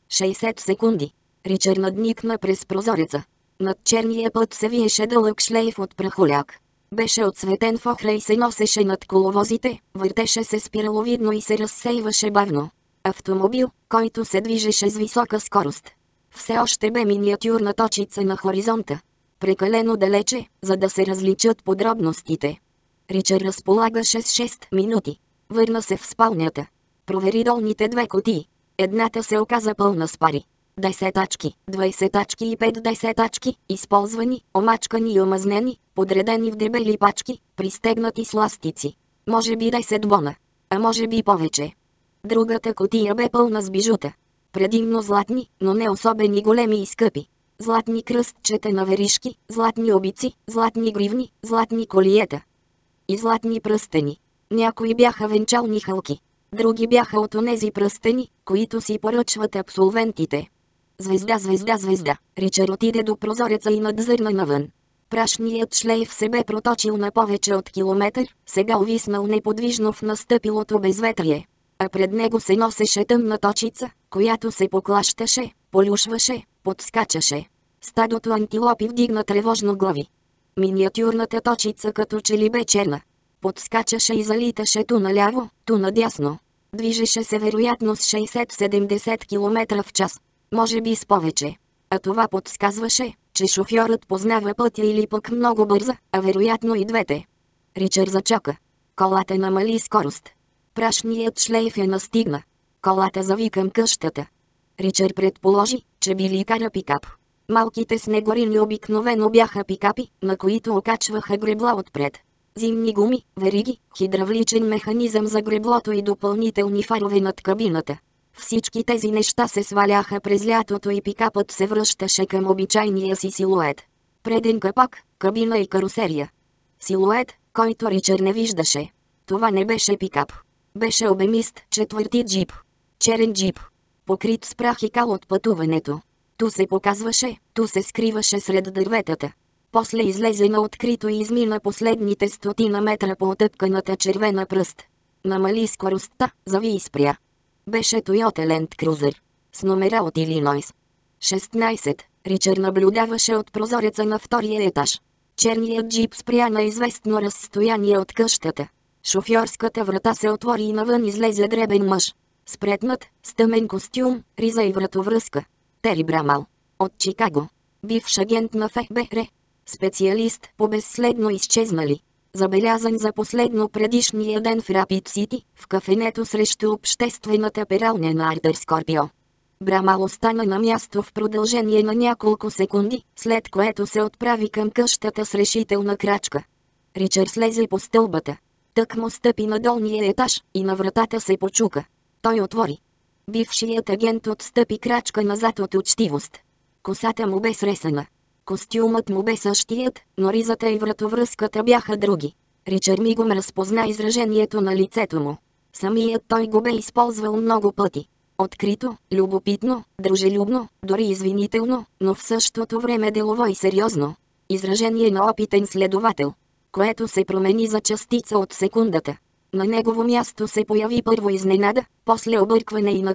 60 секунди. Ричард надникна през прозореца. Над черния път се виеше дълъг шлейф от прахоляк. Беше отцветен в охра и се носеше над коловозите, въртеше се спираловидно и се разсейваше бавно. Автомобил, който се движеше с висока скорост. Все още бе миниатюрна точица на хоризонта. Прекалено далече, за да се различат подробностите. Ричард разполагаше с 6 минути. Върна се в спалнята. Провери долните 2 кутии. Едната се оказа пълна с пари. 10-тачки, 20-тачки и 50-тачки, използвани, омачкани и омазнени, подредени в дебели пачки, пристегнати с ластици. Може би 10 бона. А може би повече. Другата кутия бе пълна с бижута. Предимно златни, но не особени големи и скъпи. Златни кръстчета на веришки, златни обици, златни гривни, златни колиета. И златни пръстени. Някои бяха венчални хълки. Други бяха от онези пръстени, които си поръчват абсолвентите. Звезда, звезда, звезда. Ричард отиде до прозореца и надзърна навън. Прашният шлейф се бе проточил на повече от километър, сега увиснал неподвижно в настъпилото безветрие. А пред него се носеше тъмна точица, която се поклащаше, полюшваше, подскачаше. Стадото антилопи вдигна тревожно глави. Миниатюрната точица като че ли бе черна. Подскачаше и залиташе ту наляво, ту надясно. Движеше се вероятно с 60-70 км в час. Може би с повече. А това подсказваше, че шофьорът познава пътя или пък много бърза, а вероятно и двете. Ричард зачака. Колата намали скорост. Прашният шлейф я настигна. Колата зави към къщата. Ричард предположи, че били кара пикап. Малките снегорини обикновено бяха пикапи, на които окачваха гребла отпред. Зимни гуми, вериги, хидравличен механизъм за греблото и допълнителни фарове над кабината. Всички тези неща се сваляха през лятото и пикапът се връщаше към обичайния си силует. Преден капак, кабина и карусерия. Силует, който Ричард не виждаше. Това не беше пикап. Беше обемист, четвърти джип. Черен джип. Покрит с прах и кал от пътуването. Ту се показваше, ту се скриваше сред дърветата. После излезе на открито и измина последните 100 метра по отъпканата червена пръст. Намали скоростта, зави и спря. Беше Toyota Land Cruiser. С номера от Илинойс. 16. Ричард наблюдаваше от прозореца на втория етаж. Черният джип спря на известно разстояние от къщата. Шофьорската врата се отвори и навън излезе дребен мъж. Спретнат, с тъмен костюм, риза и вратовръзка. Тери Брамал. От Чикаго. Бивш агент на ФБР. Специалист по безследно изчезнали. Забелязан за последно предишния ден в Рапид Сити, в кафенето срещу обществената пералня на Артър Скорпио. Брамал остана на място в продължение на няколко секунди, след което се отправи към къщата с решителна крачка. Ричард слезе по стълбата. Тъкмо стъпи на долния етаж и на вратата се почука. Той отвори. Бившият агент отстъпи крачка назад от учтивост. Косата му бе сресана. Костюмът му бе същият, но ризата и вратовръзката бяха други. Ричард мигом разпозна изражението на лицето му. Самият той го бе използвал много пъти. Открито, любопитно, дружелюбно, дори извинително, но в същото време делово и сериозно. Изражение на опитен следовател, което се промени за частица от секундата. На негово място се появи първо изненада, после объркване и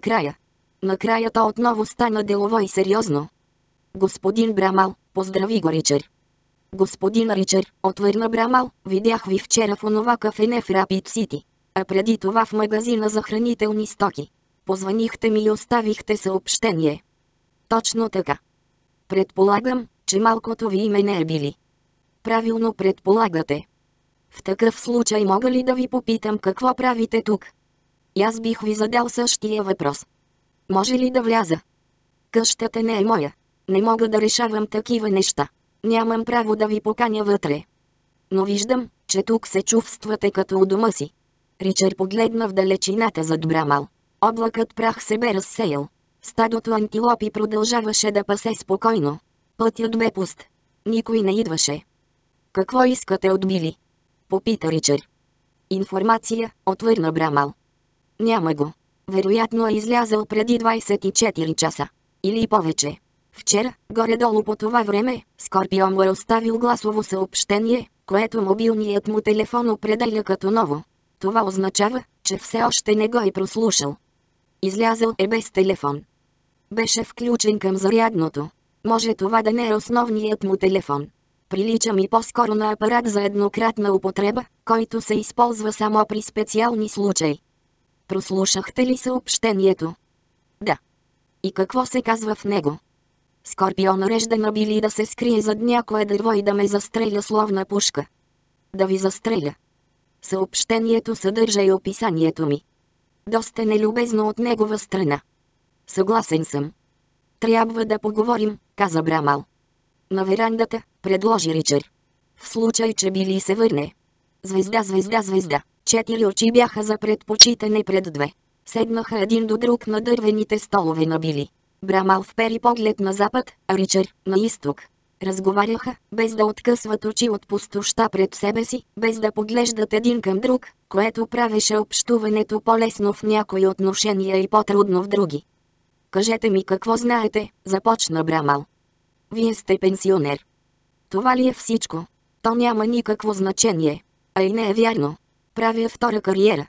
накрая то отново стана делово и сериозно. Господин Брамал, поздрави го Ричард. Господин Ричард, отвърна Брамал, видях ви вчера в онова кафене в Рапид Сити, а преди това в магазина за хранителни стоки. Позванихте ми и оставихте съобщение. Точно така. Предполагам, че малкото ви име не е Били. Правилно предполагате. В такъв случай мога ли да ви попитам какво правите тук? И аз бих ви задал същия въпрос. Може ли да вляза? Къщата не е моя. Не мога да решавам такива неща. Нямам право да ви поканя вътре. Но виждам, че тук се чувствате като у дома си. Ричард погледна в далечината зад Брамал. Облакът прах се бе разсеял. Стадото антилопи продължаваше да пасе спокойно. Пътят бе пуст. Никой не идваше. Какво искате от Били? Попита Ричард. Информация, отвърна Брамал. Няма го. Вероятно е излязъл преди 24 часа. Или повече. Вчера, горе-долу по това време, Скорпион му е оставил гласово съобщение, което мобилният му телефон определя като ново. Това означава, че все още не го е прослушал. Излязъл е без телефон. Беше включен към зарядното. Може това да не е основният му телефон. Прилича ми по-скоро на апарат за еднократна употреба, който се използва само при специални случаи. Прослушахте ли съобщението? Да. И какво се казва в него? Скорпион режда на Били да се скрие зад някое дърво и да ме застреля словна пушка. Да ви застреля. Съобщението съдържа и описанието ми. Доста нелюбезно от негова страна. Съгласен съм. Трябва да поговорим, каза Брамал. На верандата, предложи Ричард. В случай, че Били се върне. Звезда. 4 очи бяха за предпочитане пред 2. Седнаха един до друг на дървените столове на Били. Брамал впери поглед на запад, а Ричард на изток. Разговаряха, без да откъсват очи от пустоща пред себе си, без да поглеждат един към друг, което правеше общуването по-лесно в някои отношения и по-трудно в други. Кажете ми какво знаете, започна Брамал. Вие сте пенсионер. Това ли е всичко? То няма никакво значение. А и не е вярно. Правя втора кариера.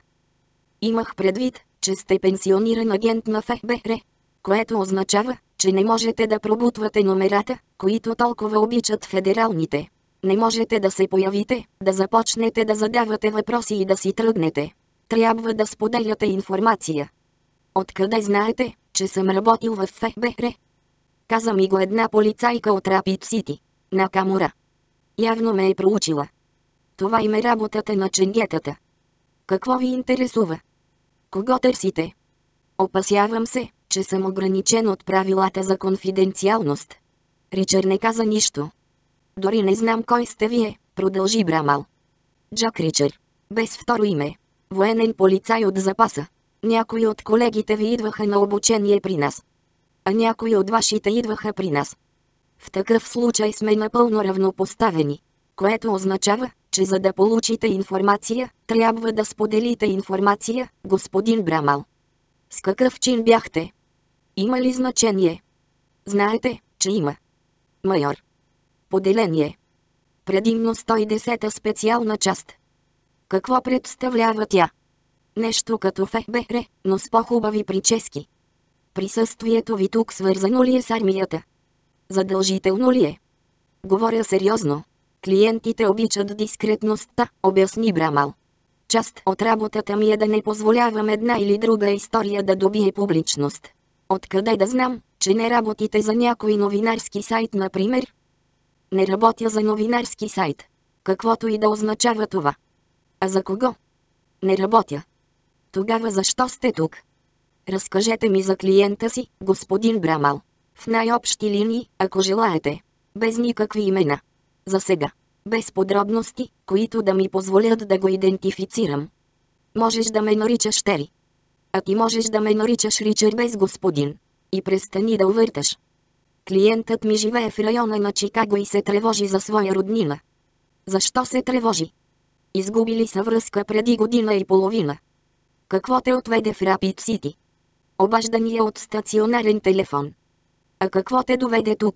Имах предвид, че сте пенсиониран агент на ФБР, което означава, че не можете да пробутвате номерата, които толкова обичат федералните. Не можете да се появите, да започнете да задавате въпроси и да си тръгнете. Трябва да споделяте информация. Откъде знаете, че съм работил в ФБР? Каза ми го една полицайка от Рапид Сити, Накамура. Явно ме е проучила. Това им е работата на ченгетата. Какво ви интересува? Кого търсите? Опасявам се, че съм ограничен от правилата за конфиденциалност. Ричард не каза нищо. Дори не знам кой сте вие, продължи Брамал. Джак Ричард. Без второ име. Военен полицай от запаса. Някои от колегите ви идваха на обучение при нас. А някои от вашите идваха при нас. В такъв случай сме напълно равнопоставени. Което означава, че за да получите информация, трябва да споделите информация, господин Брамал. С какъв чин бяхте? Има ли значение? Знаете, че има. Майор. Поделение. Предимно 110-та специална част. Какво представлява тя? Нещо като ФБР, но с по-хубави прически. Присъствието ви тук свързано ли е с армията? Задължително ли е? Говоря сериозно. Клиентите обичат дискретността, обясни Брамал. Част от работата ми е да не позволявам една или друга история да добие публичност. Откъде да знам, че не работите за някой новинарски сайт, например? Не работя за новинарски сайт. Каквото и да означава това. А за кого? Не работя. Тогава защо сте тук? Разкажете ми за клиента си, господин Брамал. В най-общи линии, ако желаете. Без никакви имена. За сега. Без подробности, които да ми позволят да го идентифицирам. Можеш да ме наричаш Тери. А ти можеш да ме наричаш Ричард без господин. И престани да увърташ. Клиентът ми живее в района на Чикаго и се тревожи за своя роднина. Защо се тревожи? Изгубили са връзка преди година и половина. Какво те отведе в Рапид Сити? Обаждания от стационарен телефон. А какво те доведе тук?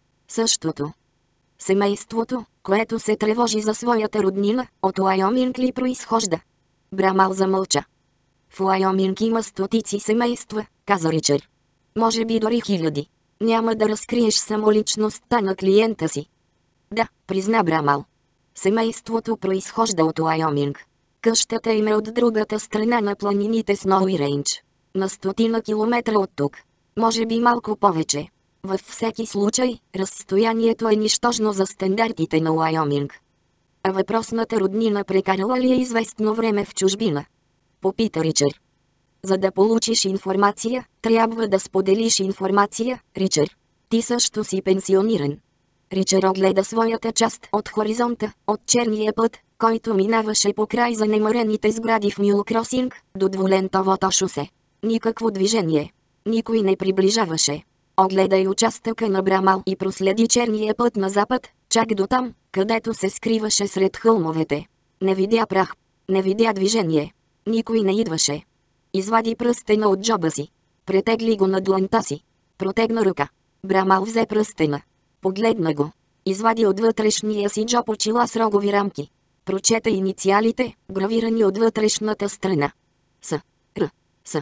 Същото. Семейството, което се тревожи за своята роднина, от Уайоминг ли произхожда? Брамал замълча. В Уайоминг има стотици семейства, каза Ричард. Може би дори хиляди. Няма да разкриеш самоличността на клиента си. Да, призна Брамал. Семейството произхожда от Уайоминг. Къщата им е от другата страна на планините Сноуи Рейндж. На стотина километра от тук. Може би малко повече. Във всеки случай, разстоянието е нищожно за стандартите на Уайоминг. А въпросната роднина прекарала ли е известно време в чужбина? Попита Ричард. За да получиш информация, трябва да споделиш информация, Ричард. Ти също си пенсиониран. Ричард огледа своята част от хоризонта, от черния път, който минаваше покрай занемарените сгради в Мюл Кросинг, до двулентовото шосе. Никакво движение. Никой не приближаваше. Огледа и участъка на Брамал и проследи черния път на запад, чак до там, където се скриваше сред хълмовете. Не видя прах. Не видя движение. Никой не идваше. Извади пръстена от джоба си. Претегли го на дланта си. Протегна ръка. Брамал взе пръстена. Погледна го. Извади от вътрешния си джоб очила с рогови рамки. Прочета инициалите, гравирани от вътрешната страна. С. Р. С.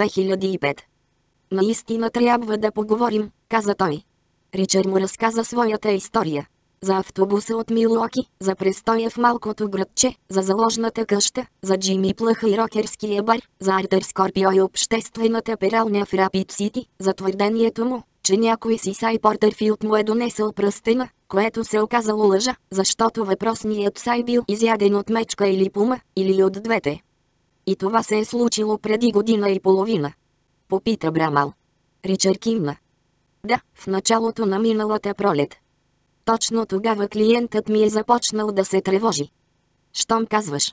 2005. Наистина трябва да поговорим, каза той. Ричард му разказа своята история. За автобуса от Милуоки, за престоя в малкото градче, за заложната къща, за Джими Плъха и рокерския бар, за Артър Скорпио и обществената пералня в Рапид Сити, за твърдението му, че някой си Сай Портърфилд му е донесъл пръстена, което се оказало лъжа, защото въпросният Сай бил изяден от мечка или пума, или от двете. И това се е случило преди година и половина. Попита Брамал. Ричард кимна. Да, в началото на миналата пролет. Точно тогава клиентът ми е започнал да се тревожи. Щом казваш?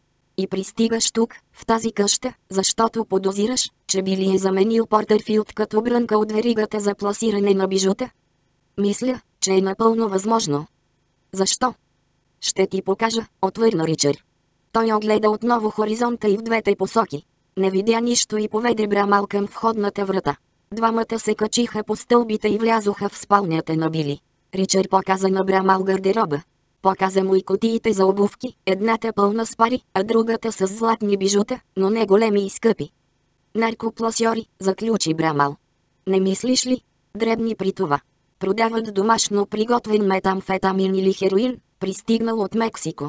И пристигаш тук, в тази къща, защото подозираш, че би ли е заменил Портърфилд като брънка от веригата за пласиране на бижута? Мисля, че е напълно възможно. Защо? Ще ти покажа, отвърна Ричард. Той огледа отново хоризонта и в двете посоки. Не видя нищо и поведе Брамал към входната врата. Двамата се качиха по стълбите и влязоха в спалнята на Били. Ричард показа на Брамал гардероба. Показа му и кутиите за обувки, едната пълна с пари, а другата с златни бижута, но не големи и скъпи. Наркопласьори, заключи Брамал. Не мислиш ли? Дребни при това. Продават домашно приготвен метамфетамин или хероин, пристигнал от Мексико.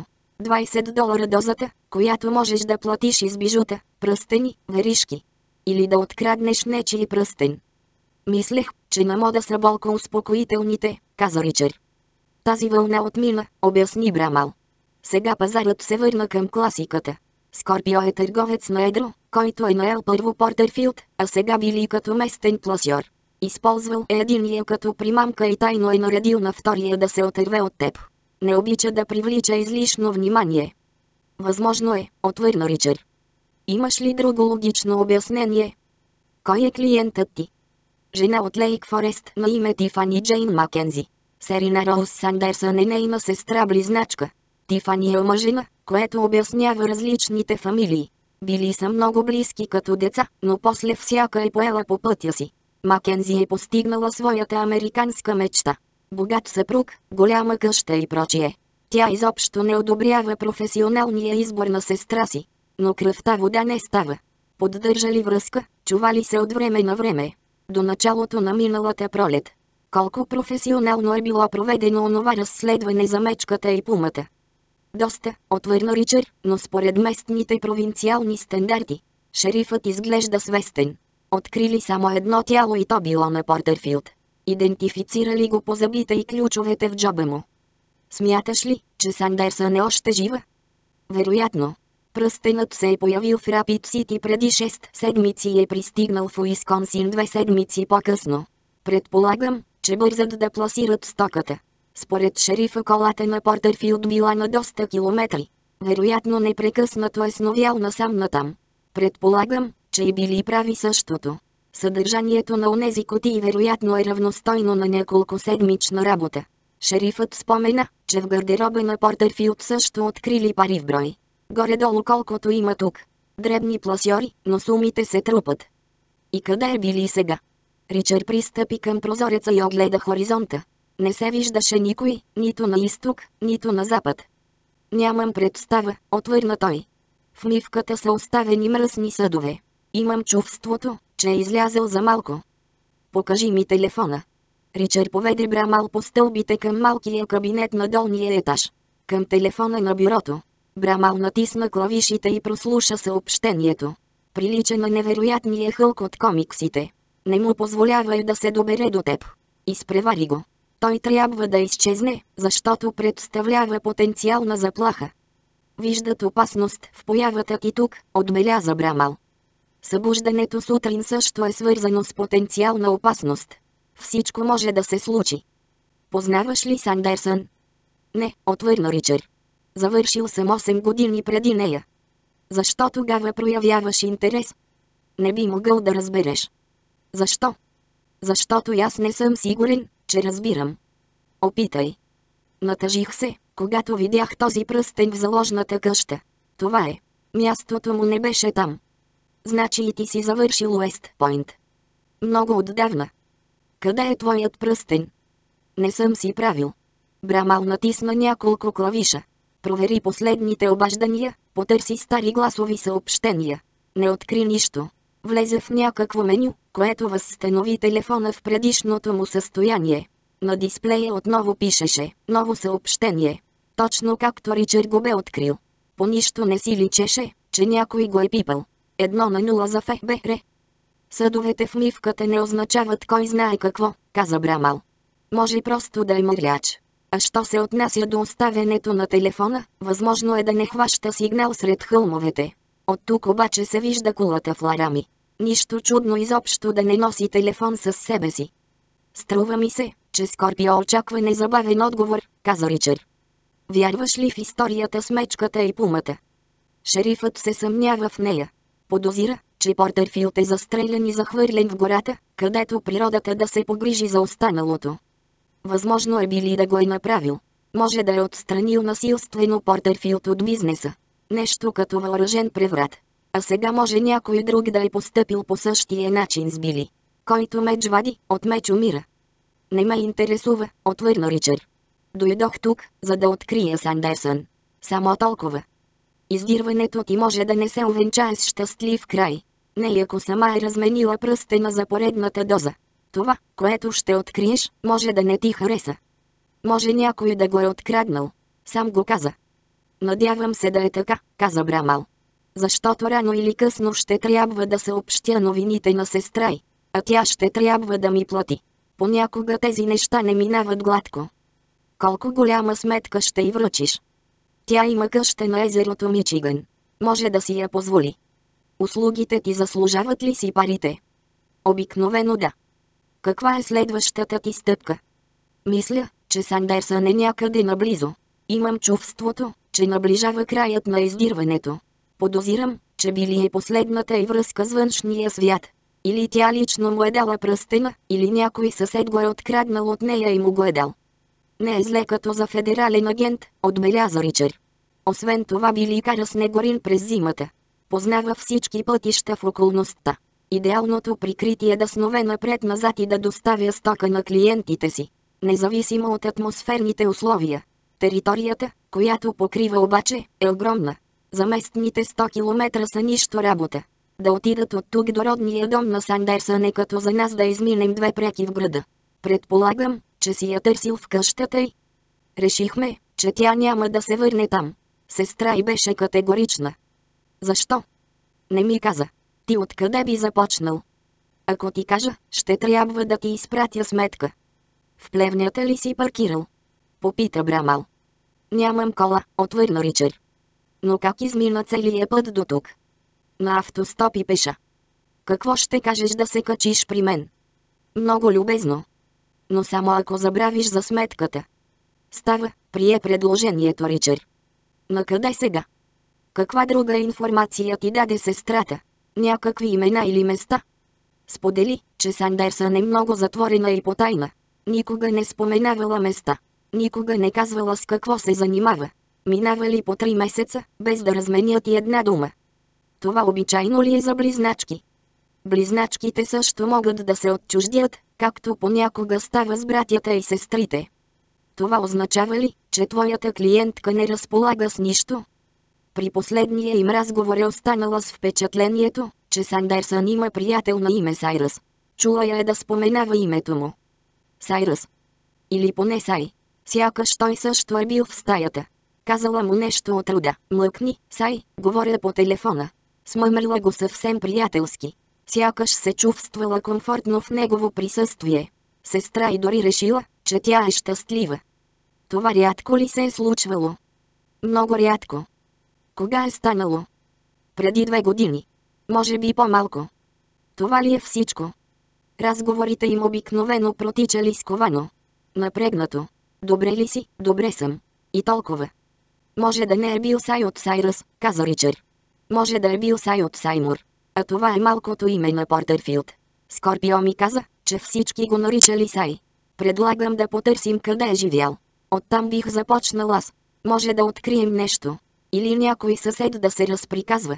$20 дозата, която можеш да платиш из бижута, пръстени, веришки. Или да откраднеш нечий пръстен. Мислех, че на мода са болко успокоителните, каза Ричард. Тази вълна отмина, обясни Брамал. Сега пазарът се върна към класиката. Скорпио е търговец на едро, който е наел първо Портърфилд, а сега били като местен пласьор. Използвал е единия като примамка и тайно е наредил на втория да се отърве от теб. Не обича да привлича излишно внимание. Възможно е, отвърна Ричард. Имаш ли друго логично обяснение? Кой е клиентът ти? Жена от Лейк Форест на име Тифани Джейн Макензи. Серина Роуз Сандерсън е нейна сестра-близначка. Тифани е омъжена, което обяснява различните фамилии. Били са много близки като деца, но после всяка е поела по пътя си. Макензи е постигнала своята американска мечта. Богат съпруг, голяма къща и прочие. Тя изобщо не одобрява професионалния избор на сестра си. Но кръвта вода не става. Поддържали връзка, чували се от време на време. До началото на миналата пролет. Колко професионално е било проведено онова разследване за мечката и пумата? Доста, отвърна Ричард, но според местните провинциални стандарти, шерифът изглежда свестен. Открили само едно тяло и то било на Портърфилд. Идентифицирали го по зъбите и ключовете в джоба му. Смяташ ли, че Сандерсън е още жива? Вероятно. Пръстенът се е появил в Рапид Сити преди 6 седмици и е пристигнал в Уисконсин 2 седмици по-късно. Предполагам, че бързат да пласират стоката. Според шерифа колата на Портърфилд била на доста километри. Вероятно непрекъснато е сновял насам натам. Предполагам, че и Били прави същото. Съдържанието на онези кутии вероятно е равностойно на няколко седмична работа. Шерифът спомена, че в гардероба на Портърфилд също открили пари в брой. Горе-долу колкото има тук. Дребни пласьори, но сумите се трупат. И къде е Били сега? Ричард пристъпи към прозореца и огледа хоризонта. Не се виждаше никой, нито на изток, нито на запад. Нямам представа, отвърна той. В мивката са оставени мръсни съдове. Имам чувството, че е излязъл за малко. Покажи ми телефона. Ричард поведе Брамал по стълбите към малкия кабинет на долния етаж. Към телефона на бюрото. Брамал натисна клавишите и прослуша съобщението. Прилича на невероятния хълк от комиксите. Не му позволявай да се добере до теб. Изпревари го. Той трябва да изчезне, защото представлява потенциална заплаха. Виждат опасност в появата ти тук, отбеляза Брамал. Събуждането сутрин също е свързано с потенциална опасност. Всичко може да се случи. Познаваш ли Сандерсън? Не, отвърна Ричард. Завършил съм 8 години преди нея. Защо тогава проявяваш интерес? Не би могъл да разбереш. Защо? Защото аз не съм сигурен, че разбирам. Опитай. Натъжих се, когато видях този пръстен в заложната къща. Това е. Мястото му не беше там. Значи и ти си завършил Уест Пойнт. Много отдавна. Къде е твоят пръстен? Не съм си правил. Брамал натисна няколко клавиша. Провери последните обаждания, потърси стари гласови съобщения. Не откри нищо. Влезе в някакво меню, което възстанови телефона в предишното му състояние. На дисплея отново пишеше ново съобщение. Точно както Ричард го бе открил. По нищо не си личеше, че някой го е пипал. 1-0 за ФБР. Съдовете в мивката не означават кой знае какво, каза Брамал. Може просто да е мърляч. А що се отнася до оставянето на телефона, възможно е да не хваща сигнал сред хълмовете. От тук обаче се вижда кулата в Ларами. Нищо чудно изобщо да не носи телефон със себе си. Струва ми се, че Скорпио очаква незабавен отговор, каза Ричард. Вярваш ли в историята с мечката и пумата? Шерифът се съмнява в нея. Подозира, че Портърфилд е застрелян и захвърлен в гората, където природата да се погрижи за останалото. Възможно е Били да го е направил. Може да е отстранил насилствено Портърфилд от бизнеса. Нещо като въоръжен преврат. А сега може някой друг да е постъпил по същия начин с Били. Който меч вади, от меч умира. Не ме интересува, отвърна Ричард. Дойдох тук, за да открия Сандерсън. Само толкова. Издирването ти може да не се увенчае с щастлив край. Не ако сама е разменила пръстена за поредната доза. Това, което ще откриеш, може да не ти хареса. Може някой да го е откраднал. Сам го каза. Надявам се да е така, каза Брамал. Защото рано или късно ще трябва да съобщя новините на сестра й, а тя ще трябва да ми плати. Понякога тези неща не минават гладко. Колко голяма сметка ще й връчиш? Тя има къща на езерото Мичиган. Може да си я позволи. Услугите ти заслужават ли си парите? Обикновено да. Каква е следващата ти стъпка? Мисля, че Сандерсън е някъде наблизо. Имам чувството, че наближава краят на издирването. Подозирам, че Били е последната й връзка с външния свят. Или тя лично му е дала пръстена, или някой съсед го е откраднал от нея и му го е дал. Не е зле като за федерален агент, отбеляза Ричард. Освен това Били кара снегорин през зимата. Познава всички пътища в околността. Идеалното прикритие да снове напред-назад и да доставя стока на клиентите си. Независимо от атмосферните условия. Територията, която покрива обаче, е огромна. За местните 100 км са нищо работа. Да отидат от тук до родния дом на Сандерсън е като за нас да изминем 2 преки в града. Предполагам, че си я търсил в къщата й. Решихме, че тя няма да се върне там. Сестра й беше категорична. Защо? Не ми каза. Ти откъде би започнал? Ако ти кажа, ще трябва да ти изпратя сметка. В плевнята ли си паркирал? Попита Брамал. Нямам кола, отвърна Ричард. Но как измина целия път до тук? На автостоп и пеша. Какво ще кажеш да се качиш при мен? Много любезно. Но само ако забравиш за сметката. Става, прие предложението Ричард. Накъде сега? Каква друга информация ти даде сестрата? Някакви имена или места? Сподели, че Сандерсън е много затворена и потайна. Никога не споменавала места. Никога не казвала с какво се занимава. Минавали по 3 месеца, без да разменят и една дума. Това обичайно ли е за близначки? Близначките също могат да се отчуждят, както понякога става с братята и сестрите. Това означава ли, че твоята клиентка не разполага с нищо? При последния им разговор е останала с впечатлението, че Сандерсън има приятел на име Сайръс. Чула я е да споменава името му. Сайръс. Или поне Сай. Сякаш той също е бил в стаята. Казала му нещо от рода: "Млъкни, Сай, говоря по телефона." Смъмрила го съвсем приятелски. Сякаш се чувствала комфортно в негово присъствие. Сестра и дори решила, че тя е щастлива. Това рядко ли се е случвало? Много рядко. Кога е станало? Преди 2 години. Може би по-малко. Това ли е всичко? Разговорите им обикновено протичали сковано. Напрегнато. "Добре ли си?" "Добре съм." И толкова. "Може да не е бил Сай от Сайръс," каза Ричард. "Може да е бил Сай от Саймур. А това е малкото име на Портърфилд." Скорпио ми каза, че всички го наричали Сай. "Предлагам да потърсим къде е живял. Оттам бих започнал аз. Може да открием нещо. Или някой съсед да се разприказва."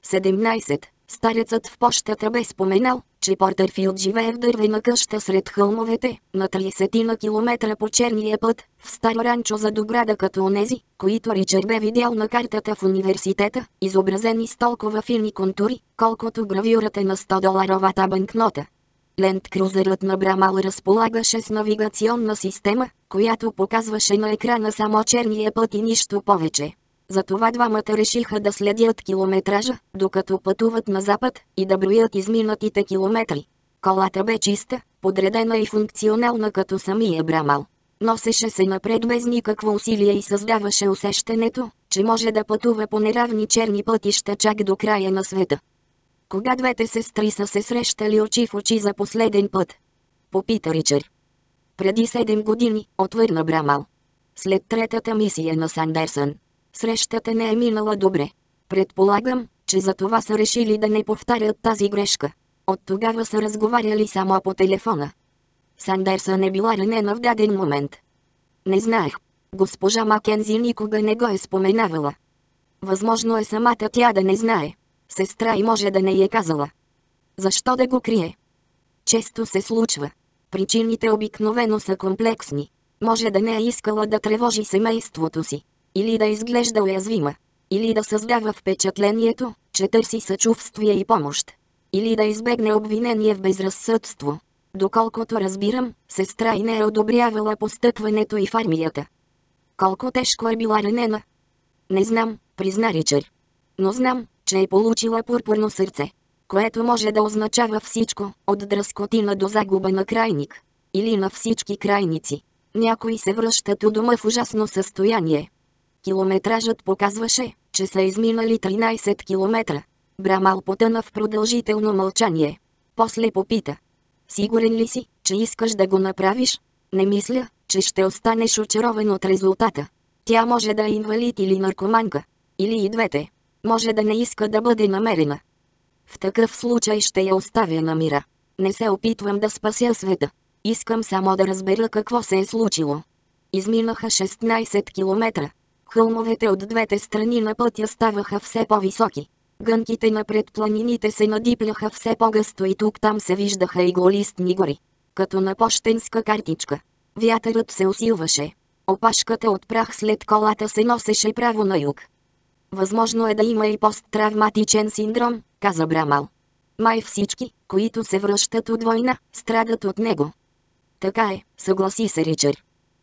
17. Старецът в пощата бе споменал, че Портърфилд живее в дървена къща сред хълмовете, на 30 на километра по черния път, в старо ранчо зад ограда като онези, които Ричард бе видял на картата в университета, изобразени с толкова фини контури, колкото гравюрата на 100-доларовата банкнота. Ленд-крузерът на Брамал разполагаше с навигационна система, която показваше на екрана само черния път и нищо повече. Затова двамата решиха да следят километража, докато пътуват на запад, и да броят изминатите километри. Колата бе чиста, подредена и функционална като самия Брамал. Носеше се напред без никакво усилие и създаваше усещането, че може да пътува по неравни черни пътища чак до края на света. Кога двете сестри са се срещали очи в очи за последен път? Попита Ричард. Преди 7 години, отвърна Брамал. След третата мисия на Сандерсън. Срещата не е минала добре. Предполагам, че за това са решили да не повтарят тази грешка. От тогава са разговаряли само по телефона. Сандерсън е била ранена в даден момент. Не знаех. Госпожа Макензи никога не го е споменавала. Възможно е самата тя да не знае. Сестра и може да не е казала. Защо да го крие? Често се случва. Причините обикновено са комплексни. Може да не е искала да тревожи семейството си. Или да изглежда уязвима. Или да създава впечатлението, че търси съчувствие и помощ. Или да избегне обвинение в безразсъдство. Доколкото разбирам, сестра и не е одобрявала постъпването и в армията. Колко тежко е била ранена? Не знам, призна Ричард. Но знам, че е получила пурпурно сърце. Което може да означава всичко, от дръскотина до загуба на крайник. Или на всички крайници. Някои се връщат у дома в ужасно състояние. Километражът показваше, че са изминали 13 километра. Брамал потъна в продължително мълчание. После попита. Сигурен ли си, че искаш да го направиш? Не мисля, че ще останеш очарован от резултата. Тя може да е инвалид или наркоманка. Или и двете. Може да не иска да бъде намерена. В такъв случай ще я оставя на мира. Не се опитвам да спася света. Искам само да разбера какво се е случило. Изминаха 16 километра. Хълмовете от двете страни на пътя ставаха все по-високи. Гънките напред планините се надипляха все по-гъсто и тук-там се виждаха иглолистни гори. Като на пощенска картичка. Вятърът се усилваше. Опашката от прах след колата се носеше право на юг. Възможно е да има и посттравматичен синдром, каза Брамал. Май всички, които се връщат от война, страдат от него. Така е, съгласи се Ричард.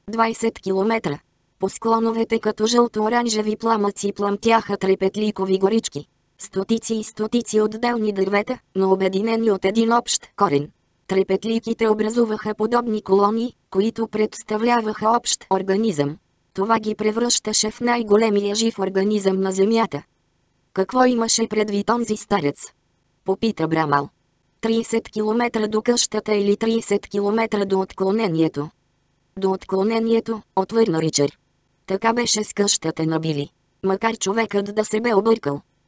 20 километра. По склоновете като жълто-оранжеви пламъци пламтяха трепетликови горички. Стотици и стотици отделни дървета, но обединени от един общ корен. Трепетликите образуваха подобни колонии, които представляваха общ организъм. Това ги превръщаше в най-големия жив организъм на Земята. Какво имаше предвид онзи старец? Попита Брамал. 30 км до къщата или 30 км до отклонението? До отклонението, отвърна Ричард. Така беше с къщата на Били. Макар човекът да се бе объркал.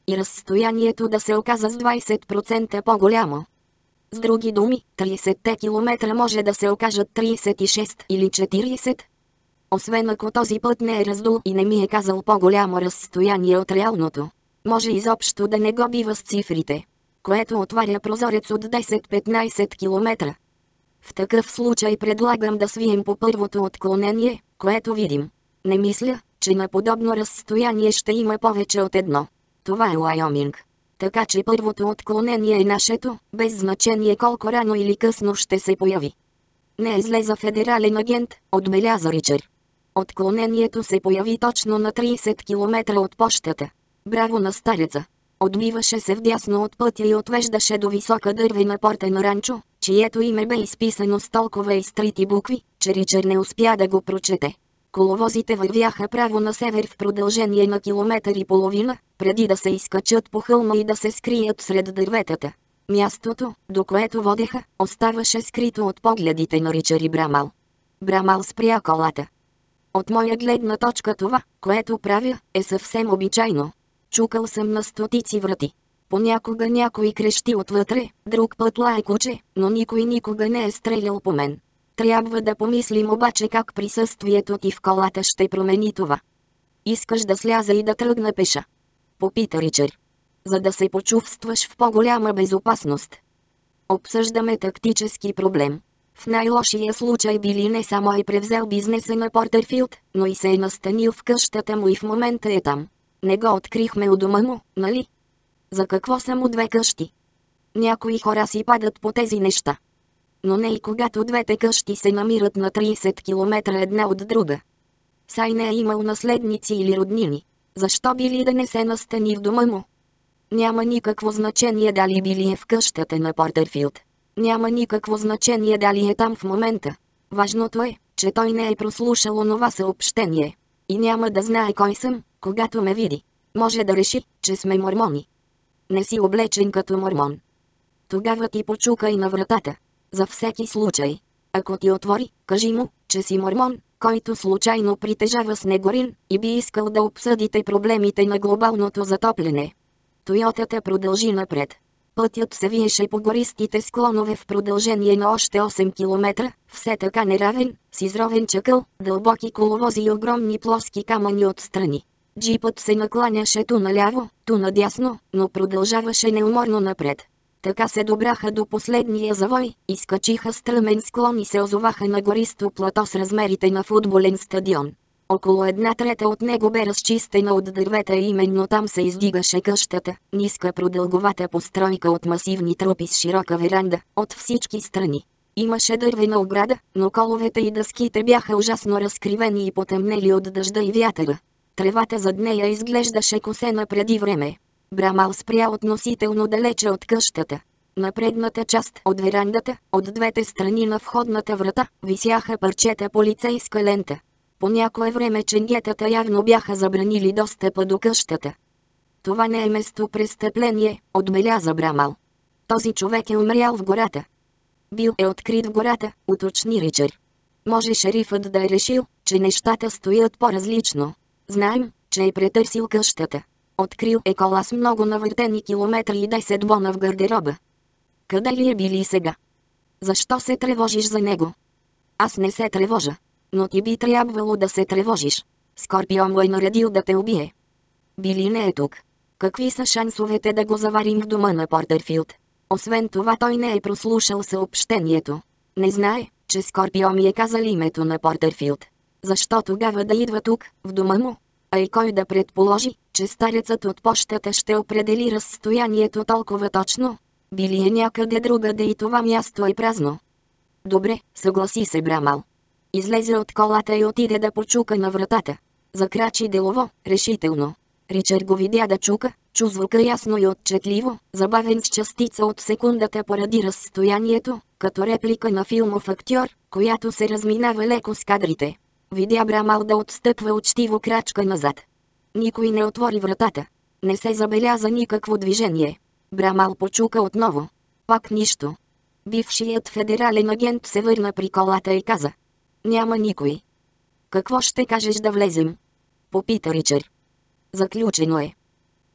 и разстоянието да се оказа с 20% по-голямо. С други думи, 30 км може да се окажат 36 или 40. Освен ако този път не е раздул и не ми е казал по-голямо разстояние от реалното. Може изобщо да не го бива с цифрите, което отваря прозорец от 10-15 км. В такъв случай предлагам да свием по първото отклонение, което видим. Не мисля, че на подобно разстояние ще има повече от едно. Това е Уайоминг. Така че първото отклонение е нашето, без значение колко рано или късно ще се появи. Не излеза федерален агент, отбеляза Ричард. Отклонението се появи точно на 30 км от пощата. Браво на стареца! Отбиваше се вдясно от пътя и отвеждаше до висока дървена порта на ранчо, чието име бе изписано с толкова изтрити букви, че Ричард не успя да го прочете. Коловозите вървяха право на север в продължение на километър и половина, преди да се изкачат по хълма и да се скрият сред дърветата. Мястото, до което водеха, оставаше скрито от погледите на Ричард и Брамал. Брамал спря колата. От моя гледна точка това, което правя, е съвсем обичайно. Чукал съм на стотици врати. Понякога някой крещи отвътре, друг път лае куче, но никой никога не е стрелял по мен. Трябва да помислим обаче как присъствието ти в колата ще промени това. Искаш да сляза и да тръгна пеша? Попита Ричард. За да се почувстваш в по-голяма безопасност. Обсъждаме тактически проблем. В най-лошия случай Били не само е превзел бизнеса на Портърфилд, но и се е настанил в къщата му и в момента е там. Не го открихме у дома му, нали? За какво са му две къщи? Някои хора си падат по тези неща. Но не и когато двете къщи се намират на 30 км една от друга. Сай не е имал наследници или роднини. Защо Били да не се настани в дома му? Няма никакво значение дали Били е в къщата на Портърфилд. Няма никакво значение дали е там в момента. Важното е, че той не е прослушал онова съобщение. И няма да знае кой съм, когато ме види. Може да реши, че сме мормони. Не си облечен като мормон. Тогава ти почукай на вратата. За всеки случай. Ако ти отвори, кажи му, че си мормон, който случайно притежава снегорин и би искал да обсъдите проблемите на глобалното затопляне. Тойотата продължи напред. Пътят се виеше по гористите склонове в продължение на още 8 км, все така неравен, с изровен чакъл, дълбоки коловози и огромни плоски камъни отстрани. Джипът се накланяше ту наляво, ту надясно, но продължаваше неуморно напред. Така се добраха до последния завой, изкачиха стръмен склон и се озоваха на гористо плато с размерите на футболен стадион. Около 1/3 от него бе разчистена от дървета и именно там се издигаше къщата, ниска продълговата постройка от масивни трупи с широка веранда, от всички страни. Имаше дървена ограда, но коловете и дъските бяха ужасно разкривени и потъмнели от дъжда и вятъра. Тревата зад нея изглеждаше косена преди време. Брамал спря относително далече от къщата. На предната част от верандата, от двете страни на входната врата, висяха парчета полицейска лента. По някое време ченгетата явно бяха забранили достъпа до къщата. Това не е местопрестъпление, отбеляза Брамал. Този човек е умрял в гората. Бил е открит в гората, уточни Ричард. Може шерифът да е решил, че нещата стоят по-различно. Знаем, че е претърсил къщата. Открил е кола с много навъртени километри и 10 бона в гардероба. Къде ли е Били сега? Защо се тревожиш за него? Аз не се тревожа. Но ти би трябвало да се тревожиш. Скорпион му е наредил да те убие. Били не е тук. Какви са шансовете да го заварим в дома на Портърфилд? Освен това той не е прослушал съобщението. Не знае, че Скорпион ми е казал името на Портърфилд. Защо тогава да идва тук, в дома му? А и кой да предположи, че старецът от пощата ще определи разстоянието толкова точно? Били е някъде другаде и това място е празно. Добре, съгласи се Брамал. Излезе от колата и отиде да почука на вратата. Закрачи делово, решително. Ричард го видя да чука, чу звука ясно и отчетливо, забавен с частица от секундата поради разстоянието, като реплика на филмов актьор, която се разминава леко с кадрите. Видя Брамал да отстъпва учтиво крачка назад. Никой не отвори вратата. Не се забеляза никакво движение. Брамал почука отново. Пак нищо. Бившият федерален агент се върна при колата и каза: няма никой. Какво ще кажеш да влезем? Попита Ричард. Заключено е.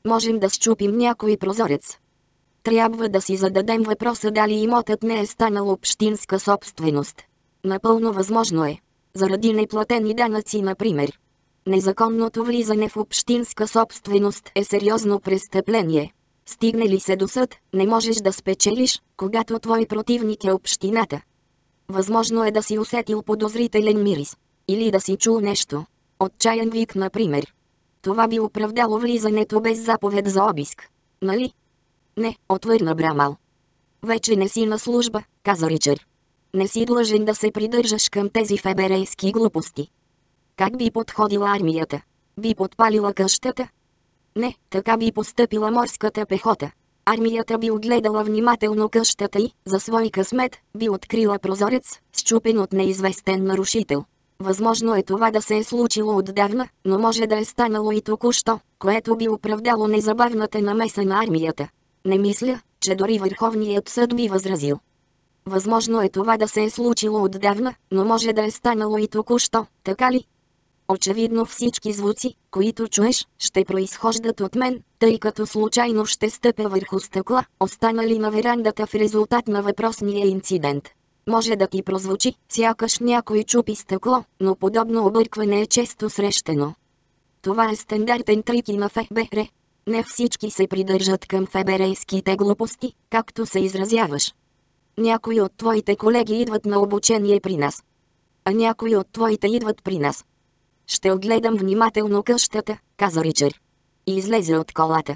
Можем да счупим някой прозорец. Трябва да си зададем въпроса дали имотът не е станал общинска собственост. Напълно възможно е. Заради неплатени данъци, например. Незаконното влизане в общинска собственост е сериозно престъпление. Стигне ли се до съд, не можеш да спечелиш, когато твой противник е общината. Възможно е да си усетил подозрителен мирис. Или да си чул нещо. Отчаян вик, например. Това би оправдало влизането без заповед за обиск. Нали? Не, отвърна Брамал. Вече не си на служба, каза Ричард. Не си длъжен да се придържаш към тези феберейски глупости. Как би подходила армията? Би подпалила къщата? Не, така би постъпила морската пехота. Армията би огледала внимателно къщата и, за свой късмет, би открила прозорец, счупен от неизвестен нарушител. Възможно е това да се е случило отдавна, но може да е станало и току-що, което би оправдало незабавната намеса на армията. Не мисля, че дори Върховният съд би възразил. Възможно е това да се е случило отдавна, но може да е станало и току-що, така ли? Очевидно всички звуци, които чуеш, ще произхождат от мен, тъй като случайно ще стъпя върху стъкла, останали на верандата в резултат на въпросния инцидент. Може да ти прозвучи, сякаш някой чупи стъкло, но подобно объркване е често срещано. Това е стандартен трик и на ФБР. Не всички се придържат към феберейските глупости, както се изразяваш. Някои от твоите колеги идват на обучение при нас. А някои от твоите идват при нас. Ще огледам внимателно къщата, каза Ричард. И излезе от колата.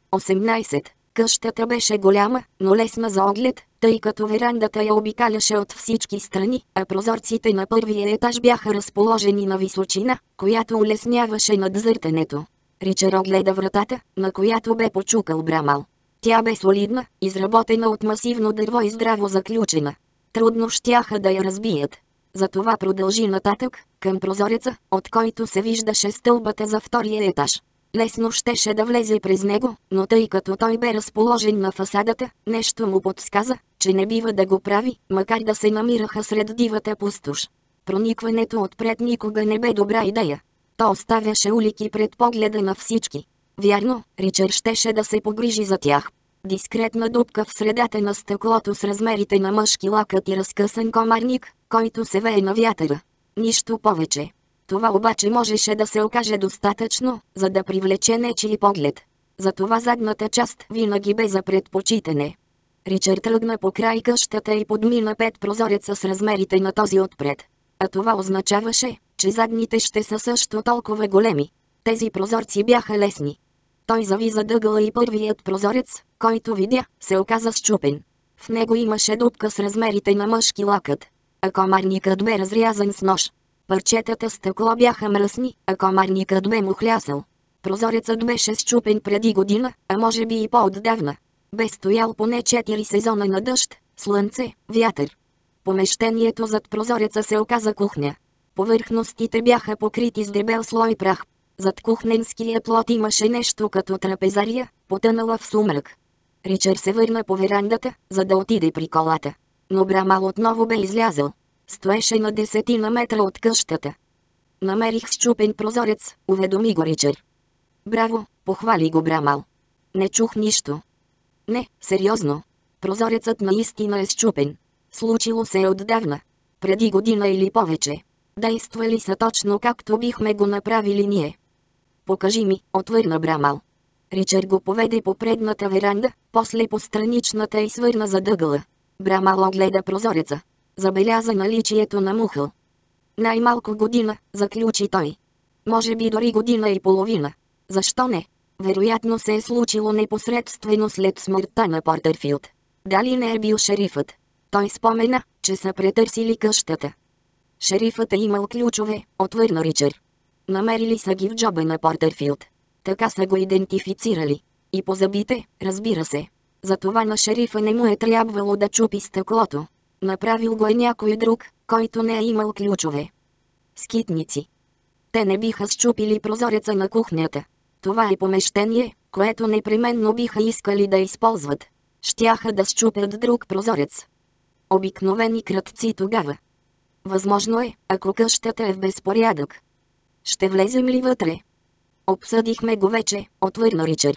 18. Къщата беше голяма, но лесна за оглед, тъй като верандата я обикаляше от всички страни, а прозорците на първия етаж бяха разположени на височина, която улесняваше надзъртането. Ричард огледа вратата, на която бе почукал Брамал. Тя бе солидна, изработена от масивно дърво и здраво заключена. Трудно щяха да я разбият. Затова продължи нататък, към прозореца, от който се виждаше стълбата за втория етаж. Лесно щеше да влезе през него, но тъй като той бе разположен на фасадата, нещо му подсказа, че не бива да го прави, макар да се намираха сред дивата пустош. Проникването отпред никога не бе добра идея. То оставяше улики пред погледа на всички. Вярно, Ричард щеше да се погрижи за тях. Дискретна дупка в средата на стъклото с размерите на мъжки лакът и разкъсан комарник, който се вее на вятъра. Нищо повече. Това обаче можеше да се окаже достатъчно, за да привлече нечий поглед. Затова задната част винаги бе за предпочитане. Ричард тръгна по край къщата и подмина 5 прозореца с размерите на този отпред. А това означаваше, че задните ще са също толкова големи. Тези прозорци бяха лесни. Той зави зад ъгъла и първият прозорец, който видя, се оказа счупен. В него имаше дупка с размерите на мъжки лакът. А комарникът бе разрязан с нож. Парчетата стъкло бяха мръсни, а комарникът бе мухлясал. Прозорецът беше счупен преди година, а може би и по-отдавна. Бе стоял поне 4 сезона на дъжд, слънце, вятър. Помещението зад прозореца се оказа кухня. Повърхностите бяха покрити с дебел слой прах. Зад кухненския плот имаше нещо като трапезария, потънала в сумрак. Ричард се върна по верандата, за да отиде при колата. Но Брамал отново бе излязъл. Стоеше на 10 метра от къщата. Намерих счупен прозорец, уведоми го Ричард. Браво, похвали го Брамал. Не чух нищо. Не, сериозно. Прозорецът наистина е счупен. Случило се отдавна. Преди година или повече. Действали са точно както бихме го направили ние. Покажи ми, отвърна Брамал. Ричард го поведе по предната веранда, после по страничната и свърна зад ъгъла. Брамал огледа прозореца. Забеляза наличието на мухъл. Най-малко година, заключи той. Може би дори година и половина. Защо не? Вероятно се е случило непосредствено след смъртта на Портърфилд. Дали не е бил шерифът? Той спомена, че са претърсили къщата. Шерифът е имал ключове, отвърна Ричард. Намерили са ги в джоба на Портърфилд. Така са го идентифицирали. И по зъбите, разбира се. Затова на шерифа не му е трябвало да чупи стъклото. Направил го е някой друг, който не е имал ключове. Скитници. Те не биха счупили прозореца на кухнята. Това е помещение, което непременно биха искали да използват. Щяха да счупят друг прозорец. Обикновени крадци тогава. Възможно е, ако къщата е в безпорядък. Ще влезем ли вътре? Обсъдихме го вече, отвърна Ричард.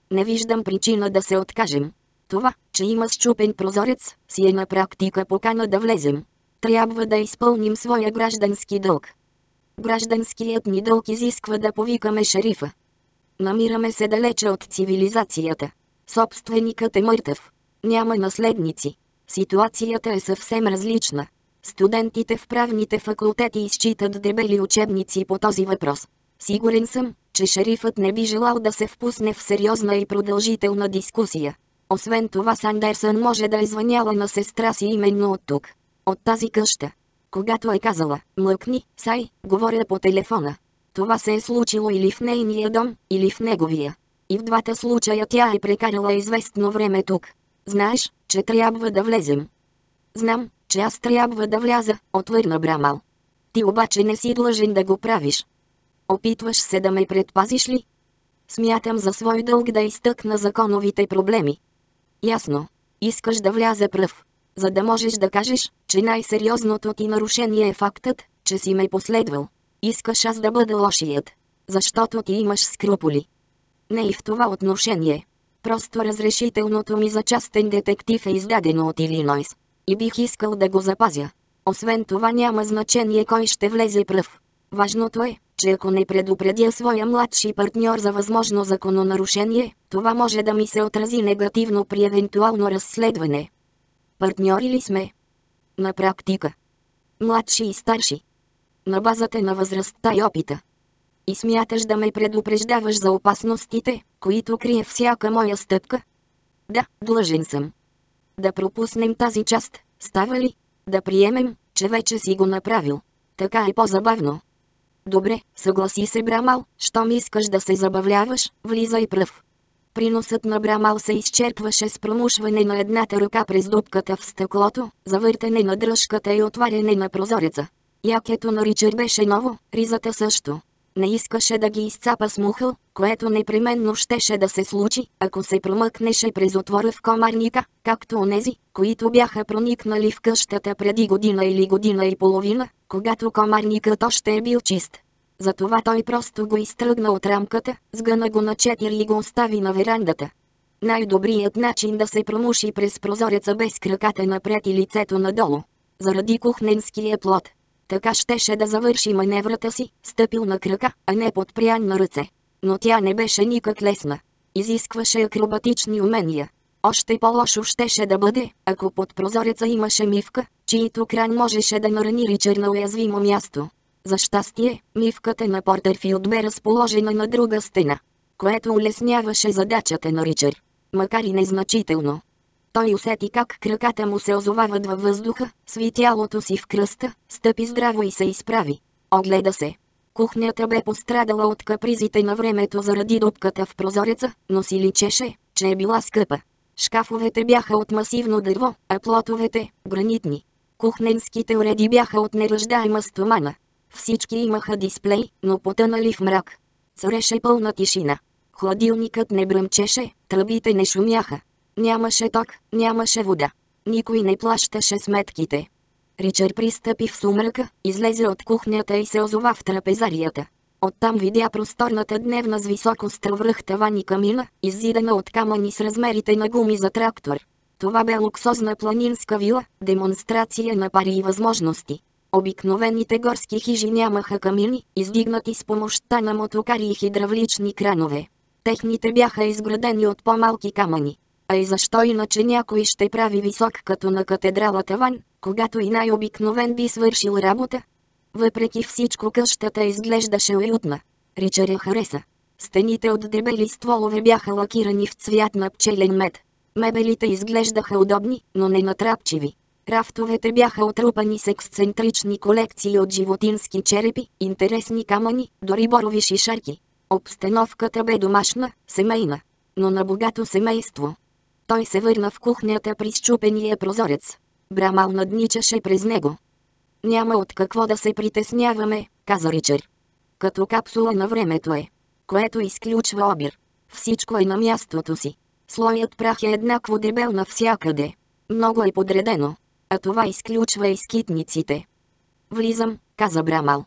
Не виждам причина да се откажем. Това, че има счупен прозорец, си е на практика покана да влезем. Трябва да изпълним своя граждански дълг. Гражданският ни дълг изисква да повикаме шерифа. Намираме се далече от цивилизацията. Собственикът е мъртъв. Няма наследници. Ситуацията е съвсем различна. Студентите в правните факултети изчитат дебели учебници по този въпрос. Сигурен съм, че шерифът не би желал да се впусне в сериозна и продължителна дискусия. Освен това Сандерсън може да е звъняла на сестра си именно от тук. От тази къща. Когато е казала, млъкни, Сай, говоря по телефона. Това се е случило или в нейния дом, или в неговия. И в двата случая тя е прекарала известно време тук. Знаеш, че трябва да влезем. Знам, че аз трябва да вляза, отвърна Брамал. Ти обаче не си длъжен да го правиш. Опитваш се да ме предпазиш ли? Смятам за свой дълг да изтъкна законовите проблеми. Ясно. Искаш да вляза пръв. За да можеш да кажеш, че най-сериозното ти нарушение е фактът, че си ме последвал. Искаш аз да бъда лошият. Защото ти имаш скрупули. Не и в това отношение. Просто разрешителното ми за частен детектив е издадено от Илинойс. И бих искал да го запазя. Освен това няма значение кой ще влезе пръв. Важното е, че ако не предупредя своя младши партньор за възможно закононарушение, това може да ми се отрази негативно при евентуално разследване. Партньори ли сме? На практика. Младши и старши. На базата на възрастта и опита. И смяташ да ме предупреждаваш за опасностите, които крие всяка моя стъпка? Да, длъжен съм. Да пропуснем тази част, става ли? Да приемем, че вече си го направил. Така е по-забавно. Добре, съгласи се Брамал, щом искаш да се забавляваш, влизай пръв. Приносът на Брамал се изчерпваше с промушване на едната ръка през дупката в стъклото, завъртане на дръжката и отваряне на прозореца. Якето на Ричард беше ново, ризата също. Не искаше да ги изцапа с мухъл, което непременно щеше да се случи, ако се промъкнеше през отвора в комарника, както онези, които бяха проникнали в къщата преди година или година и половина, когато комарникът още е бил чист. Затова той просто го изтръгна от рамката, сгъна го на 4 и го остави на верандата. Най-добрият начин да се промуши през прозореца без краката напред и лицето надолу. Заради кухненския плод. Така щеше да завърши маневрата си, стъпил на крака, а не подпрян на ръце. Но тя не беше никак лесна. Изискваше акробатични умения. Още по-лошо щеше да бъде, ако под прозореца имаше мивка, чието кран можеше да нарани Ричард на уязвимо място. За щастие, мивката на Портърфилд бе разположена на друга стена, което улесняваше задачата на Ричард, макар и незначително. Той усети как краката му се озовават във въздуха, сви тялото си в кръста, стъпи здраво и се изправи. Огледа се. Кухнята бе пострадала от капризите на времето заради дупката в прозореца, но си личеше, че е била скъпа. Шкафовете бяха от масивно дърво, а плотовете – гранитни. Кухненските уреди бяха от неръждаема стомана. Всички имаха дисплей, но потънали в мрак. Цареше пълна тишина. Хладилникът не бръмчеше, тръбите не шумяха. Нямаше ток, нямаше вода. Никой не плащаше сметките. Ричард пристъпи в сумрака, излезе от кухнята и се озова в трапезарията. Оттам видя просторната дневна с високо стръвръх таван и камина, иззидана от камъни с размерите на гуми за трактор. Това бе луксозна планинска вила, демонстрация на пари и възможности. Обикновените горски хижи нямаха камини, издигнати с помощта на мотокари и хидравлични кранове. Техните бяха изградени от по-малки камъни. А и защо иначе някой ще прави висок като на катедрала таван, когато и най-обикновен би свършил работа? Въпреки всичко къщата изглеждаше уютна. Ричард я хареса. Стените от дебели стволове бяха лакирани в цвят на пчелен мед. Мебелите изглеждаха удобни, но не натрапчиви. Рафтовете бяха отрупани с ексцентрични колекции от животински черепи, интересни камъни, дори борови шишарки. Обстановката бе домашна, семейна, но на богато семейство. Той се върна в кухнята при счупения прозорец. Брамал надничаше през него. Няма от какво да се притесняваме, каза Ричард. Като капсула на времето е. Което изключва обир. Всичко е на мястото си. Слоят прах е еднакво дебел навсякъде. Много е подредено. А това изключва и скитниците. Влизам, каза Брамал.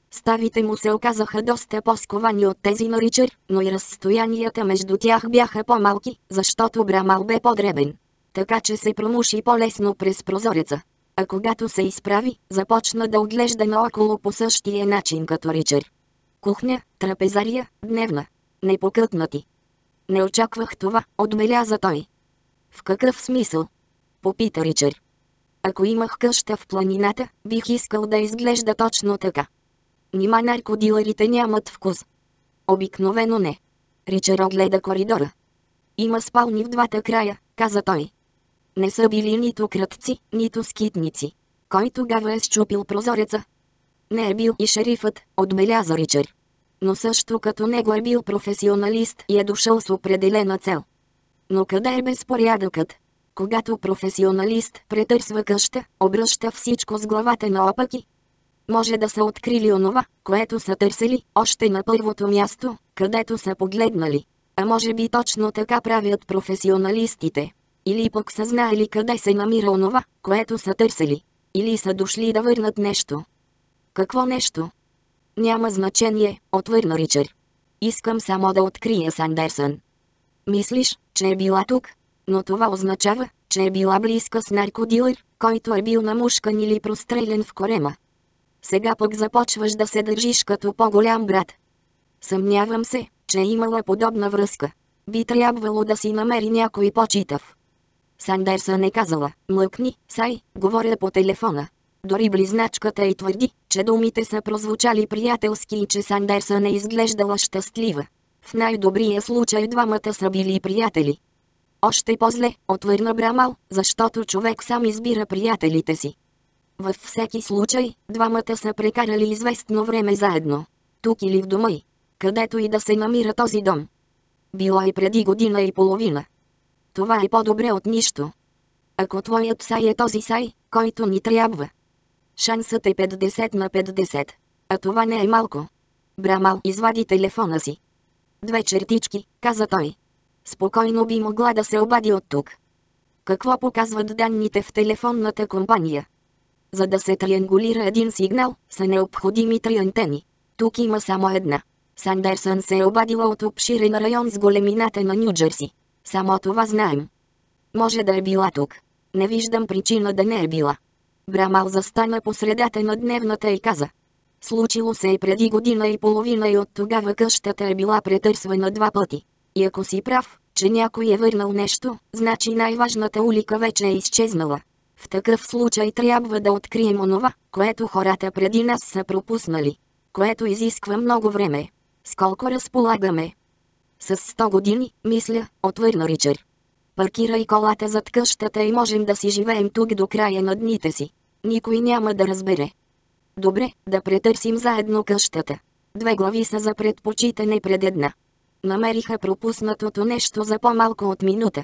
Ставите му се оказаха доста по-сковани от тези на Ричард, но и разстоянията между тях бяха по-малки, защото Брамал бе по-дребен. Така че се промуши по-лесно през прозореца. А когато се изправи, започна да оглежда наоколо по същия начин като Ричард. Кухня, трапезария, дневна. Непокътнати. Не очаквах това, отбеляза той. В какъв смисъл? Попита Ричард. Ако имах къща в планината, бих искал да изглежда точно така. Нима наркодилърите нямат вкус? Обикновено не. Ричард огледа коридора. Има спални в двата края, каза той. Не са били нито крадци, нито скитници. Кой тогава е счупил прозореца? Не е бил и шерифът, отбеляза Ричард. Но също като него е бил професионалист и е дошъл с определена цел. Но къде е безпорядъкът? Когато професионалист претърсва къща, обръща всичко с главата наопаки. Може да са открили онова, което са търсили, още на първото място, където са погледнали. А може би точно така правят професионалистите. Или пък са знаели къде се намира онова, което са търсили. Или са дошли да върнат нещо. Какво нещо? Няма значение, отвърна Ричард. Искам само да открия Сандерсън. Мислиш, че е била тук? Но това означава, че е била близка с наркодилър, който е бил намушкан или прострелян в корема. Сега пък започваш да се държиш като по-голям брат. Съмнявам се, че е имала подобна връзка. Би трябвало да си намери някой по-читав. Сандерсън е казала, млъкни, Сай, говоря по телефона. Дори близначката й твърди, че думите са прозвучали приятелски и че Сандерсън е изглеждала щастлива. В най-добрия случай двамата са били приятели. Още по-зле, отвърна Брамал, защото човек сам избира приятелите си. Във всеки случай, двамата са прекарали известно време заедно. Тук или в дома й. Където и да се намира този дом. Било и преди година и половина. Това е по-добре от нищо. Ако твоят Сай е този Сай, който ни трябва. Шансът е 50 на 50. А това не е малко. Брамал извади телефона си. 2 чертички, каза той. Спокойно би могла да се обади от тук. Какво показват данните в телефонната компания? За да се триангулира един сигнал, са необходими 3 антени. Тук има само една. Сандерсън се е обадила от обширен район с големината на Ню-Джерси. Само това знаем. Може да е била тук. Не виждам причина да не е била. Брамал застана по средата на дневната и каза. Случило се е преди година и половина и от тогава къщата е била претърсвана 2 пъти. И ако си прав, че някой е върнал нещо, значи най-важната улика вече е изчезнала. В такъв случай трябва да открием онова, което хората преди нас са пропуснали. Което изисква много време. С колко разполагаме? С 100 години, мисля, отвърна Ричард. Паркирай колата зад къщата и можем да си живеем тук до края на дните си. Никой няма да разбере. Добре, да претърсим заедно къщата. 2 глави са за предпочитане пред една. Намериха пропуснатото нещо за по-малко от минута.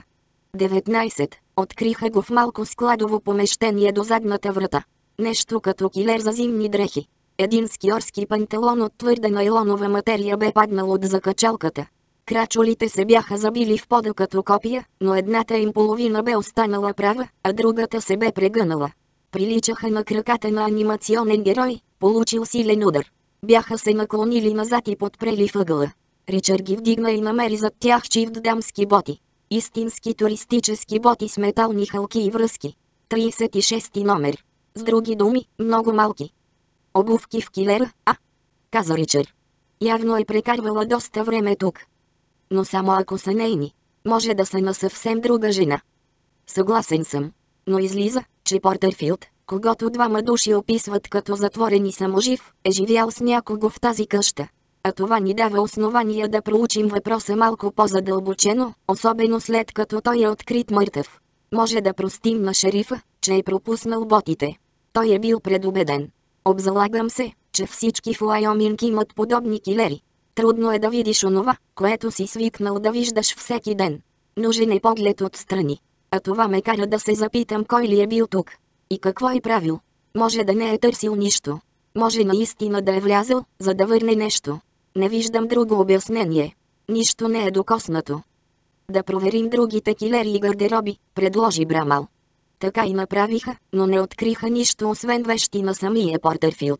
19. Откриха го в малко складово помещение до задната врата. Нещо като килер за зимни дрехи. Един скиорски панталон от твърда найлонова материя бе паднал от закачалката. Крачолите се бяха забили в пода като копия, но едната им половина бе останала права, а другата се бе прегънала. Приличаха на краката на анимационен герой, получил силен удар. Бяха се наклонили назад и подпрели въгъла. Ричард ги вдигна и намери зад тях чифт дамски боти. Истински туристически боти с метални хълки и връзки. 36 номер. С други думи, много малки. Обувки в килера, каза Ричард. Явно е прекарвала доста време тук. Но само ако са нейни. Може да са на съвсем друга жена. Съгласен съм. Но излиза, че Портърфилд, когото 2 души описват като затворен и саможив, е живял с някого в тази къща. А това ни дава основания да проучим въпроса малко по-задълбочено, особено след като той е открит мъртъв. Може да простим на шерифа, че е пропуснал ботите. Той е бил предубеден. Обзалагам се, че всички в Уайоминг имат подобни килери. Трудно е да видиш онова, което си свикнал да виждаш всеки ден. Нужен е поглед отстрани. А това ме кара да се запитам кой ли е бил тук. И какво е правил. Може да не е търсил нищо. Може наистина да е влязъл, за да върне нещо. Не виждам друго обяснение. Нищо не е докоснато. Да проверим другите килери и гардероби, предложи Брамал. Така и направиха, но не откриха нищо освен вещи на самия Портърфилд.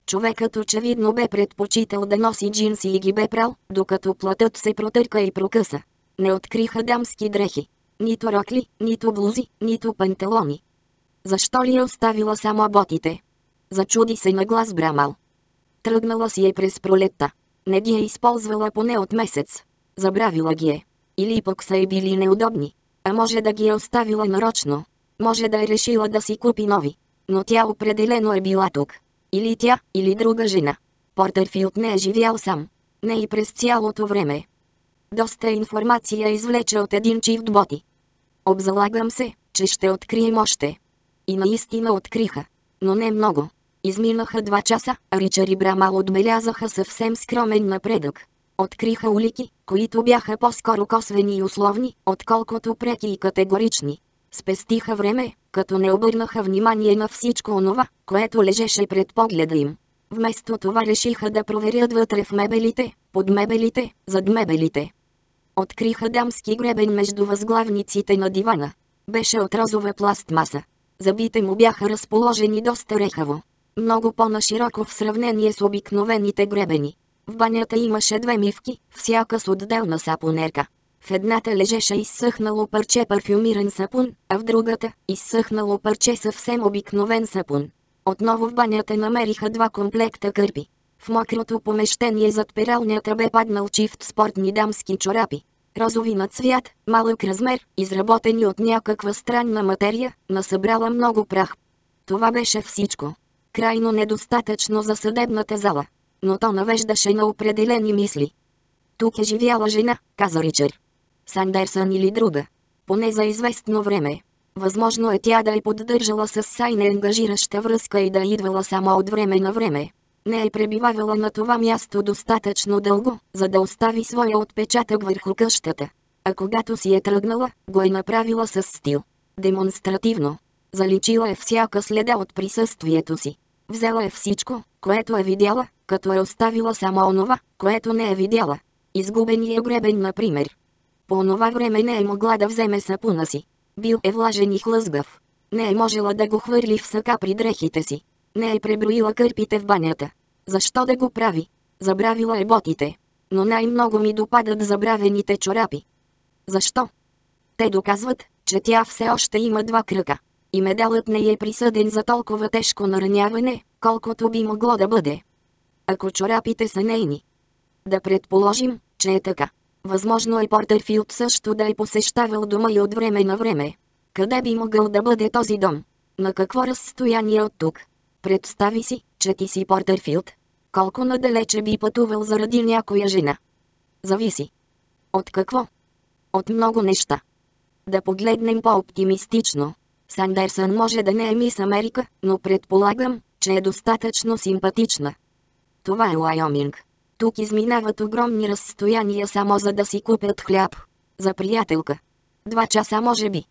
Човекът очевидно бе предпочитал да носи джинси и ги бе прал, докато платът се протърка и прокъса. Не откриха дамски дрехи. Нито рокли, нито блузи, нито панталони. Защо ли е оставила само ботите? Зачуди се на глас Брамал. Тръгнала си е през пролетта. Не ги е използвала поне от месец. Забравила ги е. Или пък са е били неудобни. А може да ги е оставила нарочно. Може да е решила да си купи нови. Но тя определено е била тук. Или тя, или друга жена. Портърфилд не е живял сам. Не и през цялото време. Доста информация извлече от един чифт боти. Обзалагам се, че ще открием още. И наистина откриха. Но не много. Изминаха 2 часа, а Ричард и Брамал отбелязаха съвсем скромен напредък. Откриха улики, които бяха по-скоро косвени и условни, отколкото преки и категорични. Спестиха време, като не обърнаха внимание на всичко онова, което лежеше пред погледа им. Вместо това решиха да проверят вътре в мебелите, под мебелите, зад мебелите. Откриха дамски гребен между възглавниците на дивана. Беше от розова пластмаса. Зъбите му бяха разположени доста рехаво. Много по-нашироко в сравнение с обикновените гребени. В банята имаше 2 мивки, всяка с отделна сапунерка. В едната лежеше изсъхнало парче парфюмиран сапун, а в другата – изсъхнало парче съвсем обикновен сапун. Отново в банята намериха 2 комплекта кърпи. В мокрото помещение зад пералнята бе паднал чифт спортни дамски чорапи. Розови на цвят, малък размер, изработени от някаква странна материя, насъбрала много прах. Това беше всичко. Крайно недостатъчно за съдебната зала. Но то навеждаше на определени мисли. Тук е живяла жена, каза Ричард. Сандерсън или друга. Поне за известно време. Възможно е тя да е поддържала с Сайне ангажираща връзка и да идвала само от време на време. Не е пребивавала на това място достатъчно дълго, за да остави своя отпечатък върху къщата. А когато си е тръгнала, го е направила с стил. Демонстративно. Заличила е всяка следа от присъствието си. Взела е всичко, което е видяла, като е оставила само онова, което не е видяла. Изгубения гребен, например. По онова време не е могла да вземе сапуна си. Бил е влажен и хлъзгав. Не е можела да го хвърли в сака при дрехите си. Не е преброила кърпите в банята. Защо да го прави? Забравила е ботите. Но най-много ми допадат забравените чорапи. Защо? Те доказват, че тя все още има 2 крака. И медалът не е присъден за толкова тежко нараняване, колкото би могло да бъде. Ако чорапите са нейни. Да предположим, че е така. Възможно е Портърфилд също да е посещавал дома и от време на време. Къде би могъл да бъде този дом? На какво разстояние от тук? Представи си, че ти си Портърфилд. Колко надалече би пътувал заради някоя жена? Зависи. От какво? От много неща. Да погледнем по-оптимистично. Сандерсън може да не е мис Америка, но предполагам, че е достатъчно симпатична. Това е Уайоминг. Тук изминават огромни разстояния само за да си купят хляб. За приятелка. 2 часа може би.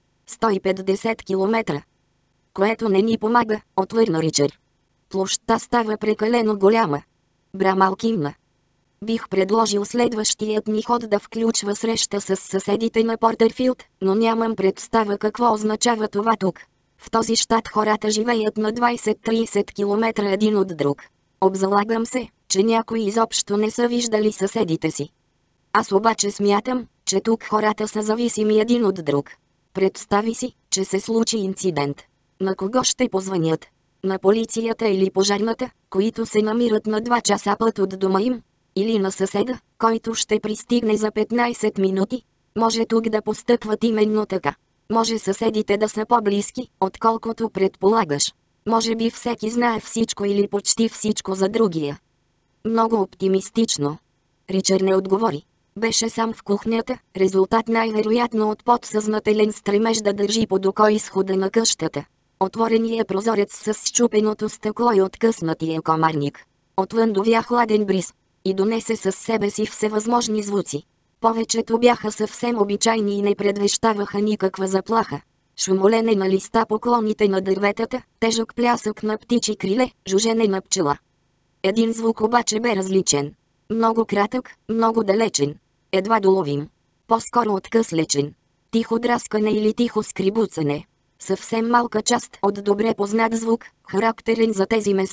150 километра. Което не ни помага, отвърна Ричард. Площта става прекалено голяма. Брамал кимна. Бих предложил следващият ни ход да включва среща с съседите на Портърфилд, но нямам представа какво означава това тук. В този щат хората живеят на 20-30 км един от друг. Обзалагам се, че някои изобщо не са виждали съседите си. Аз обаче смятам, че тук хората са зависими един от друг. Представи си, че се случи инцидент. На кого ще позвънят? На полицията или пожарната, които се намират на 2 часа път от дома им? Или на съседа, който ще пристигне за 15 минути? Може тук да постъпват именно така. Може съседите да са по-близки, отколкото предполагаш. Може би всеки знае всичко или почти всичко за другия. Много оптимистично. Ричард не отговори. Беше сам в кухнята, резултат най-вероятно от подсъзнателен стремеж да държи под око изхода на къщата. Отворения прозорец с счупеното стъкло и откъснатия комарник. Отвън довя хладен бриз и донесе със себе си всевъзможни звуци. Повечето бяха съвсем обичайни и не предвещаваха никаква заплаха. Шумолене на листа по клоните на дърветата, тежък плясък на птичи криле, жужене на пчела. Един звук обаче бе различен. Много кратък, много далечен. Едва доловим. По-скоро откъслечен. Тихо драскане или тихо скрибуцане. Съвсем малка част от добре познат звук, характерен за тези места.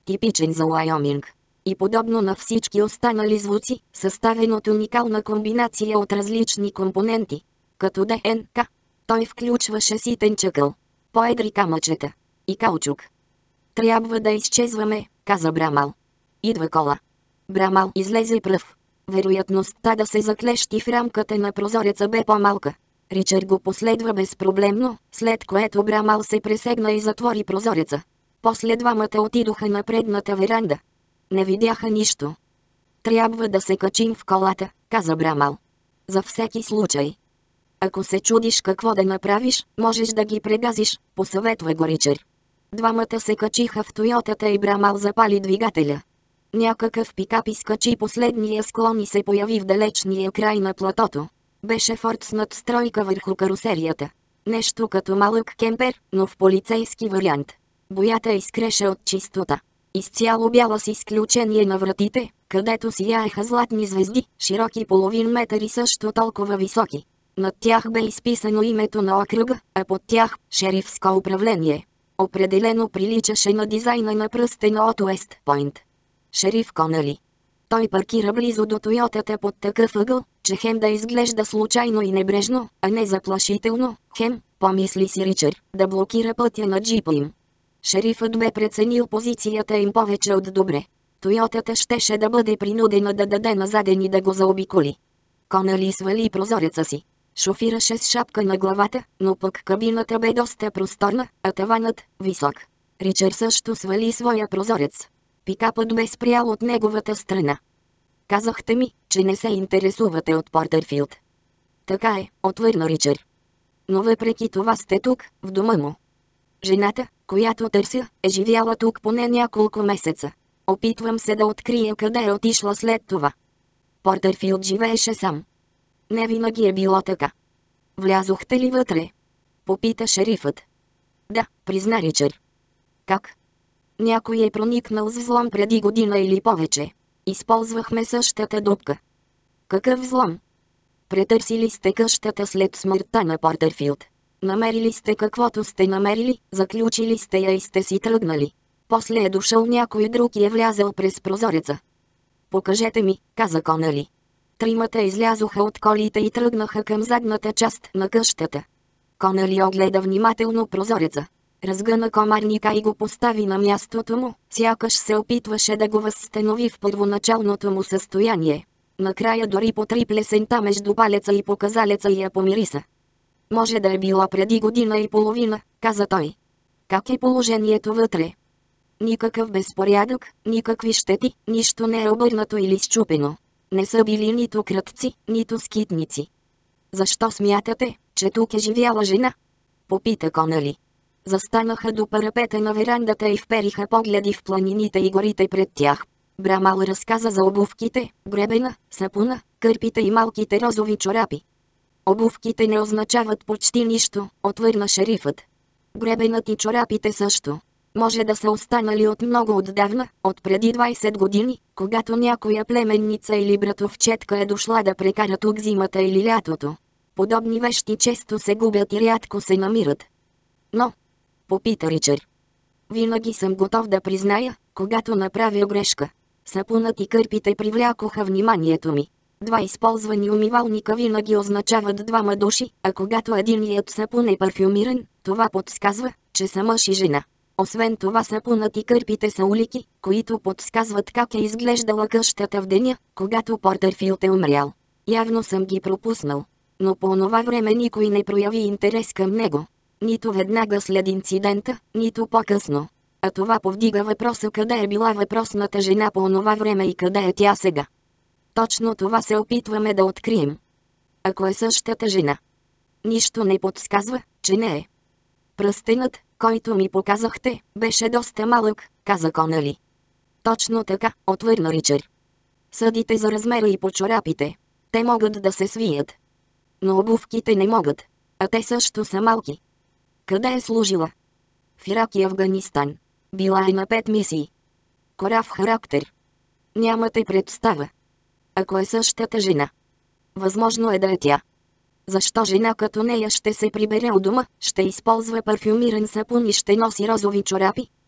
типичен за Уайоминг. И подобно на всички останали звуци, съставен от уникална комбинация от различни компоненти, като ДНК. Той включваше ситен чакъл, поедри камъчета и каучук. Трябва да изчезваме, каза Брамал. Идва кола. Брамал излезе пръв. Вероятността да се заклещи в рамката на прозореца бе по-малка. Ричард го последва безпроблемно, след което Брамал се пресегна и затвори прозореца. После двамата отидоха на предната веранда. Не видяха нищо. Трябва да се качим в колата, каза Брамал. За всеки случай. Ако се чудиш какво да направиш, можеш да ги прегазиш, посъветва го Ричард. Двамата се качиха в Тойотата и Брамал запали двигателя. Някакъв пикап изкачи последния склон и се появи в далечния край на платото. Беше Форд с надстройка върху карусерията. Нещо като малък кемпер, но в полицейски вариант. Боята изкреше от чистота. Изцяло бяла с изключение на вратите, където сияеха златни звезди, широки половин метър и също толкова високи. Над тях бе изписано името на окръга, а под тях – шерифско управление. Определено приличаше на дизайна на пръстена от Уест Пойнт. Шериф Конъли. Той паркира близо до Тойотата под такъв ъгъл, че хем да изглежда случайно и небрежно, а не заплашително, хем, помисли си Ричард, да блокира пътя на джипа им. Шерифът бе преценил позицията им повече от добре. Тойотата щеше да бъде принудена да даде назаден и да го заобиколи. Конъли свали прозореца си. Шофираше с шапка на главата, но пък кабината бе доста просторна, а таванът – висок. Ричард също свали своя прозорец. Пикапът бе спрял от неговата страна. Казахте ми, че не се интересувате от Портърфилд. Така е, отвърна Ричард. Но въпреки това сте тук, в дома му. Жената, която търся, е живяла тук поне няколко месеца. Опитвам се да открия къде е отишла след това. Портърфилд живееше сам. Не винаги е било така. Влязохте ли вътре? Попита шерифът. Да, призна Ричард. Как? Някой е проникнал с взлом преди година или повече. Използвахме същата дупка. Какъв взлом? Претърсили сте къщата след смъртта на Портърфилд. Намерили сте каквото сте намерили, заключили сте я и сте си тръгнали. После е дошъл някой друг и е влязъл през прозореца. Покажете ми, каза Конъли. Тримата излязоха от колите и тръгнаха към задната част на къщата. Конъли огледа внимателно прозореца. Разгъна комарника и го постави на мястото му, сякаш се опитваше да го възстанови в първоначалното му състояние. Накрая дори потри плесента между палеца и показалеца и я помириса. Може да е било преди година и половина, каза той. Как е положението вътре? Никакъв безпорядък, никакви щети, нищо не е обърнато или счупено. Не са били нито крътци, нито скитници. Защо смятате, че тук е живяла жена? Попита Конъли. Застанаха до парапета на верандата и впериха погледи в планините и горите пред тях. Брамал разказа за обувките, гребена, сапуна, кърпите и малките розови чорапи. Обувките не означават почти нищо, отвърна шерифът. Гребенът и чорапите също. Може да са останали от много отдавна, от преди 20 години, когато някоя племенница или братовчетка е дошла да прекара тук зимата или лятото. Подобни вещи често се губят и рядко се намират. Но, попита Ричард. Винаги съм готов да призная, когато направя грешка. Сапунът и кърпите привлякоха вниманието ми. Два използвани умивалника винаги означават двама души, а когато единият сапун е парфюмиран, това подсказва, че са мъж и жена. Освен това сапунът и кърпите са улики, които подсказват как е изглеждала къщата в деня, когато Портърфилд е умрял. Явно съм ги пропуснал. Но по онова време никой не прояви интерес към него. Нито веднага след инцидента, нито по-късно. А това повдига въпроса къде е била въпросната жена по онова време и къде е тя сега. Точно това се опитваме да открием. Ако е същата жена. Нищо не подсказва, че не е. Пръстенът, който ми показахте, беше доста малък, каза Конъли. Точно така, отвърна Ричард. Съдите за размера и по чорапите. Те могат да се свият. Но обувките не могат. А те също са малки. Къде е служила? В Ирак и Афганистан. Била е на 5 мисии. Корав характер. Нямате представа. Ако е същата жена. Възможно е да е тя. Защо жена като нея ще се прибере у дома, ще използва парфюмиран сапун и ще носи розови чорапи?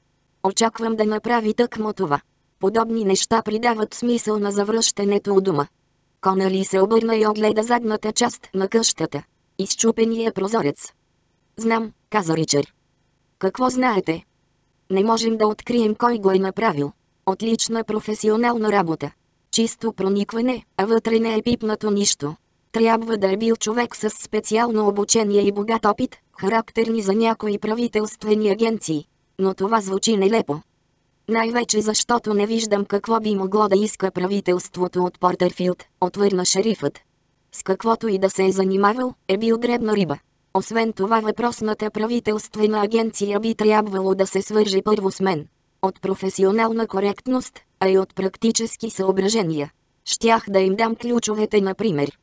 Очаквам да направи тъкмо това. Подобни неща придават смисъл на завръщането у дома. Конъли се обърна и огледа задната част на къщата. Изчупения прозорец. Знам, каза Ричард. Какво знаете? Не можем да открием кой го е направил. Отлична професионална работа. Чисто проникване, а вътре не е пипнато нищо. Трябва да е бил човек с специално обучение и богат опит, характерни за някои правителствени агенции. Но това звучи нелепо. Най-вече защото не виждам какво би могло да иска правителството от Портърфилд, отвърна шерифът. С каквото и да се е занимавал, е бил дребна риба. Освен това въпросната правителствена агенция би трябвало да се свърже първо с мен. От професионална коректност, а и от практически съображения. Щях да им дам ключовете, например.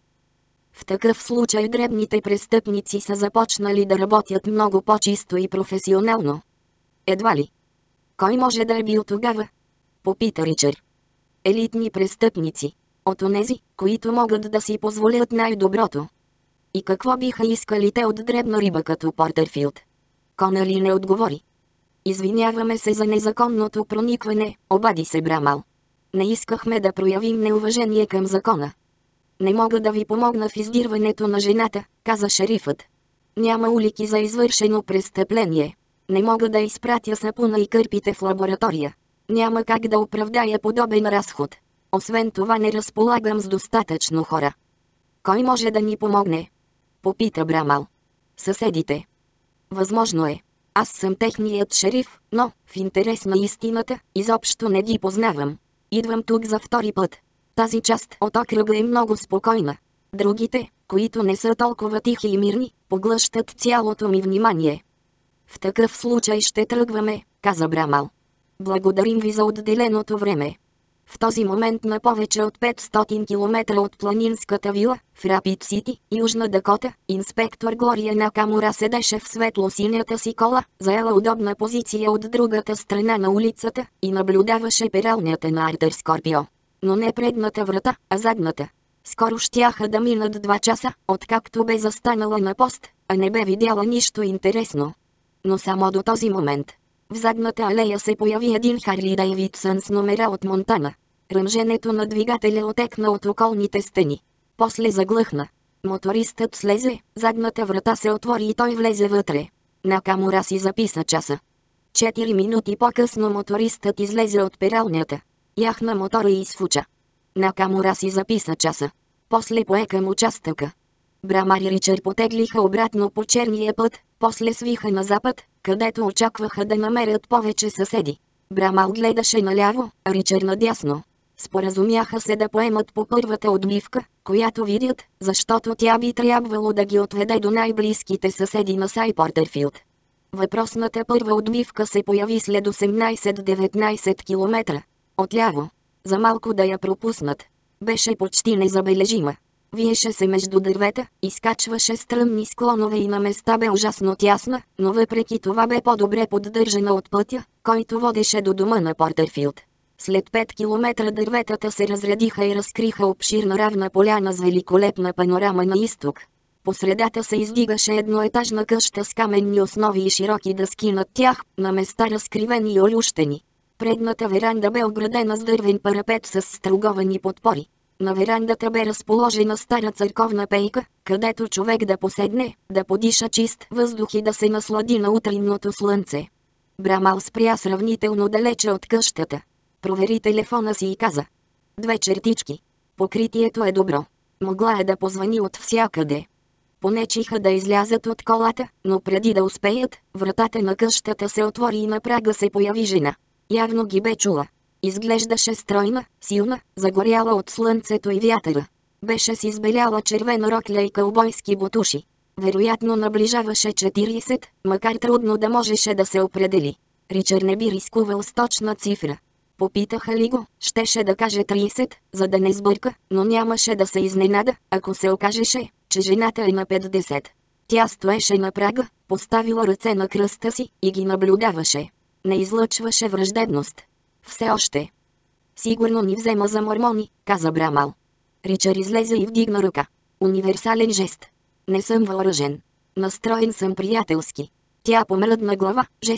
В такъв случай дребните престъпници са започнали да работят много по-чисто и професионално. Едва ли. Кой може да е бил тогава? Попита Ричард. Елитни престъпници. От онези, които могат да си позволят най-доброто. И какво биха искали те от дребна риба като Портърфилд? Конъли не отговори. Извиняваме се за незаконното проникване, обади се Брамал. Не искахме да проявим неуважение към закона. Не мога да ви помогна в издирването на жената, каза шерифът. Няма улики за извършено престъпление. Не мога да изпратя сапуна и кърпите в лаборатория. Няма как да оправдая подобен разход. Освен това не разполагам с достатъчно хора. Кой може да ни помогне? Попита Брамал. Съседите. Възможно е. Аз съм техният шериф, но, в интерес на истината, изобщо не ги познавам. Идвам тук за втори път. Тази част от окръга е много спокойна. Другите, които не са толкова тихи и мирни, поглъщат цялото ми внимание. В такъв случай ще тръгваме, каза Брамал. Благодарим ви за отделеното време. В този момент на повече от 500 км от планинската вила, в Рапид Сити, Южна Дакота, инспектор Глория Накамура седеше в светло-синята си кола, заела удобна позиция от другата страна на улицата и наблюдаваше пералнята на Артер Скорпио. Но не предната врата, а задната. Скоро щяха да минат 2 часа, откакто бе застанала на пост, а не бе видяла нищо интересно. Но само до този момент. В задната алея се появи един Харли Дейвидсън с номера от Монтана. Ръмженето на двигателя отекна от околните стени. После заглъхна. Мотористът слезе, задната врата се отвори и той влезе вътре. Накамура си записа часа. 4 минути по-късно мотористът излезе от пералнята. Яхна мотора и изфуча. Накамура си записа часа. После пое към участъка. Брамар и Ричард потеглиха обратно по черния път, после свиха на запад, където очакваха да намерят повече съседи. Брамал гледаше наляво, а Ричард надясно. Споразумяха се да поемат по първата отбивка, която видят, защото тя би трябвало да ги отведе до най-близките съседи на Сай Портърфилд. Въпросната първа отбивка се появи след 18-19 км. Отляво. За малко да я пропуснат. Беше почти незабележима. Виеше се между дървета, изкачваше стръмни склонове и на места бе ужасно тясна, но въпреки това бе по-добре поддържана от пътя, който водеше до дома на Портърфилд. След 5 километра дърветата се разредиха и разкриха обширна равна поляна с великолепна панорама на изток. По средата се издигаше едноетажна къща с каменни основи и широки дъски над тях, на места разкривени и олющени. Предната веранда бе оградена с дървен парапет с струговани подпори. На верандата бе разположена стара църковна пейка, където човек да поседне, да подиша чист въздух и да се наслади на утринното слънце. Брамал спря сравнително далече от къщата. Провери телефона си и каза. 2 чертички. Покритието е добро. Могла е да позвани от всякъде. Понечиха да излязат от колата, но преди да успеят, вратата на къщата се отвори и на прага се появи жена. Явно ги бе чула. Изглеждаше стройна, силна, загоряла от слънцето и вятъра. Беше си избеляла червена рокля и кълбойски ботуши. Вероятно наближаваше 40, макар трудно да можеше да се определи. Ричард не би рискувал с точна цифра. Попитаха ли го, щеше да каже 30, за да не сбърка, но нямаше да се изненада, ако се окажеше, че жената е на 50. Тя стоеше на прага, поставила ръце на кръста си и ги наблюдаваше. Не излъчваше враждебност. Все още. Сигурно ни взема за мормони, каза Брамал. Ричард излезе и вдигна ръка. Универсален жест. Не съм въоръжен. Настроен съм приятелски. Тя помръдна глава, жест,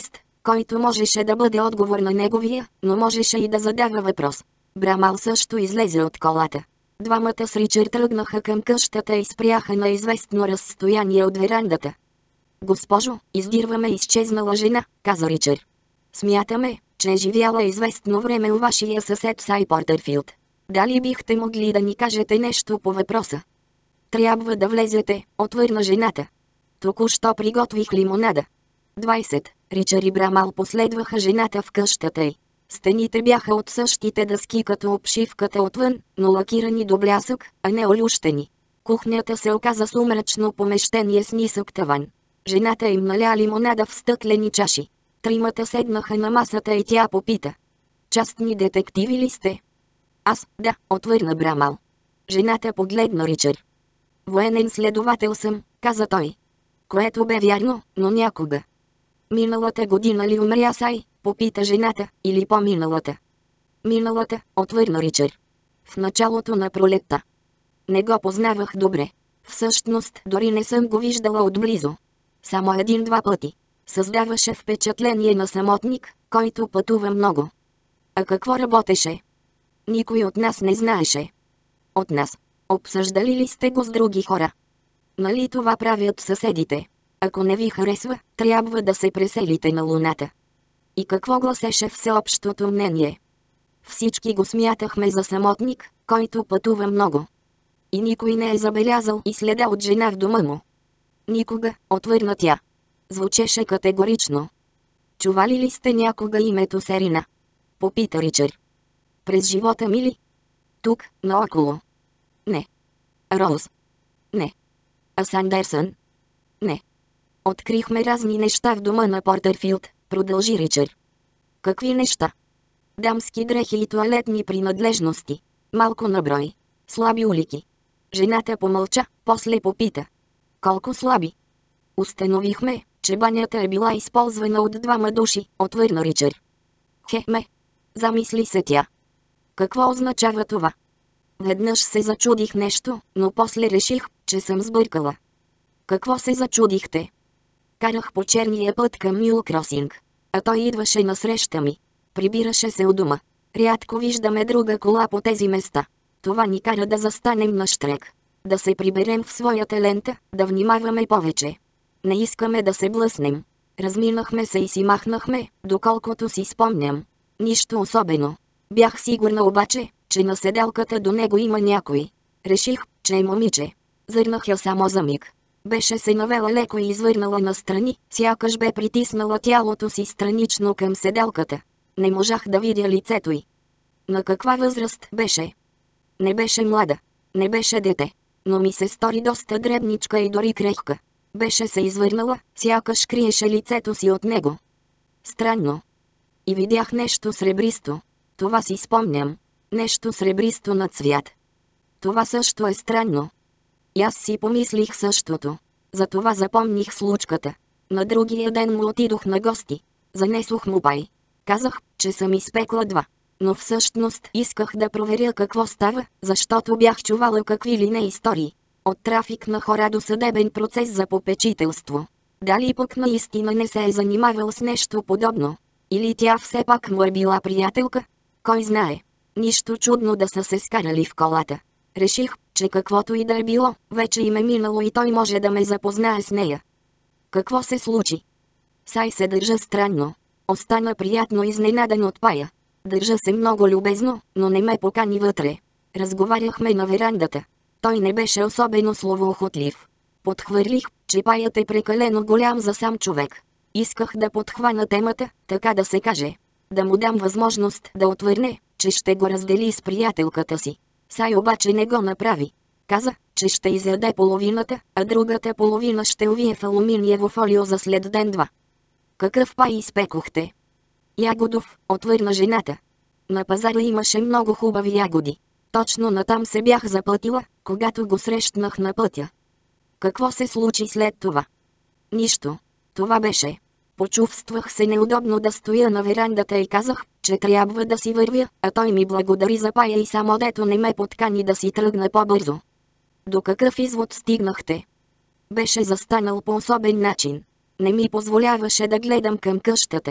който можеше да бъде отговор на неговия, но можеше и да задава въпрос. Брамал също излезе от колата. Двамата с Ричард тръгнаха към къщата и спряха на известно разстояние от верандата. Госпожо, издирваме изчезнала жена, каза Ричард. Смятаме, че е живяла известно време у вашия съсед Сай Портърфилд. Дали бихте могли да ни кажете нещо по въпроса? Трябва да влезете, отвърна жената. Току-що приготвих лимонада. 20. Ричард и Брамал последваха жената в къщата й. Стените бяха от същите дъски като обшивката отвън, но лакирани до блясък, а не олющени. Кухнята се оказа сумрачно помещение с нисък таван. Жената им наля лимонада в стъклени чаши. Тримата седнаха на масата и тя попита. Частни детективи ли сте? Аз, да, отвърна Брамал. Жената погледна Ричард. Военен следовател съм, каза той. Което бе вярно, но някога. Миналата година ли умря Сай, попита жената, или по-миналата? Миналата, отвърна Ричард. В началото на пролетта. Не го познавах добре. Всъщност, дори не съм го виждала отблизо. Само един-два пъти. Създаваше впечатление на самотник, който пътува много. А какво работеше? Никой от нас не знаеше. От нас. Обсъждали ли сте го с други хора? Нали това правят съседите? Ако не ви харесва, трябва да се преселите на Луната. И какво гласеше всеобщото мнение? Всички го смятахме за самотник, който пътува много. И никой не е забелязал и следа от жена в дома му. Никога, отвърна тя. Звучеше категорично. Чували ли сте някога името Серина? Попита Ричард. През живота ми ли? Тук, наоколо. Не. Роуз. Не. А Сандерсън? Не. Открихме разни неща в дома на Портърфилд, продължи Ричард. Какви неща? Дамски дрехи и тоалетни принадлежности. Малко наброй. Слаби улики. Жената помълча, после попита. Колко слаби? Установихме, че банята е била използвана от двама души, отвърна Ричард. Хеме. Замисли се тя. Какво означава това? Веднъж се зачудих нещо, но после реших, че съм сбъркала. Какво се зачудихте? Карах по черния път към Мюл Кросинг. А той идваше насреща ми. Прибираше се у дома. Рядко виждаме друга кола по тези места. Това ни кара да застанем на щрек. Да се приберем в своята лента, да внимаваме повече. Не искаме да се блъснем. Разминахме се и си махнахме, доколкото си спомням. Нищо особено. Бях сигурна обаче, че на седалката до него има някой. Реших, че е момиче. Зърнах я само за миг. Беше се навела леко и извърнала настрани, сякаш бе притиснала тялото си странично към седалката. Не можах да видя лицето й. На каква възраст беше? Не беше млада. Не беше дете. Но ми се стори доста дребничка и дори крехка. Беше се извърнала, сякаш криеше лицето си от него. Странно. И видях нещо сребристо. Това си спомням. Нещо сребристо на цвят. Това също е странно. И аз си помислих същото. Затова запомних случката. На другия ден му отидох на гости. Занесох му пай. Казах, че съм изпекла два. Но всъщност исках да проверя какво става, защото бях чувала какви ли не истории. От трафик на хора до съдебен процес за попечителство. Дали пък наистина не се е занимавал с нещо подобно? Или тя все пак му е била приятелка? Кой знае. Нищо чудно да са се скарали в колата. Реших, че каквото и да е било, вече им е минало и той може да ме запознае с нея. Какво се случи? Сай се държа странно. Остана приятно изненадан от пая. Държа се много любезно, но не ме покани вътре. Разговаряхме на верандата. Той не беше особено словоохотлив. Подхвърлих, че паят е прекалено голям за сам човек. Исках да подхвана темата, така да се каже. Да му дам възможност да отвърне, че ще го раздели с приятелката си. Сай обаче не го направи. Каза, че ще изяде половината, а другата половина ще увие в алуминиево фолио за след ден-два. Какъв пай изпекохте? Ягодов, отвърна жената. На пазара имаше много хубави ягоди. Точно натам се бях запътила, когато го срещнах на пътя. Какво се случи след това? Нищо. Това беше. Почувствах се неудобно да стоя на верандата и казах, че трябва да си вървя, а той ми благодари за пая и само дето не ме подкани да си тръгна по-бързо. До какъв извод стигнахте? Беше застанал по особен начин. Не ми позволяваше да гледам към къщата.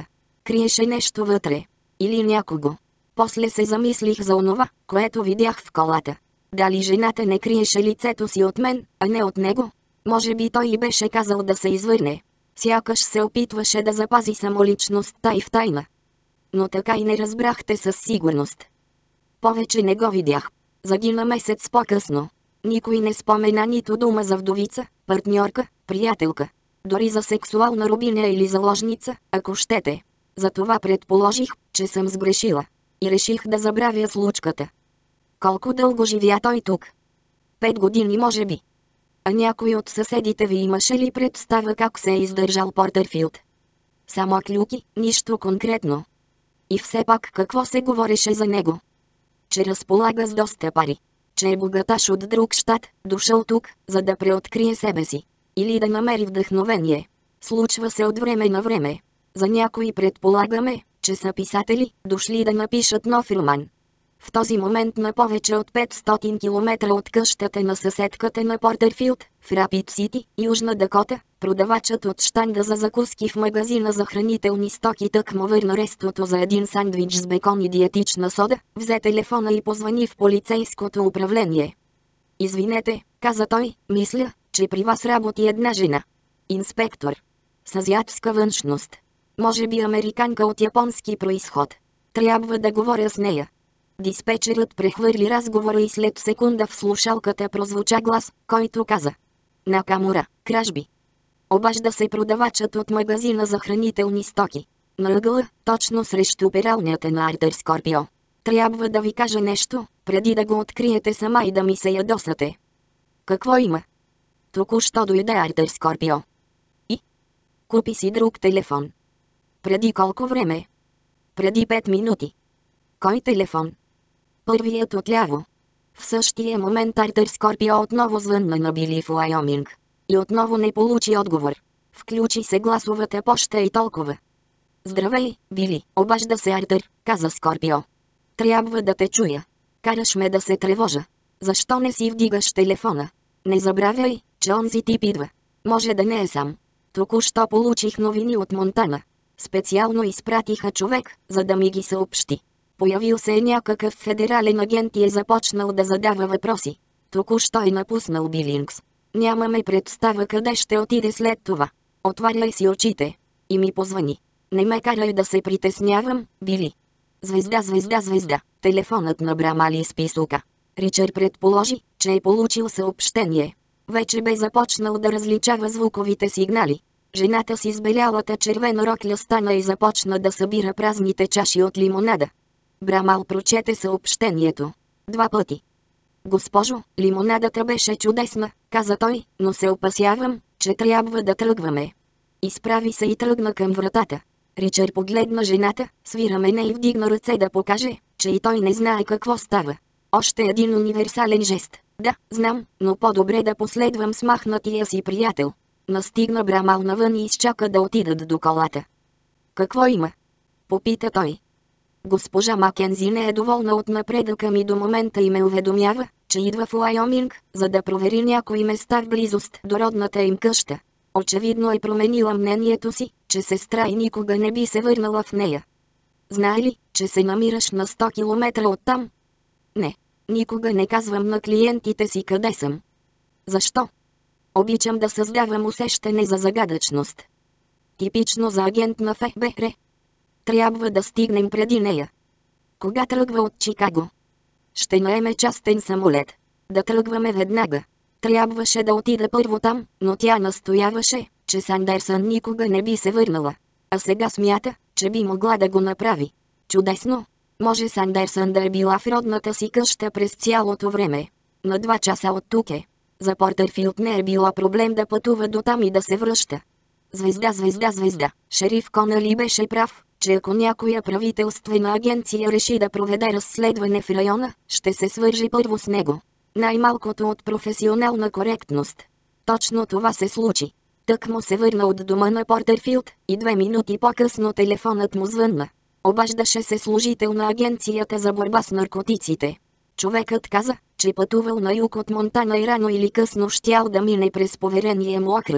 Криеше нещо вътре. Или някого. После се замислих за онова, което видях в колата. Дали жената не криеше лицето си от мен, а не от него? Може би той и беше казал да се извърне. Сякаш се опитваше да запази самоличността и в тайна. Но така и не разбрахте със сигурност. Повече не го видях. Загина месец по-късно. Никой не спомена нито дума за вдовица, партньорка, приятелка. Дори за сексуална рубиня или заложница, ако щете. Затова предположих, че съм сгрешила. И реших да забравя случката. Колко дълго живя той тук? 5 години може би. А някой от съседите ви имаше ли представа как се е издържал Портърфилд? Само клюки, нищо конкретно. И все пак какво се говореше за него? Че разполага с доста пари. Че е богаташ от друг щат, дошъл тук, за да преоткрие себе си. Или да намери вдъхновение. Случва се от време на време. За някои предполагаме, че са писатели, дошли да напишат нов роман. В този момент на повече от 500 км от къщата на съседката на Портърфилд, в Рапид Сити, Южна Дакота, продавачът от щанда за закуски в магазина за хранителни стоки тъкмо върна рестото за един сандвич с бекон и диетична сода, взе телефона и позвани в полицейското управление. Извинете, каза той, мисля, че при вас работи една жена. Инспектор. С азиатска външност. Може би американка от японски произход. Трябва да говоря с нея. Диспетчерът прехвърли разговора и след секунда в слушалката прозвуча глас, който каза: Накамура, кражби. Обажда се продавачът от магазина за хранителни стоки. На ъгъла, точно срещу пералнята на Артър Скорпио. Трябва да ви кажа нещо, преди да го откриете сама и да ми се ядосате. Какво има? Току-що дойде Артър Скорпио. И? Купи си друг телефон. Преди колко време? Преди 5 минути. Кой телефон? Първият отляво. В същия момент Артър Скорпио отново звънна на Били в Уайоминг. И отново не получи отговор. Включи се гласовата поща и толкова. Здравей, Били, обажда се Артър, каза Скорпио. Трябва да те чуя. Караш ме да се тревожа. Защо не си вдигаш телефона? Не забравяй, че онзи тип идва. Може да не е сам. Току-що получих новини от Монтана. Специално изпратиха човек, за да ми ги съобщи. Появил се е някакъв федерален агент и е започнал да задава въпроси. Току-що е напуснал Билингс. Нямаме представа къде ще отиде след това. Отваряй си очите. И ми позвани. Не ме карай да се притеснявам, Били. Звезда, звезда, звезда. Телефонът на Брамали с писука. Ричард предположи, че е получил съобщение. Вече бе започнал да различава звуковите сигнали. Жената си с белялата червена рокля стана и започна да събира празните чаши от лимонада. Брамал прочете съобщението. 2 пъти. Госпожо, лимонадата беше чудесна, каза той, но се опасявам, че трябва да тръгваме. Изправи се и тръгна към вратата. Ричард погледна жената, свира мене и вдигна ръце да покаже, че и той не знае какво става. Още един универсален жест. Да, знам, но по-добре да последвам смахнатия си приятел. Настигна Брамал навън и изчака да отидат до колата. Какво има? Попита той. Госпожа Макензи не е доволна от напредъка ми до момента и ме уведомява, че идва в Уайоминг, за да провери някои места в близост до родната им къща. Очевидно е променила мнението си, че сестра и никога не би се върнала в нея. Знае ли, че се намираш на 100 км оттам? Не, никога не казвам на клиентите си къде съм. Защо? Обичам да създавам усещане за загадъчност. Типично за агент на ФБР. Трябва да стигнем преди нея. Кога тръгва от Чикаго? Ще наеме частен самолет. Да тръгваме веднага. Трябваше да отида първо там, но тя настояваше, че Сандерсън никога не би се върнала. А сега смята, че би могла да го направи. Чудесно! Може Сандерсън да е била в родната си къща през цялото време. На 2 часа от тук е. За Портърфилд не е било проблем да пътува до там и да се връща. Звезда, звезда, звезда. Шериф Конали беше прав, че ако някоя правителствена агенция реши да проведе разследване в района, ще се свържи първо с него. Най-малкото от професионална коректност. Точно това се случи. Тък му се върна от дома на Портърфилд и 2 минути по-късно телефонът му звънна. Обаждаше се служител на агенцията за борба с наркотиците. Човекът каза, че пътувал на юг от Монтана и рано или късно щял да мине през поверения му окръг.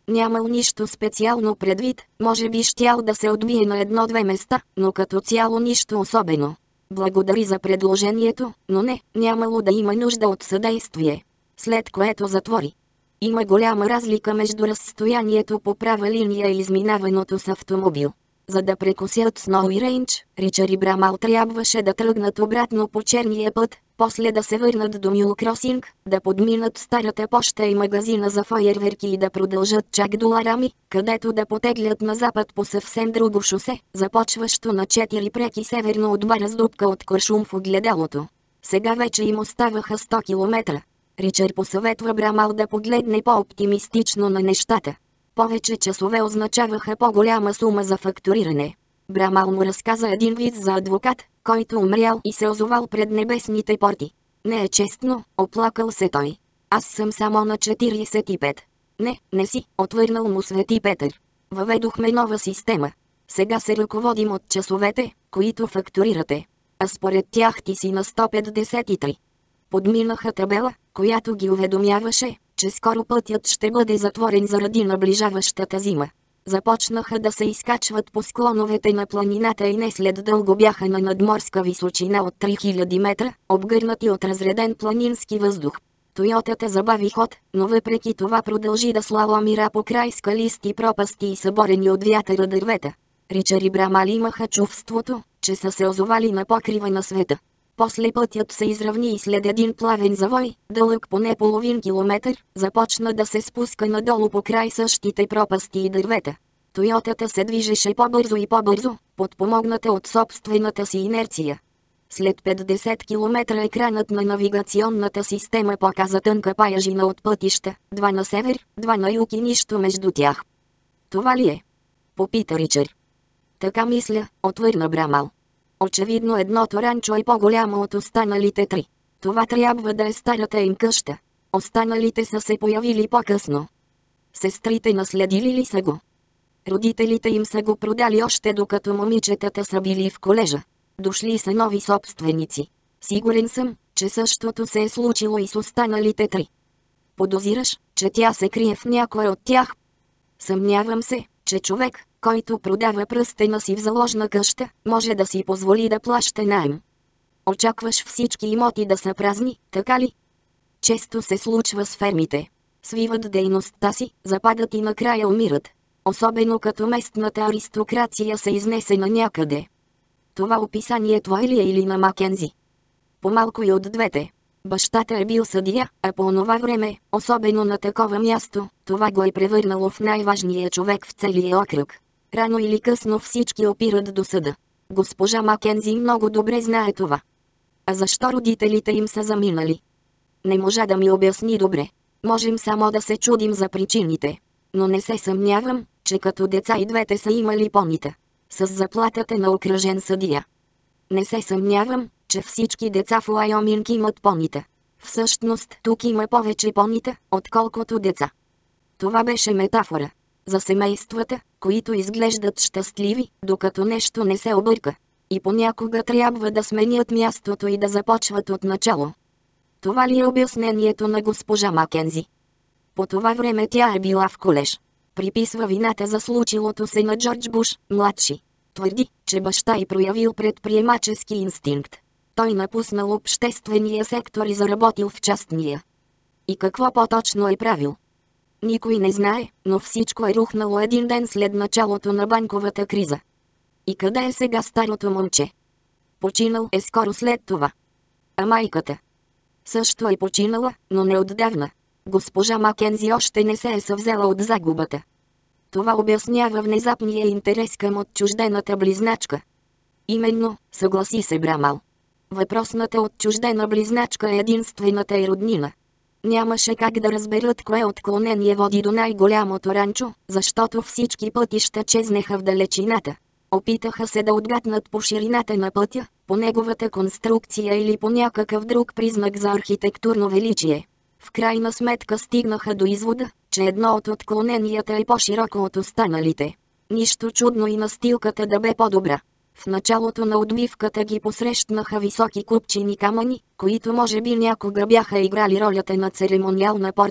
Нямал нищо специално предвид, може би щял да се отбие на едно-две места, но като цяло нищо особено. Благодари за предложението, но не, нямало да има нужда от съдействие. След което затвори. Има голяма разлика между разстоянието по права линия и изминаваното с автомобил. За да прекосят Сноуи Рейндж, Ричър и Брамал трябваше да тръгнат обратно по черния път, после да се върнат до Мюл Кросинг, да подминат старата поща и магазина за фойерверки и да продължат чак до Ларами, където да потеглят на запад по съвсем друго шосе, започващо на 4 преки северно от бара с дупка от куршум в огледалото. Сега вече им оставаха 100 километра. Ричър посъветва Брамал да погледне по-оптимистично на нещата. Повече часове означаваха по-голяма сума за фактуриране. Брамал му разказа един виц за адвокат, който умрял и се озовал пред небесните порти. Не е честно, оплакал се той. Аз съм само на 45. Не си, отвърнал му Свети Петър. Въведохме нова система. Сега се ръководим от часовете, които фактурирате. А според тях ти си на 153. Подминаха табела, която ги уведомяваше, че скоро пътят ще бъде затворен заради наближаващата зима. Започнаха да се изкачват по склоновете на планината и не след дълго бяха на надморска височина от 3000 метра, обгърнати от разреден планински въздух. Тойотата забави ход, но въпреки това продължи да слаломира по край скалисти пропасти и съборени от вятъра дървета. Ричър и Брамал имаха чувството, че са се озовали на покрива на света. После пътят се изравни и след един плавен завой, дълъг поне половин километър, започна да се спуска надолу по край същите пропасти и дървета. Тойотата се движеше по-бързо и по-бързо, подпомогната от собствената си инерция. След 50 км екранът на навигационната система показа тънка паяжина от пътища, 2 на север, 2 на юг и нищо между тях. Това ли е? Попита Ричър. Така мисля, отвърна Брамал. Очевидно едното ранчо е по-голямо от останалите 3. Това трябва да е старата им къща. Останалите са се появили по-късно. Сестрите наследили ли са го? Родителите им са го продали още докато момичетата са били в колежа. Дошли са нови собственици. Сигурен съм, че същото се е случило и с останалите 3. Подозираш, че тя се крие в някой от тях? Съмнявам се, че човек, който продава пръстена си в заложна къща, може да си позволи да плаща наем. Очакваш всички имоти да са празни, така ли? Често се случва с фермите. Свиват дейността си, западат и накрая умират. Особено като местната аристокрация се изнесе на някъде. Това описание твое ли е или на Макензи? По-малко и от двете. Бащата е бил съдия, а по онова време, особено на такова място, това го е превърнало в най-важния човек в целия окръг. Рано или късно всички опират до съда. Госпожа Макензи много добре знае това. А защо родителите им са заминали? Не можа да ми обясни добре. Можем само да се чудим за причините. Но не се съмнявам, че като деца и двете са имали понита. С заплатата на окръжен съдия. Не се съмнявам, че всички деца в Уайоминг имат понита. Всъщност тук има повече понита, отколкото деца. Това беше метафора. За семействата, които изглеждат щастливи, докато нещо не се обърка. И понякога трябва да сменят мястото и да започват от начало. Това ли е обяснението на госпожа Макензи? По това време тя е била в колеж. Приписва вината за случилото се на Джордж Буш, младши. Твърди, че баща й проявил предприемачески инстинкт. Той напуснал обществения сектор и заработил в частния. И какво по-точно е правил? Никой не знае, но всичко е рухнало един ден след началото на банковата криза. И къде е сега старото момче? Починал е скоро след това. А майката? Също е починала, но не отдавна. Госпожа Макензи още не се е съвзела от загубата. Това обяснява внезапния интерес към отчуждената близначка. Именно, съгласи се Брамал. Въпросната отчуждена близначка е единствената й роднина. Нямаше как да разберат кое отклонение води до най-голямото ранчо, защото всички пътища чезнеха в далечината. Опитаха се да отгатнат по ширината на пътя, по неговата конструкция или по някакъв друг признак за архитектурно величие. В крайна сметка стигнаха до извода, че едно от отклоненията е по-широко от останалите. Нищо чудно и настилката да бе по-добра. В началото на отбивката ги посрещнаха високи купчини камъни, които може би някога бяха играли ролята на церемониална порта.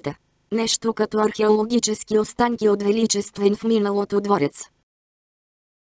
Нещо като археологически останки от величествен в миналото дворец.